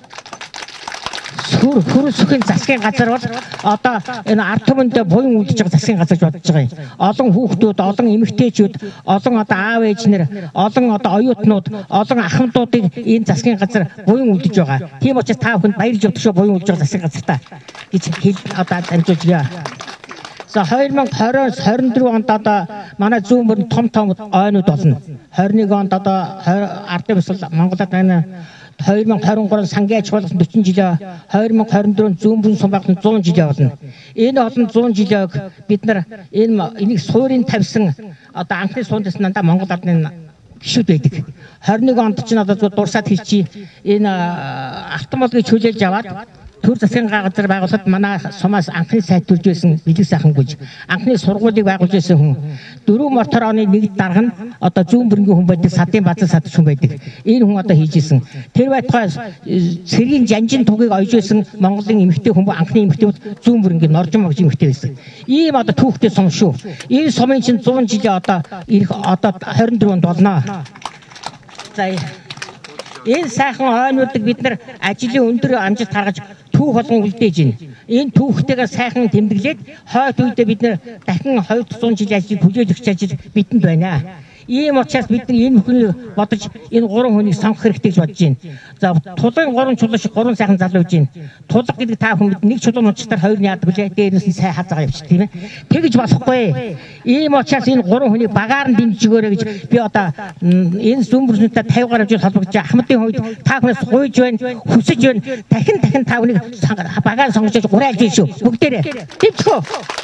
[SPEAKER 5] Сүр хөрөсөхийн засгийн газар бол одоо энэ ард түмэнд буян үлдэж байгаа засгийн газар гэж бодож байгаа юм. Олон хүүхдүүд, олон эмэгтэйчүүд, олон одоо аав ээжнэр, олон одоо оюутнууд, олон ахмадуудыг энэ засгийн газар буян үлдэж байгаа. Тийм учраас та бүхэнд баярлж өгдөг шүү буян үлдэж байгаа засгийн газартаа гэж хэл одоо дамжуулж байна. За две тысячи twenty-оос twenty-four онд одоо манай зүүн мөрөнд том том ойнууд болно. twenty-one онд одоо ардын бусал Монголд байна. twenty twenty-three сангийн аж ахуйлын forty жилээ, twenty twenty-four зүүн бүрэн сум байгуулсан one hundred жилээ болно. Энэ олон one hundred жилийг бид нар энэ энийг суурийн тавьсан одоо анхны суундас нандаа Монгол ардны гişүүд байдаг. twenty-one онд ч одоо дурсаад хийчи энэ автомобилыг чөлөөлж аваад төр засгийн газар байгуулахад манай сумаас анхны сайт төрж байсан бэлэг сайхан гүж анхны сургуулийг байгуулж байсан хүн дөрвөн мотор оны нэг дарга нь одоо зүүн бүрэнгийн хүн байдаг, садын базар садч хүн байдаг. Энэ хүн одоо хийж исэн. Тэр байтугай цэргийн жанжин тугийг ойж байсан Монголын эмэгтэй хүн анхны эмэгтэй зүүн бүрэнгийн норжин могж эмэгтэй байсан. Ийм одоо түүхтэй сум шүү. Энэ сумын чинь one hundred жилийн одоо ирэх одоо twenty-four онд болно. За энэ сайхан ойнуудыг бид нар ажлын өндөр амжилт гаргаж түүх болгон үлдээж байна. Энэ түүхтэйгээ сайхан тэмдэглээд хойд үедээ бид нар дахин two hundred жил ажил хүлээлгч ажил бидэнд байна. Ийм учраас бид нар энэ бүхнийг бодож энэ гурван хүнийг сонгох хэрэгтэй гэж бодож байна. За тулгын гурван чулуу шиг гурван сайхан залуу гэж байна. Тулга гэдэг та хүн нэг чулуун унцтаар хоёр нь яадаг вэ? Дээрээс нь сайн хазгаа явчих тийм ээ. Тэгж болохгүй. Ийм учраас энэ гурван хүнийг багаар нь дэмжиж өгөөрэй гэж би одоо энэ зүүн бүрсэнтэй fifty гаруй жил холбогдож Ахмадын хувьд та хүнээс гуйж байна, хүсэж байна. Дахин дахин та хүнийг багаар сонгож гурайлж байна шүү. Бүгдээрээ. Дэмжихөө.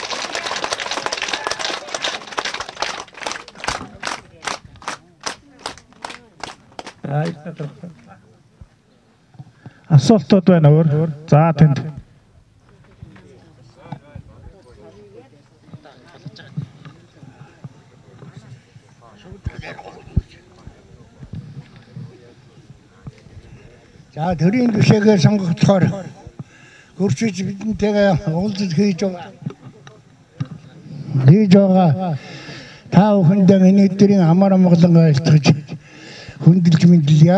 [SPEAKER 10] Асуултууд байна өөр. За тэнд.
[SPEAKER 6] За төрийн гишээгээр сонгогдохоор хөрчиж бидэнтэйгээ уулзалт хийж байгаа. Хийж байгаа. Та бүхэндээ миний өдрийн амар амгалан айлтгаж хүндэлж мэдлээ.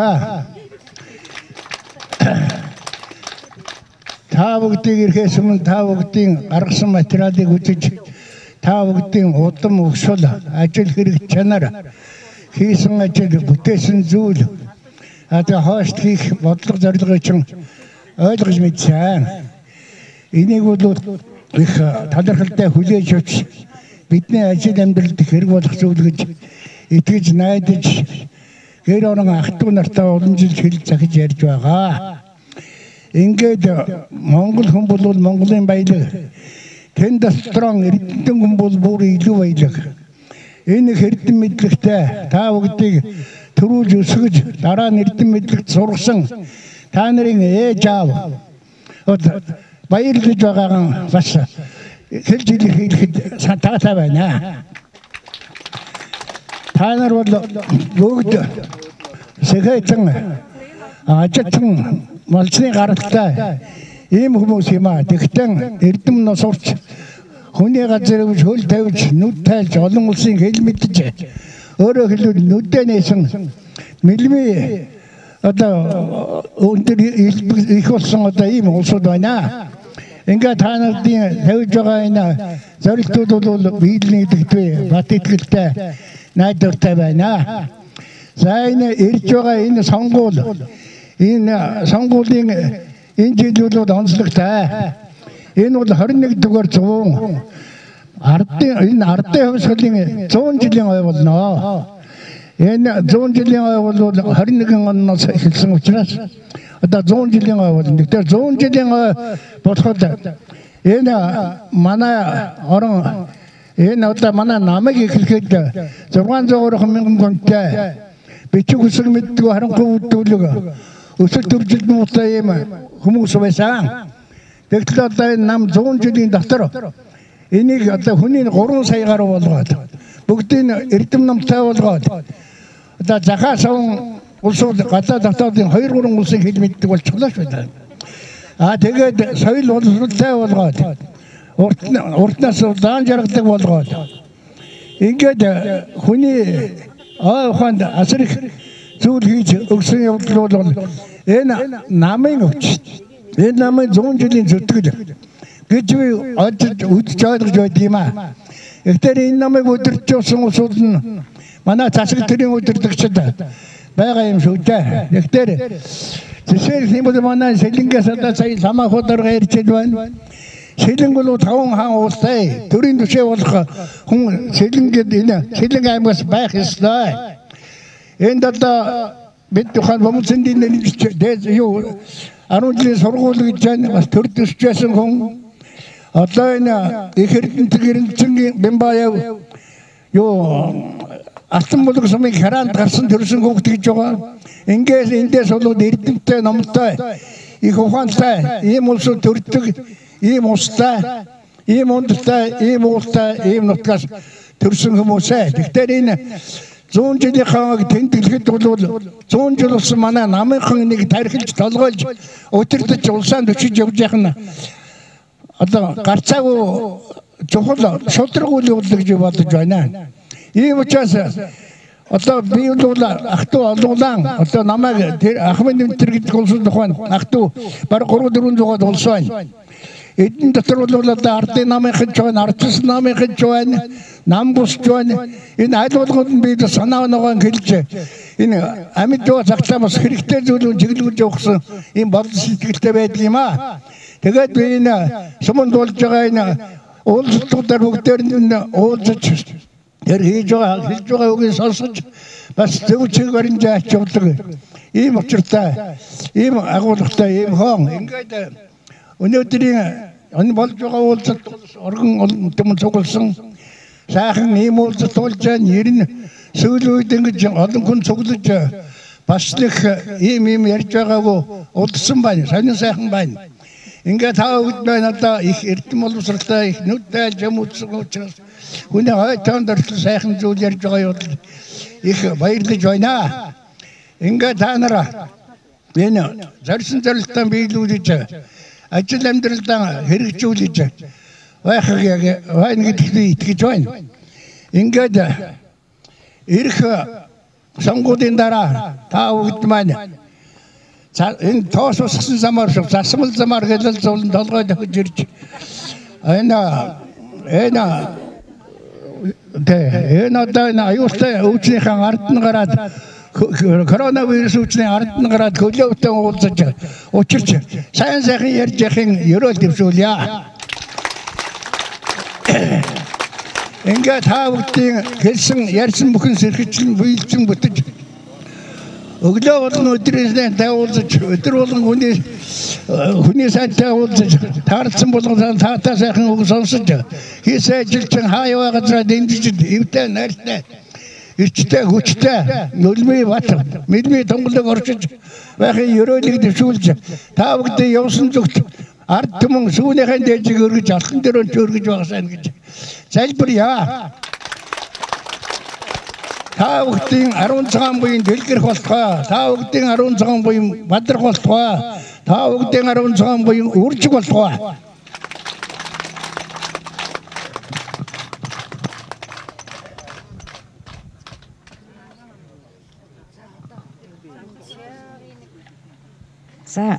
[SPEAKER 6] Та бүгдийг ирэхээс өмнө та бүгдийн гаргасан материалыг үзэж та бүгдийн удам өгшөл ажил хэрэг чанар хийсэн ажил бүтээсэн зүйл одоо хойш хийх бодлого зорилгыг чинь ойлгож мэдсэн. Энийг бол их талархалтай хүлээж авч бидний ажил амьдралд хэрэг болох зүйл гэж итгэж найдаж гэр орон ах トゥ нартай олон жил хэл захиж ярьж байгаа. Ингээд Монгол хүн бол Монголын баялаг. Тэнд дотроо эрдэнэ хүн бол бүр илүү баялаг. Энэ эрдэнэ мэдлэгтэй та бүгдийг төрүүлж өсгөж дараа нь эрдэнэ мэдлэгт сургасан та нарын ээж аав баярлаж байгаагаа бас хэлж хэлэхэд таатай байна. Та нар бол бүгд сэхэцэн ажиглан
[SPEAKER 12] малчны гаралтай ийм хүмүүс юм аа. Тэгтэн эрдэм нос урч хүний газар өвж хөл тавьж нүд тайлж олон улсын хэл мэдж өөрөө хэлбэл нүдээ нээсэн мэлми одоо өндөр их болсон одоо ийм улсууд байна. Ингээд та нарын тавьж байгаа энэ зорилтууд бол биелний нэгдэгдвэ бат итгэлтэй найдвартай байна. За энэ ирж байгаа энэ сонгуул энэ сонгуулийн энэ жилүүд онцлогтой. Энэ бол хорин нэг дугаар зуун ардын энэ ардын хувьсгалын зуун жилийн ой болно. Энэ зуун жилийн ой бол хорин нэгэн оноос эхэлсэн учраас одоо зуун жилийн ой болно. Тэгэхээр зуун жилийн ой болоход энэ манай орон энэ одоо манай намыг эхлэхэд зургаан зуун мянган гонтой бичиг үсэг мэддэг харанхуй үүдүүлэг өсөлт төржилт нууцтай юм хүмүүс байсан. Тэгтэл одоо энэ нам зуун жилийн дотор энийг одоо хүний гурван сая гаруй болгоод бүгдийг эрдэм намтай болгоод одоо захаа савн улсууд гадаа дотоодын хоёр гурван улсын хэл мэддэг болчихлоо шүү дээ. Аа тэгээд соёл боловсролтой болгоод урт уртнаас даан жаргадаг болгоод ингээд хүний аа ухаанд асар их зүйл хийж өгсөн явдал бол энэ намын өвч. Энэ намын зуун жилийн зүтгэл гэж би одод үдж ойлгож байд юм аа. Гэхдээ энэ намыг өдөржүүлсэн улсууд нь манай засаг төрийн өдөрдөгчд байгаа юм шүү дээ. Тэгэхээр жишээл хэмээн манай Сэлэнгээс одоо сая самаа хөдөргөө ирчээд байна. Сэлэнг бол таван хаан улстай төрийн түшээ болох хүн Сэлэнгэд энэ Сэлэнг аймагаас байх ёстой. Энд одоо бид тухайн бомцэндийн нэрч юу арван жилийн сургууль гэж байна. Бас төр төсч байсан хүн одоо энэ их эрдэнэт Бямбаяв юу алтан булаг сумын хараанд гарсан төрсөн хүүхд гэж байгаа. Ингээс эндээс болоод эрдэмтэй номтой их ухаантай ийм улсууд төрдөг ийм устай ийм ундтай ийм уултай ийм нутгаас төрсөн хүмүүсээ. Тэгэхээр энэ зуун жилийн хааг тэмдэглэхэд бол зуун жил болсон манай намынхан нэг тархилж толгойлж өтөрдөж улсаанд өчиж явж яах нь одоо гарцаагүй чухал шудраг үйл явдал гэж бодож байна. Ийм учраас одоо би бол ах トゥ олуулан одоо намайг Ахмад Нэмтэр гэдэг улсууд тухайн ах トゥ бараг гурван дөрвөн зугаад улс байна. Эдэн дотор бол одоо ардын намын хэж байна, ардчс намын хэж байна, нам бусч байна. Энэ аль болгонд нь би санаа оноогоо хэлж энэ амьд жоо цагтаа бас хэрэгтэй зүйлүүд чиглүүлж явахсан ийм бодол сэтгэлтэй байдаг юм аа. Тэгээд би энэ суманд болж байгаа энэ уулзалтуудаар бүгдээр нь уулзаж тэр хийж байгаа хэлж байгаа үгийг сонсож бас зөв чигээр нь жаач явдаг. Ийм учиртай, ийм агуулгатай, ийм хон ингээд өнөөдрийн энэ болж байгаа уулзалт оргон төмөн цугласан сайхан ийм уулзалт болж байна. Ер нь сүүлийн үед ингэж олон хүн цуглаж бас нэг ийм ийм ярьж байгаагүй удсан байна. Сонин сайхан байна. Ингээд таа үед байна одоо их эрдэм боловсролтой их нүдтэй жам үзсэн учраас хүний хойтонд орсон сайхан зүйл ярьж байгаа юу их баярлаж байна. Ингээд та нараа энэ зорьсон зорилтоо биелүүлж ажил амьдралдаа хэрэгжүүлж байхыг яг байна гэдэгт итгэж байна. Ингээд ирэх сонгуулийн дараа та бүгд маань энэ тоос уссан замаар засмал замаар хэлэл зовлон толгой дахиж ирж энэ энэ тэ энэ одоо энэ аюултай өвчнийхэн ард нь гараад коронавирус өвчний ард нь гараад хөлөөтэй уулзаж учирч сайн сайхан ярьж яхин ерөөл дэвшүүлье. Ингээд та бүгдийн хэлсэн ярьсан бүхэн сэрхэжлэн биелсэн бүтэж өглөө болгон өдрөөсөө тауулж өдөр болгон хүний хүний сайтай уулзаж таарсан болгон таатаа сайхан үг сонсож хийсэй жилчин хаяа газраа дэмжиж эвтэй найртай эрчтэй хүчтэй нөлмий бат мэдмий тонголог орчиж байхын ерөөлийг дэвшүүлж та бүгдээ явсан зүгт ард түмэн сүүнийхэн дээжиг өргөж алхан дөрөнд өргөж байгаасаа гэж залбирья. Та бүгдийн аруун цагаан буян дэлгэрэх болтугай. Та бүгдийн аруун цагаан буян бадрах болтугай. та бүгдийн аравын цоон буюу үржиг болгоо.
[SPEAKER 8] За.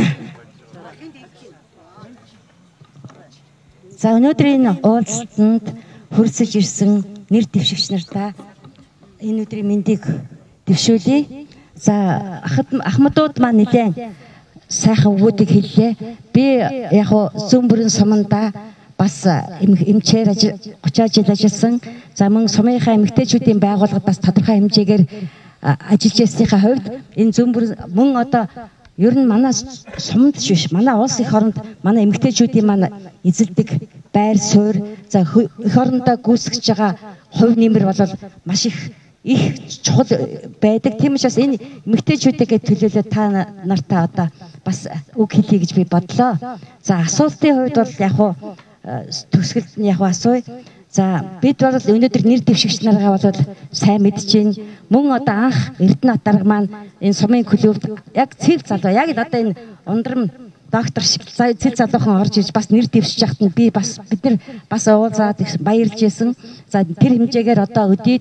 [SPEAKER 8] За өнөөдрийн уулзалтанд хүрсэж ирсэн нэр дэвшигч нартаа энэ өдрийн мэндийг дэвшүүлье. За ахмадууд маань нэлээд сайхан өгөөдийг хэллээ. Би яг зүүн бүрэн суманда бас эмчээр гуч жил ажилласан. За мөн сумынхаа эмэгтэйчүүдийн байгууллагад бас тодорхой хэмжээгээр ажиллаж байсныхаа хувьд энэ зүүн бүрэн мөн одоо ер нь манай сумд ч биш манай улс их оронд манай эмэгтэйчүүдийн маань эзэлдэг байр суурь за их орондоо гүйцэтгэж байгаа хувь нэмэр бол маш их их чухал байдаг. Тийм учраас энэ эмэгтэйчүүдээ төлөөлөө та нартаа одоо бас үг хэлье гэж би бодлоо. За асуултын хувьд бол яг хуу төгсгөлд нь яг асууя. За бид бол өнөөдөр нэр дэвшигч наргаа бол сайн мэдж байна. Мөн одоо анх Эрдэнэт дарга маань энэ сумын клубт яг цэв залуу яг л одоо энэ ундрам доктор шиг цэв залуухан орж ирж бас нэр дэвшиж яхад нь би бас бид нар бас уулзаад баярлж байсан. За тэр хэмжээгээр одоо өдийд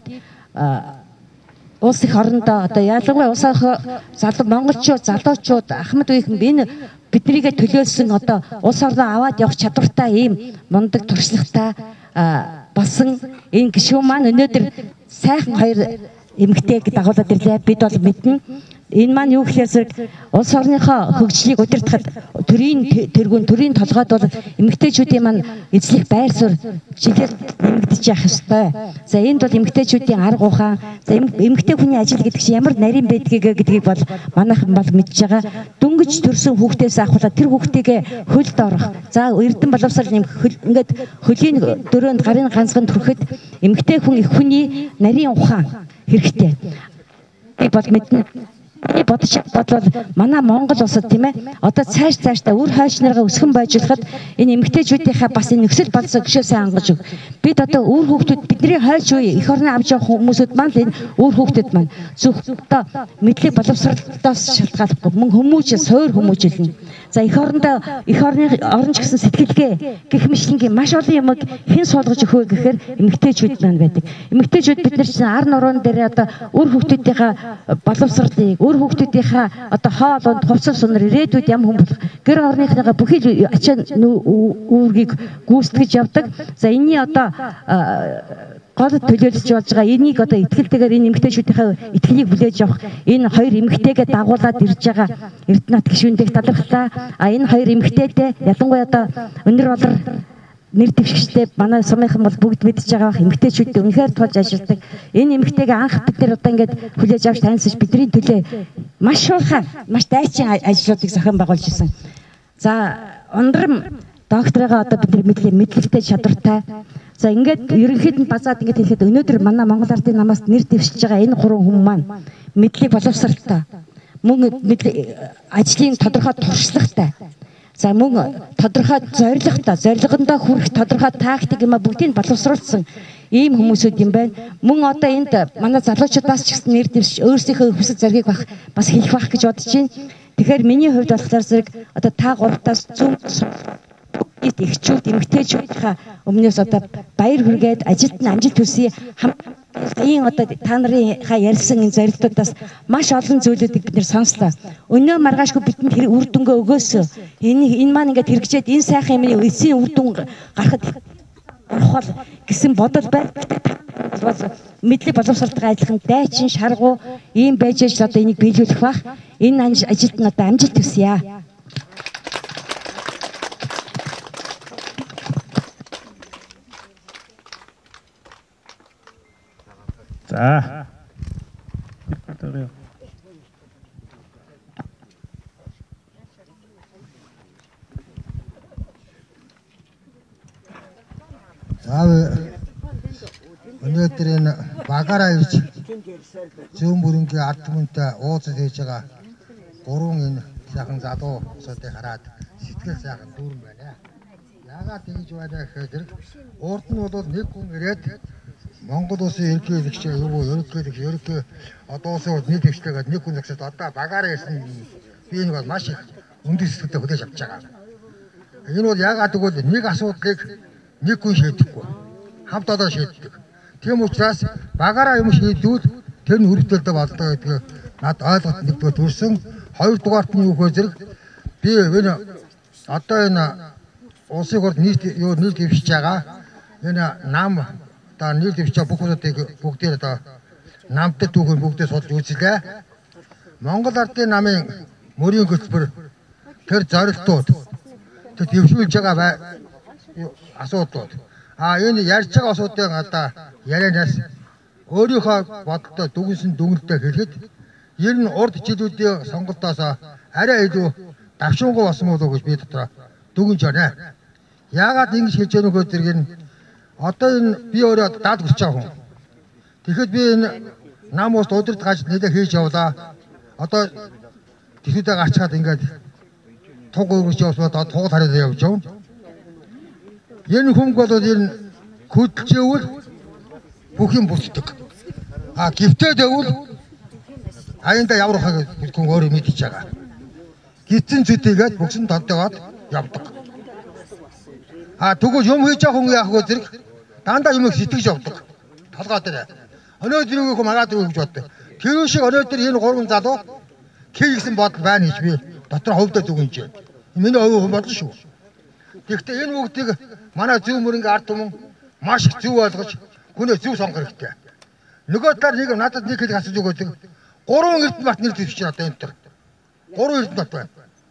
[SPEAKER 8] улс их орондоо одоо ялангуяа улс орны залуу монголчууд залуучууд ахмад үеийнхэн би энэ биднийгээ төлөөлсөн одоо улс орноо аваад явах чадвартай ийм мундаг туршлагатай болсон энэ гишүүн маань өнөөдөр сайхан хоёр эмэгтэйг дагуулад ирлээ. Бид бол мэднэ. Энэ маань юу гэхээр зэрэг улс орныхоо хөгжлийг удирдахад төрийн тэргүүн төрийн толгойд бол эмэгтэйчүүдийн маань эзлэх байр суурь чиглэл нэмэгдэж явах ёстой. За энд бол эмэгтэйчүүдийн арга ухаан, за эмэгтэй хүний ажил гэдэг чинь ямар нарийн байдгийг гэдгийг бол манайхан бол мэдж байгаа. Дөнгөж төрсөн хүүхдээс ахуулаад тэр хүүхдийгээ хөлд орох. За эрдэн боловсрал ингээд хөлийн дөрөөнд гарын ганцхан төрөхөд эмэгтэй хүн их хүний нарийн ухаан хэрэгтэй. Би бол мэднэ. Би бодож бодлоо манай Монгол улсад тийм ээ одоо цааш цаашдаа үр хойш нараа өсгөн байжуулахад энэ эмэгтэйчүүдийнхаа бас энэ нөхцөл бодлоо гişээсээ хангаж өг. Бид одоо үр хүүхдүүд бидний хойш үе их орны авч явах хүмүүсүүд маань л энэ үр хүүхдүүд маань зөв одоо мэдлэг боловсролтоос шалтгаалахгүй мөн хүмүүжил суур хүмүүжил. За их орондоо их орны оронч гэсэн сэтгэлгээ гэх мэтлэнгийн маш олон юмыг хэн суулгаж өгөх вэ гэхээр эмэгтэйчүүд маань байдаг. Эмэгтэйчүүд бид нар чинь ар нуруунд дээр одоо үр хүүхдүүдийнхаа боловсролыг хүүхдүүдийнхаа одоо хоол унд хувцас сунар ирээдүйд ям хүн болох гэр орныхныгаа бүхий ачаа үүргийг гүйцэтгэж явдаг. За энэний одоо гол төлөөлж болж байгаа энийг одоо итгэлтэйгээр энэ эмэгтэйчүүдийнхээ итгэлийг хүлээж авах энэ хоёр эмэгтэйгээ дагуулад ирж байгаа Эрдэнэт гишүүндээ талархлаа. А энэ хоёр эмэгтэйтэй ялангуяа одоо өнөр болор нэр дэвшигчтэй манай сумынхан бол бүгд мэдж байгаа бах эмэгтэйчүүдтэй үнэхээр тулж ажилладаг. Энэ эмэгтэйгээ анх бид нар одоо ингээд хүлээж авч таньсаж бидний төлөө маш уурхай маш дайчин ажлуудыг зохион байгуулж ирсэн. За ундрам докторыгаа одоо бид нар мэдлэгтэй чадвартай. За ингээд ерөнхийд нь базаад ингээд хэлэхэд өнөөдөр манай Монгол Ардын намаас нэр дэвшиж байгаа энэ гурван хүн маань мэдлэг боловсралтай. Мөн ажлын тодорхой туршлагатай. За мөн тодорхой зорилготой, зорилгондоо хүрэх тодорхой тактик юм а бүгдийг боловсруулсан ийм хүмүүсүүд юм байна. Мөн одоо энд манай залуучуудаас ч гэсэн нэр дэвшиж өөрсдийнхөө хүсэл зоригийг бас хэлэх байх гэж бодож байна. Тэгэхээр миний хувьд болохоор зэрэг одоо та гуравтаас зүүн эд эхчүүд эмэгтэйчүүдийнхаа өмнөөс одоо баяр хүргээд ажилд нь амжилт хүсье. Саяын одоо та нарынхаа ярьсан энэ зорилтуудаас маш олон зүйлүүдийг бид нэр сонслоо. Өнөө маргаашгүй бидэнд хэрэг үр дүнгээ өгөөсөө энэ энэ маань ингээд хэрэгжээд энэ сайхан юмны эцсийн үр дүн гарахад орхол гэсэн бодол байна. Мэдлэг боловсролтой адилхан дайчин шаргуу ийм байж ш одоо энийг биелүүлэх бах. Энэ ажилд нь одоо амжилт хүсье.
[SPEAKER 10] За.
[SPEAKER 13] За өнөөдөр энэ багаараа ирж зүүн бүрэнгийн ард түмэнтэй уулзаж хийж байгаа гурван энэ сайхан залуусуудыг хараад сэтгэл сайхан дүүрэн байна. Яагаад ингэж байна гэхээр урд нь бол нэг хүн ирээд Монгол улсын ерөнхийлөгч юу ерөнхийлөгч ерөнхий одоо улсын нийт дэвштэйгээд нэг хүн нэгсэд одоо багаараа ирсэн би энэ бол маш их өндөр сэтгэлтэй хүлээж авч байгаа. Энэ бол яагаад гэвэл нэг асуудлыг нэг хүн шийдэхгүй. Хамт олон шийддэг. Тийм учраас багаараа юм шийдвэл тэр нь хүрээлттэй болдог гэдгийг над ойлгоод нэгдүгээр төрсөн. Хоёрдугаарт нь юу гэхээр зэрэг би энэ одоо энэ улсын хурлд нийт юу нийт дэвшиж байгаа. Энэ нам одоо нийт дэвшиж бүх хүмүүсийг бүгдээ одоо намтай түүхэн бүгдээ судалж үзлээ. Монгол Ардын намын мөрийн хөтөлбөр тэр зорилтууд тэр дэвшүүлж байгаа асуудлууд. А энэ ярьж байгаа асуудлыг одоо ярианаас өөрийнхөө бодолтой дүгнсэн дүгнэлтээ хэлэхэд ер нь урд жилүүдийн сонголтоос арай илүү давшингуй болсон болов уу гэж би дотроо дүгнж байна. Яагаад ингэж хэлж байгаа нөхөд зэрэг нь одоо энэ би өөрөө даад хүрч байгаа хүн. Тэгэхэд би энэ нам уст удирд гаж нэлээ хийж явлаа. Одоо тэхүүдээ гачаад ингээд туг өргөж явсаа одоо туг хараад явж байгаа. Энэ хүн бол энэ хөдөлжэвэл бүх юм бүсдэг. А гівтээд байвал аяндаа ямар хаа хүн өөрөө мэдчихэж байгаа. Гитэн зүтэйгээд бүгсэн тоддоод явдаг. А тэгвэл юм хийж байгаа хүн яах вэ зэрэг дандаа юм сэтгэж явдаг. Толгой дээр. Өнөөдөр юу их магаад өгч боддог. Тэр шиг өнөөдөр энэ гурван залуу хийгсэн бодол байна гэж би дотор хөвдөө дүгнэж байна. Миний хувь бодол шүү. Гэхдээ энэ бүгдийг манай зөв мөрөнгө ард түмэн маш их зөв ойлгож хүнээ зөв сонгох хэрэгтэй. Нөгөө талаар нэг надад нэг хэлийг асууж өгөөд гурван Эрдэнэбат нэр дэвшиж байна одоо энэ төр. Гурван Эрдэнэбат байна.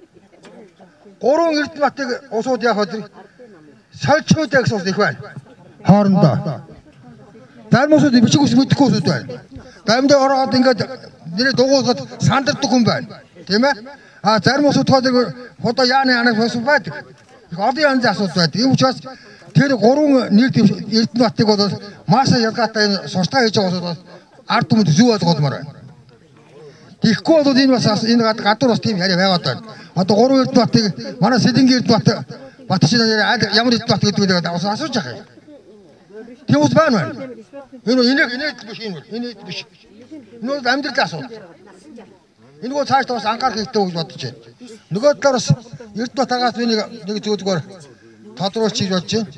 [SPEAKER 13] Гурван Эрдэнэбатыг усууд яах вэ? Сольчмуудаа гэсэн ус их байна. Хоорондоо. Зарим усууд бичиг ус мэдэхгүй усууд байна. Гамдаа ороод ингээд нэрээ дугуйгаад сандардаг хүн байна. Тийм ээ? А зарим усууд тоолыг одоо яаны анаг ус байдаг. Их олон янзын асуудал байдаг. Ийм учраас тэр гурван нэр Эрдэнэбатыг бол мааса ялгаатай энэ суртаа хийж байгаа бол ард түмэд зөв ойлгоомоор байна. Тэгэхгүй бол энэ бас энэ гадуур бас тийм яриа байгаад байна. Одоо гурван Эрдэнэбатыг манай Сэлэнгийн Эрдэнэбат Батчина ямар Эрдэнэбат гэдэг нь асууж байгаа юм. Тийм ус байна байна. Энэ энэ энэ биш энэ энэ биш. Энэ амьдрал асуудал. Энэ гоо цааш тавс анхаарах хэрэгтэй гэж бодож байна. Нөгөө талаар бас Эрдэнэбат агаас би нэг зөвлөгөөр тодруулж хийж болж байна.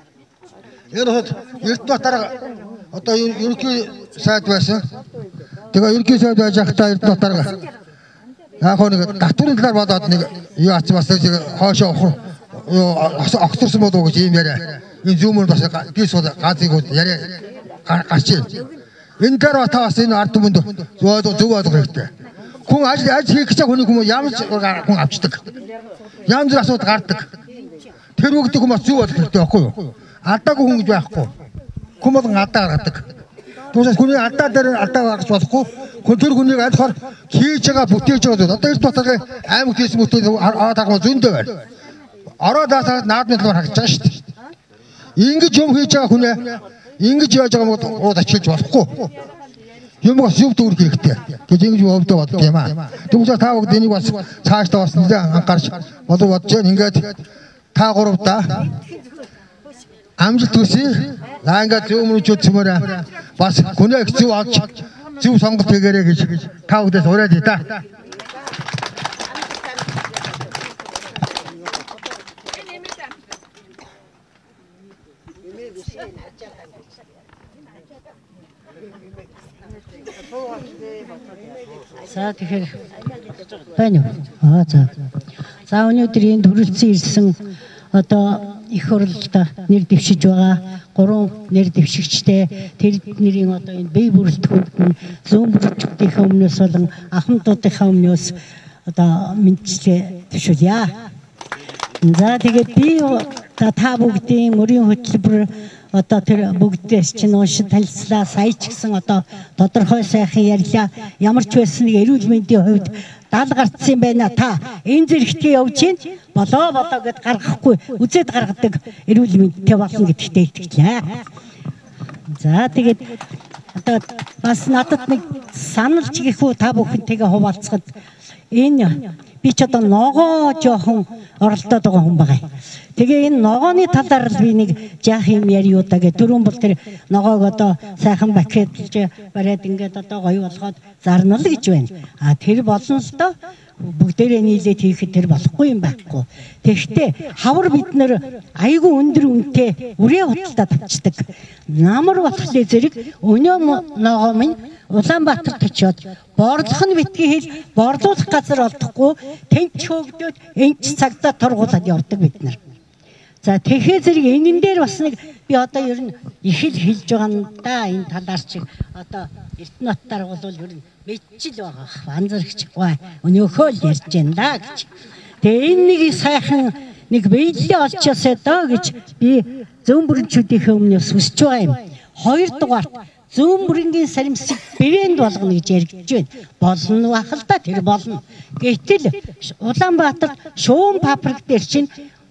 [SPEAKER 13] Энэ хот Эрдэнэбатаар одоо ерөнхий сайд байсан. Тэгээ ерөнхий сайд байж захтаа Эрдэнэбатаар яг нэг татварын талаар бодоод нэг юу ач бас хоошоо огцорсон болов уу гэж юм яриа. Энэ зүүмөр бас дис бол газыг яриа гарч ийн. Энэ дээр та бас энэ ард түмэнд зөв зөв ойлгох хэрэгтэй. Хүн ажил ажил хийх гэж хүний хүмүүс ямар ч хүн авчдаг. Янз бүр асуудал гардаг. Тэр үгдэг хүмүүс зөв болох хэрэгтэй байхгүй юу? Алдаагүй хүн гэж байхгүй. Хүн бол алдаа гаргадаг. Түүнээс хүний алдаа дээр алдаа гаргаж болохгүй. Хүн тэр хүнийг айлхаар хийж байгаа бүтээж байгаа. Одоо Эрдэнэбатгийн аймаг хийсэн бүтээл ороод байгаа зөндөө байна. Ороод байгаа наадмын талаар харж байгаа шүү дээ. Ингэж юм хийж байгаа хүнээ ингэж яаж байгаа юм уу ачилж болохгүй. Юмгаас зөв дүүрэх хэрэгтэй. Гэж ингэж өвдөө боддог юм аа. Тэгвэл та бүгд энийг бас цаашдаа бас нэлээд анхаарч болов бодож байна. Ингээд та гуравдаа амжилт хүсье. За ингээд зөв мөрөж үзмээр бас хүнээ зөв олж зөв сонголт хийгээрэй гэж та бүдээс уриалъя да.
[SPEAKER 14] За тэгэхээр байна уу? Аа за. За өнөөдөр энэ төрөлцсөн ирсэн одоо их хурлд нэр дэвшиж байгаа гурван нэр дэвшигчтэй тэр нэрийн одоо энэ бие бүрэлдэхүүнд нь зүүн бүрэлдэхүүнийхээ өмнөөс болон ахмадуудынхаа өмнөөс одоо мэдчилгээ төвшүүлье. За тэгээд би та бүгдийн мөрийн хөтөлбөр одоо тэр бүгдээс чинь уншиж танилцлаа. Сая ч гэсэн одоо тодорхой сайхан ярьлаа. Ямар ч байсан нэг эрүүл мэндийн хувьд дал гарцсан байна. Та энэ зэрэгтээ явж гин болоо болоо гэд гаргахгүй үзээд гаргадаг эрүүл мэндтэй болно гэдэгтээ итгэлээ. За тэгээд одоо бас надад нэг саналч гэхүү та бүхэнтэйгээ хуваалцахад энэ би ч одоо ногоо жоохон оролдоод байгаа хүн байгаа. Тэгээ энэ ногооны талаар би нэг жаах юм яриу да гэ дөрөв бол тэр ногоог одоо сайхан бакетлж бариад ингээд одоо гоё болгоод зарнал гэж байна. А тэр болно л доо бүгдээрээ нийлээд хийхэд тэр болохгүй юм байхгүй. Тэгэхдээ хавар бид нэр айгүй өндөр үнэтэй үрээ худалдаа тавьчихдаг. Намар болохлээ зэрэг өнөө ногоо минь Улаанбаатарт очиод борлох нь битгий хэл борлуулах газар олдохгүй тэнч хөөгдөөд энч цагдаа тургуулад явдаг бид нар. За тэгэхээр зэрэг энэн дээр бас нэг би одоо ер нь их л хэлж байгаа юм да энэ талаар чи одоо Эрдэнэтээр бол ер нь мэдчил байгаа. Анзарч гой өнөөхөө л ярьж байна да гэж. Тэгээ энэ нэг сайхан нэг биелэлээ олчоосоо доо гэж би зүүн бүрэнчүүдийнхээ өмнөөс хүсэж байгаа юм. Хоёрдугаар зүүн бүрэнгийн саримсыг брэнд болгоно гэж яригдж байна. Болно бах л да тэр болно. Гэтэл Улаанбаатар шуун паприк дээр чинь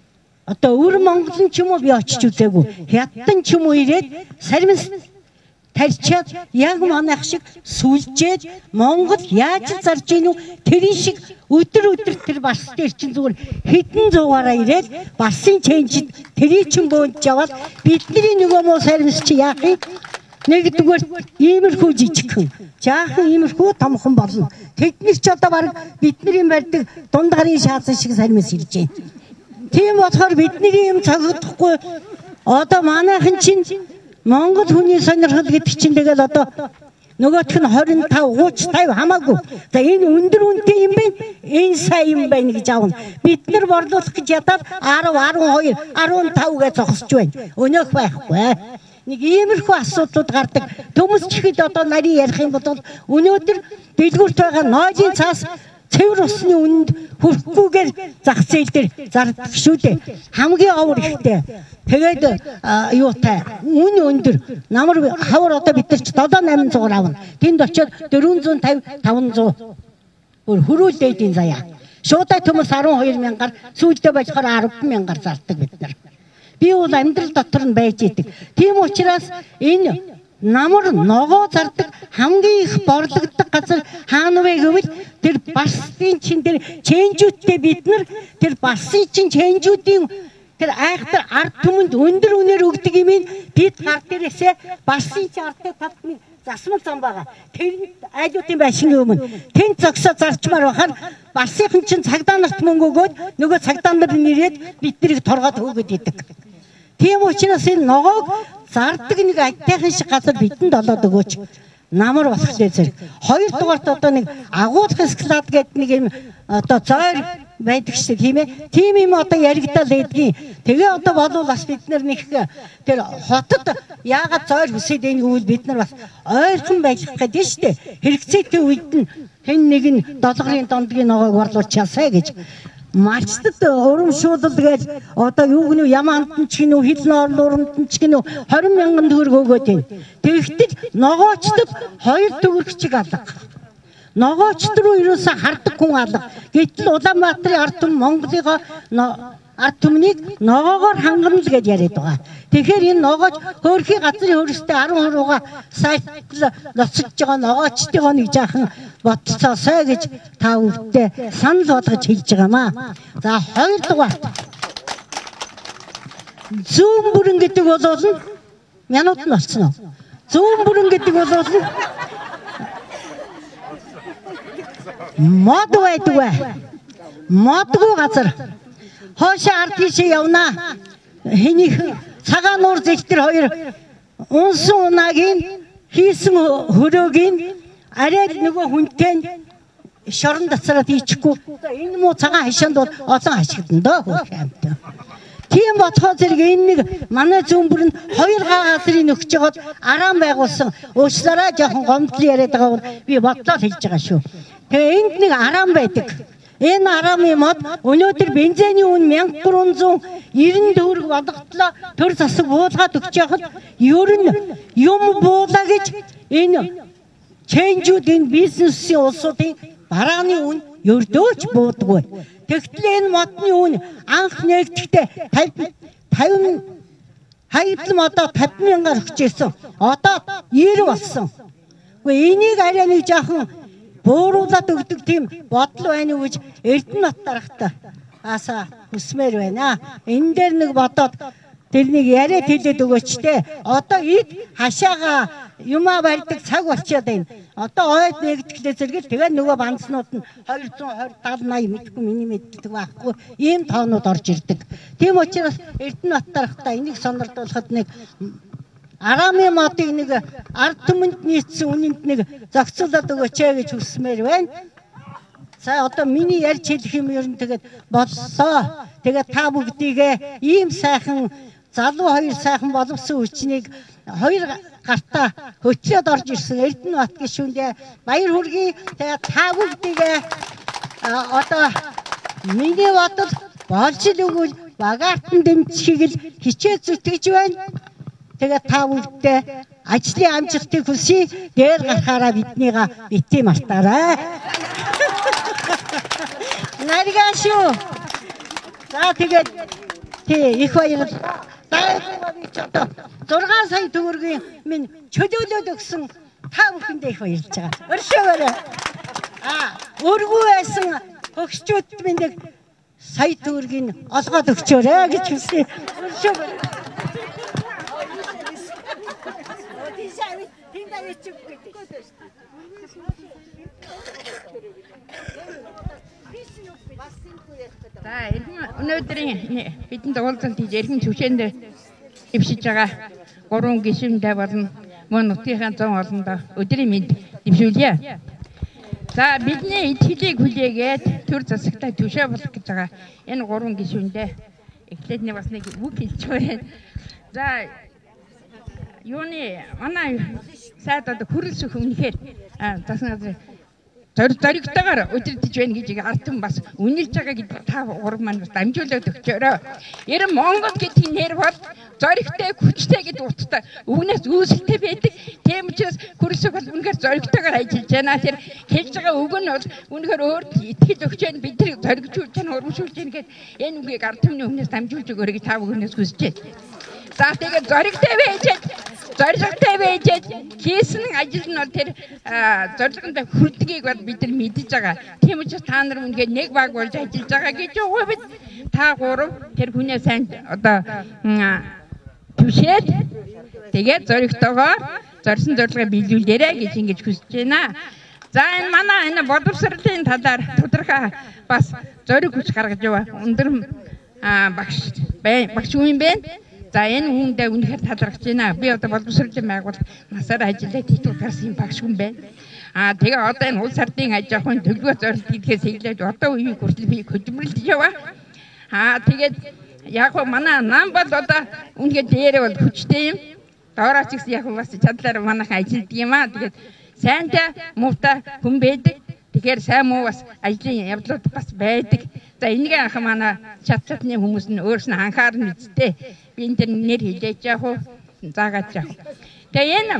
[SPEAKER 14] одоо өвөр Монголын ч юм уу би очиж үзээгүй. Хятадын ч юм уу ирээд саримс тарьчаад яг манайх шиг сүлжээд Монгол яаж зарж ийн үү тэрийн шиг өдөр өдөр тэр барс дээр чинь зүгээр хэдэн зуугаараа ирээд барсын ченжид тэрий чин бөөнд жаваад бидний нөгөө муу саримс чи яах юм? Нэгдүгээр иймэрхүү жижигхэн жаахан иймэрхүү томхон болно. Тэднэр ч одоо баг бидний барьдаг дунд гарын шаасан шиг саримс ирж байна. Тийм болохоор бидний юм цогцохгүй одоо манайхан чинь Монгол хүний сонирхол гэдэг чинь тэгэл одоо нөгөөх нь двадцать пять, тридцать, пятьдесят хамаагүй. За энэ өндөр үнэтэй юм байна. Энэ сайн юм байна гэж аавна. Бид нар борлуулах гэж ядаад десять, twelve, fifteen гэж зогсож байна. Өнөөх байхгүй. Нэг иймэрхүү асуудлууд гардаг. Төмөс чихэд одоо нарийн ярих юм бол өнөөдөр дэлгүүрт байгаа нойлын цаас цэвэр усны үнэнд хүрэхгүйгээр зах зээл дээр зардаг шүү дээ. Хамгийн овор ихтэй. Тэгээд юутай үн өндөр намар хавар одоо бид нар ч seven eight hundred авна. Тэнд очиод four fifty, five hundred бүр хөрүүлдээдийн заяа. Шуудай төмөс twelve мянгаар сүйдээ болохоор ten мянгаар зардаг бид нар. Би бол амьдрал дотор нь байж идэг. Тийм учраас энэ намар ногоо зардаг хамгийн их борлогддог газар хаана вэ гэвэл тэр барсын чин тэр ченжүүдтэй бид нар тэр барсын чин ченжүүдийн тэр айхтар ард түмэнд өндөр үнээр өгдөг юм ин бид гар дээрээсээ барсын чин ардтай тавтны засмал зам байгаа. Тэр айлуудын байшингийн өмнө тэн зогсоо зарчмаар бахаар барсынхан чин цагдаа нарт мөнгө өгөөд нөгөө цагдаа нар нэрээд биднийг торгоод өгөөд идэг. Тийм учраас энэ ногоог зардаг нэг айтайхан шиг газар бидэнд олоод өгөөч. Намар болохлээ зэрэг. Хоёрдугаарт одоо нэг агуулгын склад гэдэг нэг юм одоо зойр байдаг шүү тийм ээ. Тийм юм одоо яригдал байдгийн. Тэгээ одоо болов бас бид нар нэг тэр хотод яагаад зойр хүсээд энэ үйл бид нар бас ойрхон байх гэдэг шүү дээ. Хэрэгцээтэй үед нь хэн нэг нь долгорын дондгийн ногоог борлуулчихсаа гэж Марчтад урамшуулал гэж одоо юу гэнэ ямаанд нь ч гинүү хил ноорнууд нь ч гинүү twenty мянган төгрөг өгөөд байна. Тэгэхдээ ногоочдод хоёр төгрөгчиг алга. Ногоочд руу ерөөсө хардаг хүн алга. Гэтэл Улаанбаатарын ард түмэн Монголынхоо ард түмнийг ногоогоор хангана л гэж яриад байгаа. Тэгэхээр энэ ногооч хөөрхий газрын хөрөстэй ten percent-га сайтл ноцож байгаа ногоочдын нэг жаахан бодцоосоо гэж та бүхэнд санал болгож хэлж байгаамаа. За хоёрдугаар зүүн бүрэн гэдэг бол минут нь болсон уу? Зүүн бүрэн гэдэг бол мод байдаг бай. Модгүй газар. Хоошоо ард тийшээ явнаа. Хэнийх цагаан нуур зэлтэр хоёр унсан унагийн хийсэн хөрөөгийн арай нөгөө хүнтэй шорон дацраад ийчихгүй. Энэ муу цагаан хашаанд бол олон ашигладаг доо хөөе. Тийм бодхоо зэрэг энэ нэг манай зүүн бүрэн хоёр газрын нөхж жагаад араан байгуулсан уучлаарай жоохон гомдол яриад байгаа бол би бодлоо хэлж байгаа шүү. Тэгээ энд нэг араан байдаг. Энэ араамын мод өнөөдөр бензиний үн one thousand three hundred ninety төгрөг болготлоо төр засаг буулгаад өгч яхад ер нь юм буулаа гэж энэ ченжүүд энэ бизнесийн улсуудын барааны үн ердөөч буудаггүй. Тэгтэл энэ модны үн анх нэгдэхдээ fifty хайдл модоо fifty мянгаар өгчээсэн. Одоо ninety болсон. Гэхдээ энийг арай нэг жаахан бууруулаад өгдөг тийм бодол байна уу гэж Эрдэнэт дарахтаа аасаа хүсмээр байна. Энэ дээр нэг бодоод тэрнийг яриад хэлээд өгөөч те. Одоо ид хашаага юмаа барьдаг цаг болчиход байна. Одоо ойд нэгдэхлээ зэрэг тэгээ нөгөө банцнууд нь хоёр зуун хоёр даал наяа мэдгүй миний мэддэг байхгүй ийм тоонууд орж ирдэг. Тийм учраас Эрдэнэбаттархтаа энийг сонирдуулахад нэг Арамын модыг нэг ард түмэнд нийцсэн үнэнд нэг зохицуулаад өгөөч гэж хүсмээр байна. За одоо миний ярьж хэлэх юм ер нь тэгээд боллоо. Тэгээд та бүгдийгээ ийм сайхан залуу хоёр сайхан боловсон хүчнийг хоёр гартаа хөтлөөд орж ирсэн Эрдэнэбат гишүүндээ баяр хүргэе. Тэгээд та бүгдийгээ одоо миний бодол болж л өгвөл багаартан дэмжихийг л хичээж зүтгэж байна. Тэгээд та бүгдээ ажлын амжилтыг хүсье. Дээр гарахаараа биднийга битгий мартаарай. Наргаа шүү. За тэгээд тий их баярлалаа. зургаан сая төгрөгийн минь чөлөөлөд өгсөн та бүхэндээ их баярлж байгаа. Өршөөгөөрэй. Аа, өргөө байсан хөгшчүүд минь сая төгрөгийн олгоод өгчөөрэй гэж хүсье. Өршөөгөөрэй.
[SPEAKER 15] За өнөөдрийн бидний уулзалт хийж эрхэм төвшөнд дэвшиж байгаа гурван гишүүндээ болон мөн нутгийн зам олондоо өдрийн мэнд дэвшүүлье. За бидний итгэлийг хүлээгээд төр засагтай төвшөө болох гэж байгаа энэ гурван гишүүндээ эхлээд нэг бас нэг үг хэлж байна. За юуны манай сайд одоо хүрэлцэх үнэхээр засаг газрын зоригтойгоор өдөрдөж байна гэж ард түмэн бас үнэлж байгаа гэдэг та гурав маань дамжуулаад өгчөөрөө. Ер нь Монгол гэдэг нэр бол зоригтой, хүчтэй гэдэг утгатай үгнээс үүсэлтэй байдаг. Тийм учраас хүрэлцэх бол үнэхээр зоригтойгоор ажиллаж байна. Тэр хэлж байгаа үг нь бол үнэхээр өөрт итгэл өгч байна. Бид тэрийг зоригжуулж байна, урамшуулж байна гэдэг энэ үгийг ард түмний өмнөөс дамжуулж өгөөрэй гэж та бүхнээс хүсэж байна. За тэгээд зоригтой байж зоригтой байж хийсэн ажил нь бол тэр зоригтой хүрдгийг бол бид нар мэдэж байгаа. Тийм учраас та нар үнэхээр нэг баг болж ажиллаж байгаа гэж байгаа бид та гурав тэр хүнээ сайн одоо төвшөөд тэгээд зоригтойгоор зорьсон зорилгоо биелүүлээрэй гэж ингэж хүсэж байна. За энэ манай энэ боловсролын талаар тодорхой бас зориг хүч гаргаж яваа өндөр багш багш үн байна. За энэ үүндээ үнэхээр талархаж байна. Би одоо боловсролын байгууллага насаар ажиллаад тэтгүүр гарсан багш хүн байна. Аа тэгээ одоо энэ улс ардын аж ахуйн төлөвлөгөө зорилт гэдгээс эхлээд одоо үеийн хүртэл би хөдөлмөрлөж яваа. Аа тэгээд яг гоо манай нам бол одоо үнэхээр дээрээ бол хүчтэй юм. Доорооч гэсэн яг бас чадлаар манайхан ажилладаг юм аа. Тэгээд сайнтай муутай хүн байдаг. Тэгэхээр сайн муу бас ажлын явдлууд бас байдаг. За энийг анх манай чат чатны хүмүүс нь өөрснөө анхаарна үсттэй. Би энэ төр нэр хэлээж яах вэ? Заагаад яах вэ? Тэгээ энэ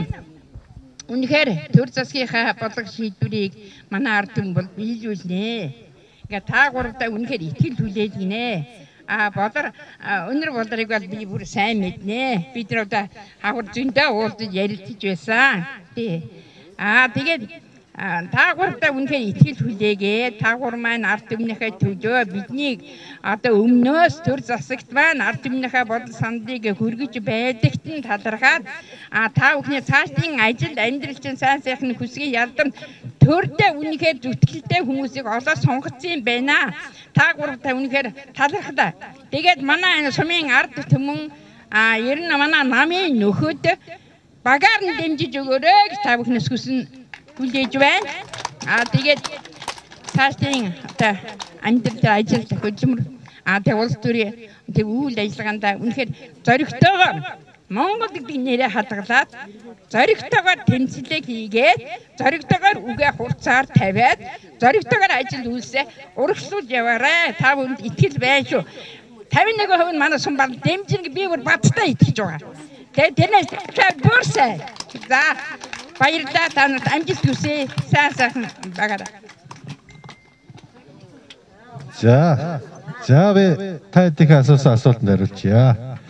[SPEAKER 15] үнэхээр төр засгийнхаа бодлого шийдвэрийг манай ард түмэн бол биелүүлнэ. Ингээ та гуравтаа үнэхээр итгэл хүлээж гинэ. А болор өнөр болорыг бол би бүр сайн мэднэ. Бид нар одоо хавар зөндөө уулзаж ярилцж байсан. Тий. Аа тэгээд та гуравтаа үнэхээр итгэл хүлээгээ. Та гур маань ард түмнийхээ төлөө биднийг одоо өмнөөс төр засагт маань ард түмнийхээ бодол саналыг хүргэж байдагт нь талархаад а та бүхний цаашдын ажил амьдралчин сайн сайхан хүсгийн ялдан төрдөө үнэхээр зүтгэлтэй хүмүүсийг олоод сонгоцсон юм байна. Та гуравтаа үнэхээр талархлаа. Тэгээд манай энэ сумын ард түмэн а ер нь манай намын нөхөд багаар нь дэмжиж өгөөрэй гэж та бүхнээс хүснэ. Хүлээж байна. Аа тэгээд цаашдын одоо амьдрал ажил хөдөлмөр аа тэгээд улс төрийн тэг үйл ажиллагаанд үнэхээр зоригтойгоор Монгол гэдэг нэрээ хадгалаад зоригтойгоор тэмцэлээ хийгээд зоригтойгоор үгээ хурцаар тавиад зоригтойгоор ажил үйлсээ урагшлуулж яваарай. Та бүхэнд итгэл байна шүү. тавин нэг хувь нь манай сум баг дэмжинг би бүр бацтай итгэж байгаа. Тэгээд тэрнээс бүрсэ. За баярлалаа та нарт амжилт хүсье. Сайн сайхан байгаарай.
[SPEAKER 1] За. За би та хэдийн асуусан асуултанд хариулчихъя.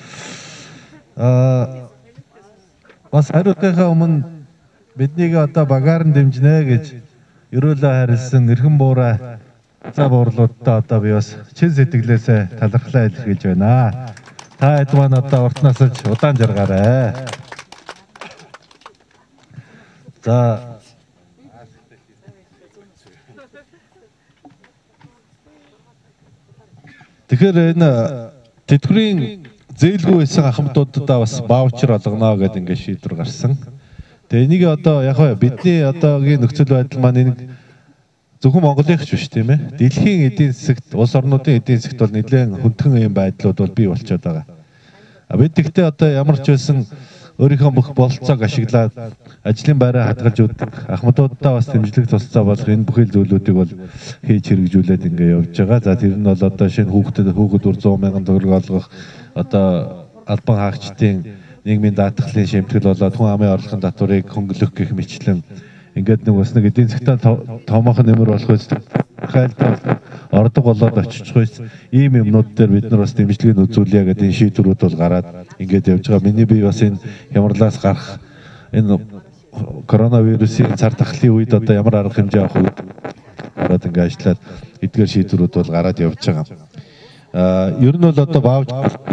[SPEAKER 1] Аа бас хариулахаа өмнө биднийг одоо багаар нь дэмжинэ гэж ерөөлөө харилсан эрхэм буурай за буурлуудаа одоо би бас чин сэтгэлээсээ талархлаа илэрхийлж байна. Та хэд маань одоо урт насалж удаан жаргаарай. За тэгэхээр энэ тэтгэврийн зээлгүй байсан ахмадуудаа бас ваучер олгоно гэдэг ингээд шийдвэр гарсан. Тэгээ энийг одоо яг бидний одоогийн нөхцөл байдал маань энэ зөвхөн Монголынч биш тийм ээ. Дэлхийн эдийн засагт, улс орнуудын эдийн засагт бол нэлээд хүндхэн юм байдлууд бол бий болчиход байгаа. А бид тэгтээ одоо ямар ч байсан өөрийнхөө бүх бололцоог ашиглаад ажлын байраа хадгалж өгдөг. Ахмадуудаа бас дэмжлэг тусалцаа болох энэ бүхэл зүйлүүдийг бол хийж хэрэгжүүлээд ингээ явж байгаа. За тэр нь бол одоо шинэ хүүхдэд хүүхэд бүр сто мянган төгрөг олгох одоо албан хаагчдын нийгмийн даатгалын шимтгэл болоод хүн амын орлогын татварыг хөнгөлөх гэх мэтлэн ингээд нэг бас нэг эдийн засгтаа томоохон нэмэр болох үст хайлтал ордог болоод очихгүй ийм юмнууд дээр бид нар бас дэмжлэгийг үзүүлье гэдэг энэ шийдвэрүүд бол гараад ингээд явж байгаа. Миний бие бас энэ хямралаас гарах энэ коронавирусын цар тахлын үед одоо ямар арга хэмжээ авах үед ороод ингээд ажиллаад эдгээр шийдвэрүүд бол гараад явж байгаа. Аа ер нь бол одоо баавч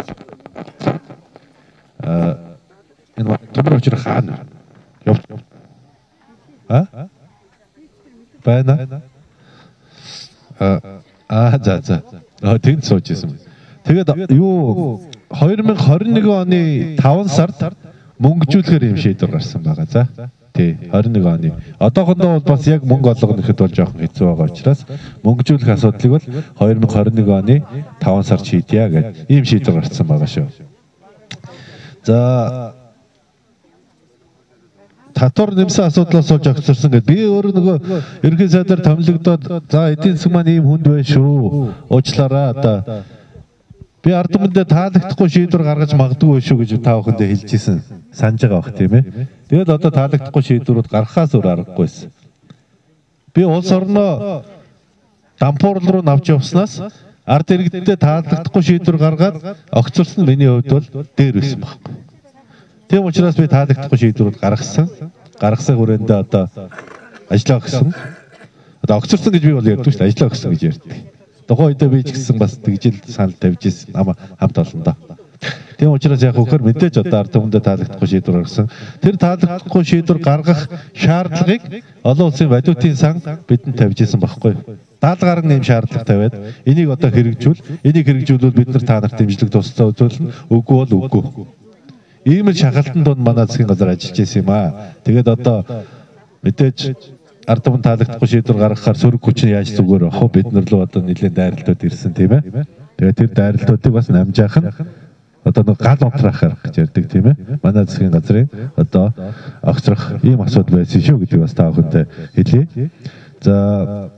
[SPEAKER 1] аа энэ төмөр очрох хаана явж А? Байна. А а за за. А тэнд сууж исэн. Тэгээд юу две тысячи двадцать one оны таван сард мөнгөжүүлэхээр юм шийдвэр гарсан байгаа. За. Тий, двадцать one оны. Одоохондоо бол бас яг мөнгө олгоно гэхэд бол жоохон хэцүү байгаа учраас мөнгөжүүлэх асуудлыг бол две тысячи двадцать one оны таван сард шийдъя гэдэг ийм шийдвэр гарсан байгаа шүү. За татвар нэмсэн асуудлаас болж огцорсон гэдэг. Би өөрөө нөгөө ерөнхий сайдаар томилогдоод за эдийн засаг маань ийм хүнд байна шүү. Уучлаарай одоо. Би ард түмэндээ таалагдахгүй шийдвэр гаргаж магадгүй шүү гэж та бүхэндээ хэлжсэн. Санаж байгаа бох тийм ээ. Тэгээд одоо таалагдахгүй шийдвэрүүд гаргахаас өөр аргагүйсэн. Би улс орноо дампуурл руу навч явснаас ард иргэддээ таалагдахгүй шийдвэр гаргаад огцорсон миний хувьд бол дээр байсан баг. Тийм учраас би таалагдахгүй шийдвэрүүд гаргасан. Гаргасан хүрээндээ одоо ажиллаа өгсөн. Одоо огцорсон гэж би бол ярьдаг шүү дээ. Ажиллаа өгсөн гэж ярьдаг. Тухайн үедээ би ч гэсэн бас тэгжил санал тавьж ирсэн ама хамт олондоо. Тийм учраас яг үхээр мэдээж одоо ард түмэндээ таалагдахгүй шийдвэр гаргасан. Тэр таалагдахгүй шийдвэр гаргах шаардлагыг олон улсын валютын сан бидэнд тавьж ирсэн байхгүй юу? даатгал гарan нэм шаардлага тавиад энийг одоо хэрэгжүүл. Энийг хэрэгжүүлвэл бид нар та нарт дэмжлэг тусалцаа үзүүлнэ. Үгүй бол үгүй. Ийм л шахалтан донд манай засгийн газар ажиллаж байсан юм аа. Тэгээд одоо мэдээж ард түмэн таалагдахгүй шийдвэр гаргахаар сөрөг хүч нь яаж зүгээр ах вэ? Бид нар л одоо нэлээд дайралтууд ирсэн тийм ээ. Тэгээд тэр дайралтуудыг бас намжаах нь одоо нэг гал унтраахаар гэж ярьдаг тийм ээ. Манай засгийн газрын одоо огцрох ийм асуудал байсан шүү гэдэг бас та бүхэнд хэлье. За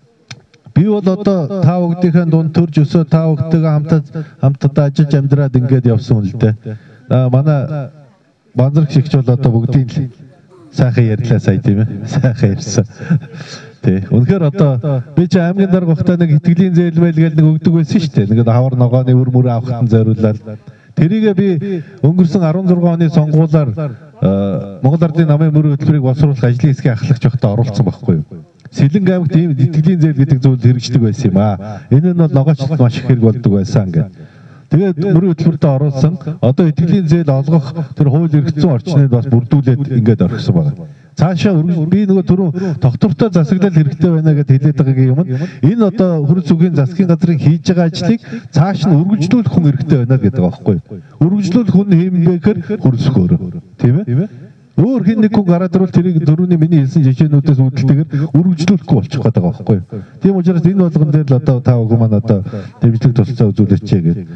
[SPEAKER 1] би бол одоо та бүгдийнхээ дунд төрж өсөө та бүгдтэйгээ хамтад хамтдаа ажиллаж амьдраад ингээд явсан л дээ. Манай банзарх шигч бол одоо бүгдийн л сайхан ярьлаа сая тийм ээ. Сайхан ярьсан. Тэ. Үнэхээр одоо би чи аймгийн дарга багтаа нэг итгэлийн зээл мэйл гэл нэг өгдөг байсан шүү дээ. Нэг хавар ногооны өр мөр авахтан зориулаад тэрийгээ би өнгөрсөн арван зургаан оны сонгуулиар Монгол Ардын намын мөр хөтөлбөрийг боловсруулах ажлын хэсгийн ахлагч багтаа оруулсан байхгүй юу? Сэлэнг аймагт ийм итгэлийн зээл гэдэг зүйл хэрэгждэг байсан юм аа. Энэ нь бол ногоочд маш их хэрэг болдог байсан ингээд. Тэгээд мөрийн хөтөлбөртөө оруулсан одоо итгэлийн зээл олгох тэр хууль эрхцэн орчныг бас бүрдүүлээд ингээд орхисон байна. Цаашаа би нөгөө түрүү доктортой засаглал хэрэгтэй байна гэдээ хэлээд байгаа юм. Энэ одоо хөрс үгийн засгийн газрын хийж байгаа ажлыг цааш нь үргэлжлүүлэх хүн хэрэгтэй байна гэдэг байгаа байхгүй юу? Үргэлжлүүлэх хүн хэмнэхээр хөрс хөөрөө. Тийм ээ? Өөр хин нэг хүн гараад ирвэл тэрийг дөрөвний миний хэлсэн жишээнүүдээс үүдэлтэйгээр үргэлжлүүлэхгүй болчих гээд байгаа байхгүй юу? Тийм учраас энэ болгон дээр л одоо та бүхэн маань одоо дэмжлэг тусалцаа үзүүлээч гэдэг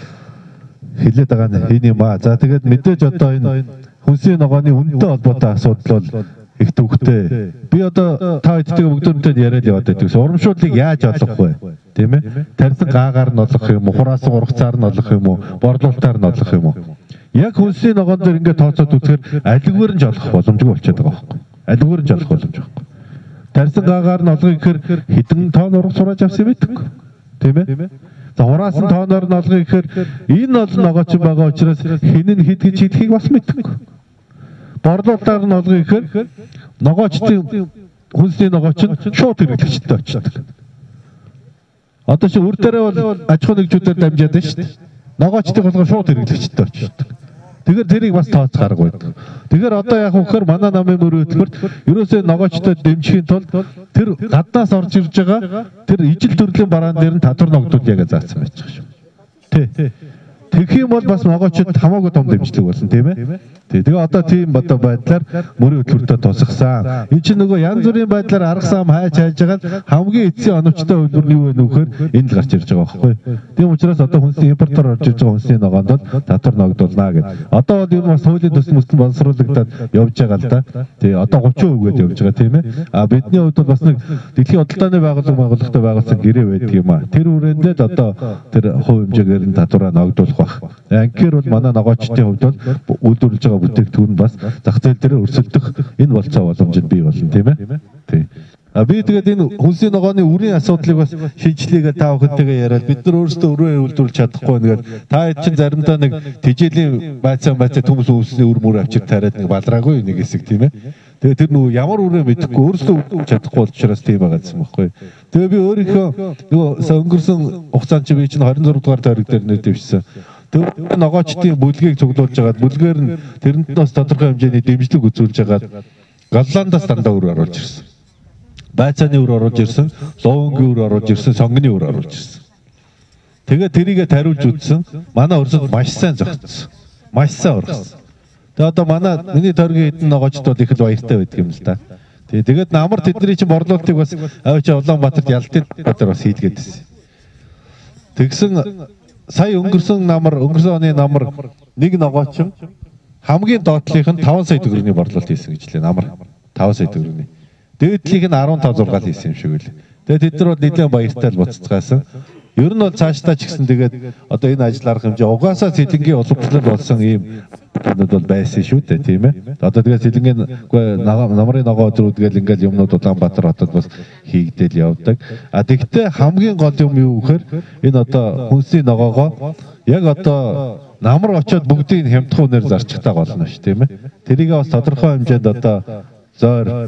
[SPEAKER 1] хэлээд байгаа нь энэ юм аа. За тэгээд мэдээж одоо энэ хүнсний ногооны үнэтэй холбоотой асуудал бол их төвхтэй. Би одоо та хэдтэйг бүгдөөтэй яриад яваад байдаг. Урамшууллыг яаж олох вэ? Тийм ээ? Тарьсан гаагаар нь олох юм уу? Хураасан ургацаар нь олох юм уу? Борлуулалтаар нь олох юм уу? Яг хүнсний ногоон дээр ингээд тооцоод үзэхээр алигвэр нь жолох боломжгүй болчиход байгаа байхгүй. Алигвэр нь жолох боломж байхгүй. Тарьсан гаагаар нь олгоё гэхээр хэдэн тонн ургац сурааж авсан юм бэ? Тийм ээ? За хураасан тооноор нь олгоё гэхээр энэ бол ногооч байгаа учраас хэн нь хэд гэж хэлхийг бас мэдэхгүй. Борлуулалтаар нь олгоё гэхээр ногоочдын хүнсний ногооч нь шууд хэрэглэгчтэй очдог. Одоо чи үр дээрээ бол аж ахуй нэгжүүдээр дамжаад байна шүү дээ. Ногоочдын болгоо шууд хэрэглэгчтэй очдог. Тэгэхээр тэрийг бас тооцох арга байдаг. Тэгэхээр одоо яг үхээр манай намын мөр хөтөлбөрт ерөөсөө ногоочтой дэмжихийн тулд тэр гаднаас орж ирж байгаа тэр ижил төрлийн бараан дээр нь татвар ногдууд яг заасан байж байгаа шүү. Тэ. Тэгэх юм бол бас ногоочд хамаагүй том дэмжлэг болсон тийм ээ. Тэгээ одоо тийм одоо байдлаар мөрийн хөтөлбөртөө тусгасан. Энэ чинь нөгөө янз бүрийн байдлаар арга сам хайж хайж байгаа хамгийн эцсийн оновчтой хөлбөр нь юу вэ нөхөр энэ л гарч ирж байгаа байхгүй. Тийм учраас одоо хүнсний импортоор орж ирж байгаа хүнсний ногоонд бол татвар ногдуулна гэдэг. Одоо бол энэ бас хуулийн төсөл мөсөл боловсруулагдаад явж байгаа л да. Тэгээ одоо гучин хувьгээд явж байгаа тийм ээ. А бидний хувьд бол бас нэг дэлхийн худалдааны байгууллага байгууллагатай байгуулсан гэрээ байдаг юм а. Тэр хүрээндээ л одоо тэр хувь хэмжээгээр нь татвараа ногдуулах байх. Анкер бол манай ногоочдын хувьд бол үйлдвэрлэж байгаа бүтээгдэхүүн бас зах зээл дээр өрсөлдөх энэ болцоо боломжид бий болно тийм ээ. Тий. А би тэгээд энэ хүнсний ногооны үрийн асуудлыг бас шийдлээгээ та бүхэнтэйгээ яриад бид нар өөрсдөө өрөө үйлдвэрлэж чадахгүй нэгээд та хэд чинь заримдаа нэг тижээлийн байцаан байцаа төмс үүсний үр мөр авчир тараад нэг балраагүй нэг хэсэг тийм ээ. Тэгээ тэр нөгөө ямар үрээ мэдэхгүй өөрсдөө үйлдвэрлэж чадахгүй учраас тийм байгаа гэсэн байхгүй. Тэгээ би өөрийнхөө нөгөө өнгөрсөн хугацаанд чи би чинь двадцать sáu дугаар тойрог дээр нэр дэвшсэн. Тэр ногоочдын бүлгийг цуглуулж агаад бүлгээр нь тэрэнд нь бас тодорхой хэмжээний дэмжлэг үзүүлж агаад Голландаас дандаа үр оруулж ирсэн. Байцааны үр оруулж ирсэн, лоонгийн үр оруулж ирсэн, сонгоны үр оруулж ирсэн. Тэгээ тэрийгэ тариулж үзсэн. Манай өрсөд маш сайн зогтсон. Маш сайн ургасан. Тэгээ одоо манай миний тойргийн хэдэн ногоочд бол их л баяртай байдаг юм л да. Тэгээд намар тэдний чинь борлуулалтыг бас авч Улаанбаатарт ялтын дотор бас хийлгээд байсан. Тэгсэн сая өнгөрсөн намар өнгөрсөн оны намар нэг ногооч хамгийн доотлих нь таван сая төгрөгийн борлуулалт хийсэн гэж лээ намар таван сая төгрөгийн. Дээдлийг нь арван таван зургаал хийсэн юм шиг үлээ. Тэгээд тэд нар бол нэлээд баяртай л буцацгаасан. Ер нь бол цаашдаа ч гэсэн тэгээд одоо энэ ажил арга хэмжээ угаасаа Сэлэнгийн улсчлал болсон ийм юмнууд бол байсан шүү дээ тийм ээ. Одоо тэгээд Сэлэнгийн үгүй намрын ногоо өдрүүдгээл ингээл юмнууд Улаанбаатар хотод бас хийгдэл явдаг. А тэгтээ хамгийн гол юм юу гэхээр энэ одоо хүнсний ногоогоо яг одоо намар очиод бүгдийг хямдхан үнээр зарчихтаа болно ш тийм ээ. Тэрийгээ бас тодорхой хэмжээнд одоо зөөр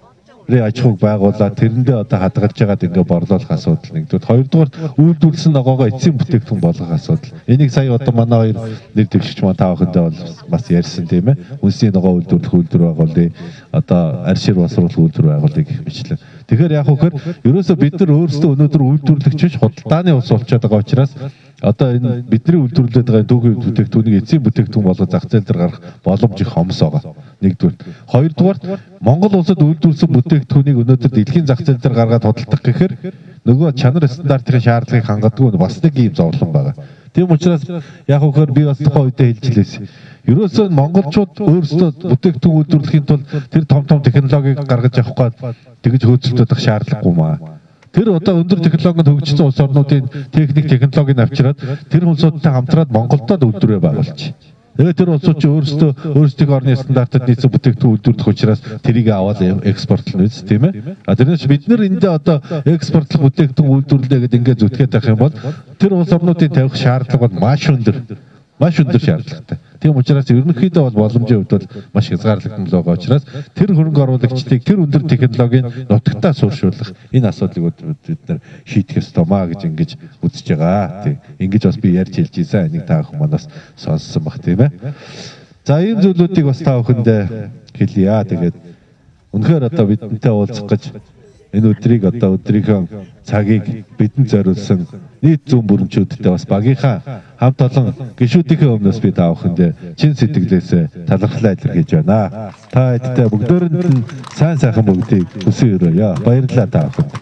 [SPEAKER 1] аж ахуйг байгуулаад тэрэндээ одоо хадгалж байгаад ингээ борлуулах асуудал нэгдүгээр. Хоёрдугаар үйлдвэрлэсэн ногоогоо эцсийн бүтээгдэхүүн болгох асуудал. Энийг сая одоо манай хоёр нэр дэвшигч маань та бүхэндээ бол бас ярьсан тийм ээ. Хүнсний ногоо үйлдвэрлэх үйлдвэр байгуулъя. Одоо аршир боловсруулах үйлдвэр байгуулъя гэх мэтлээ. Тэгэхээр яг үхээр ерөөсөө бид нар өөрсдөө өнөөдөр үйлдвэрлэгч биш худалдааны ус болчиход байгаа учраас одоо энэ бидний үйлдвэрлээд байгаа дүүгийн бүтээгдэхүүнийг эцсийн бүтээгдэхүүн болгож зах зээл дээр гарах боломж их хомс байгаа. Нэгдүгээр. Хоёрдугаар Монгол улсад үйлдвэрлэсэн бүтээгдэхүүнийг өнөөдөр дэлхийн зах зээл дээр гаргаад худалдах гэхээр нөгөө чанар стандартын шаардлагыг хангадаггүй бас нэг ийм зовлон байгаа. Тийм учраас яг үхээр би бас тухайн үедээ хэлжлээсэн. Ерөөсөө монголчууд өөрсдөө бүтээгдэхүүн үйлдвэрлэхийн тулд тэр том том технологиг гаргаж авах гээд тэгж хөөцөлдөөх шаардлагагүй маа. Тэр одоо өндөр технологид хөгжсөн улс орнуудын техник технологиг авчираад тэр улсуудтай хамтраад Монголдо л үйлдвэрээ байгуулчих. Тэгээд тэр улсууд ч өөрсдөө өөрсдийн орны стандартад нийцсэн бүтээгдэхүүн үйлдвэрлэх учраас тэрийг аваад экспортлно үст тийм ээ. А тэрнээс бид нар эндээ одоо экспортлох бүтээгдэхүүн үйлдвэрлэлээ гэдэг ингээд зүтгээд байх юм бол тэр улс орнуудын тавих шаардлага бол маш өндөр. Маш өндөр шаардлагатай. Тийм учраас ерөнхийдөө бол боломжийн хувьд бол маш хязгаарлагдсан л байгаа учраас тэр хөрөнгө оруулагчдыг тэр өндөр технологийн нутагтаа сууршуулах энэ асуудлыг бид нар шийдэх ёстой маа гэж ингэж үзэж байгаа. Тийм. Ингэж бас би ярьж хэлж ийсэн. Энийг та бүхэн манаас сонссон баг тийм ээ. За ийм зүйлүүдийг бас та бүхэндээ хэлье. Тэгээд үнэхээр одоо бидэнтэй уулзах гэж энэ өдрийг одоо өдрийнхөө цагийг бидэнд зориулсан нийт зүүн бүрэмчүүдтэй бас багийнхаа хамт олон гишүүдийнхээ өмнөөс би та бүхэндээ чин сэтгэлээсээ талархлаа илэрхийлж байна. Та хэдтэй бүгдөөрэнд нь сайн сайхан бүгдийг хүсэн өрөөё. Баярлалаа та бүхэнд.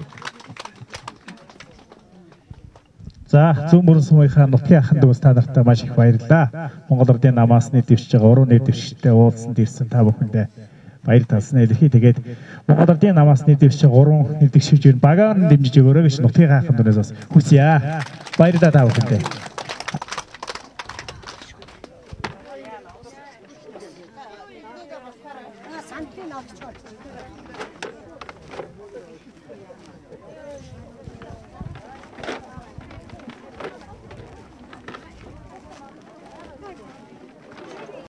[SPEAKER 10] За зүүн бүрэн сумынхаа нутгийн ахын дүүс та нартай маш их баярлалаа. Монгол Улсын намаас нийт дэвшиж байгаа уруу нийт дэвшигчтэй уулзсан дэрсэн та бүхэндээ баяр талснаа илэрхий. Тэгээд Монгол Улсын намаас нийт дэвшиж гурван нийт дэвшигч багаар нь дэмжиж өгөөрэй гэж нутгийн ахын дүүнээс бас хүсье. Баярлалаа та бүхэндээ.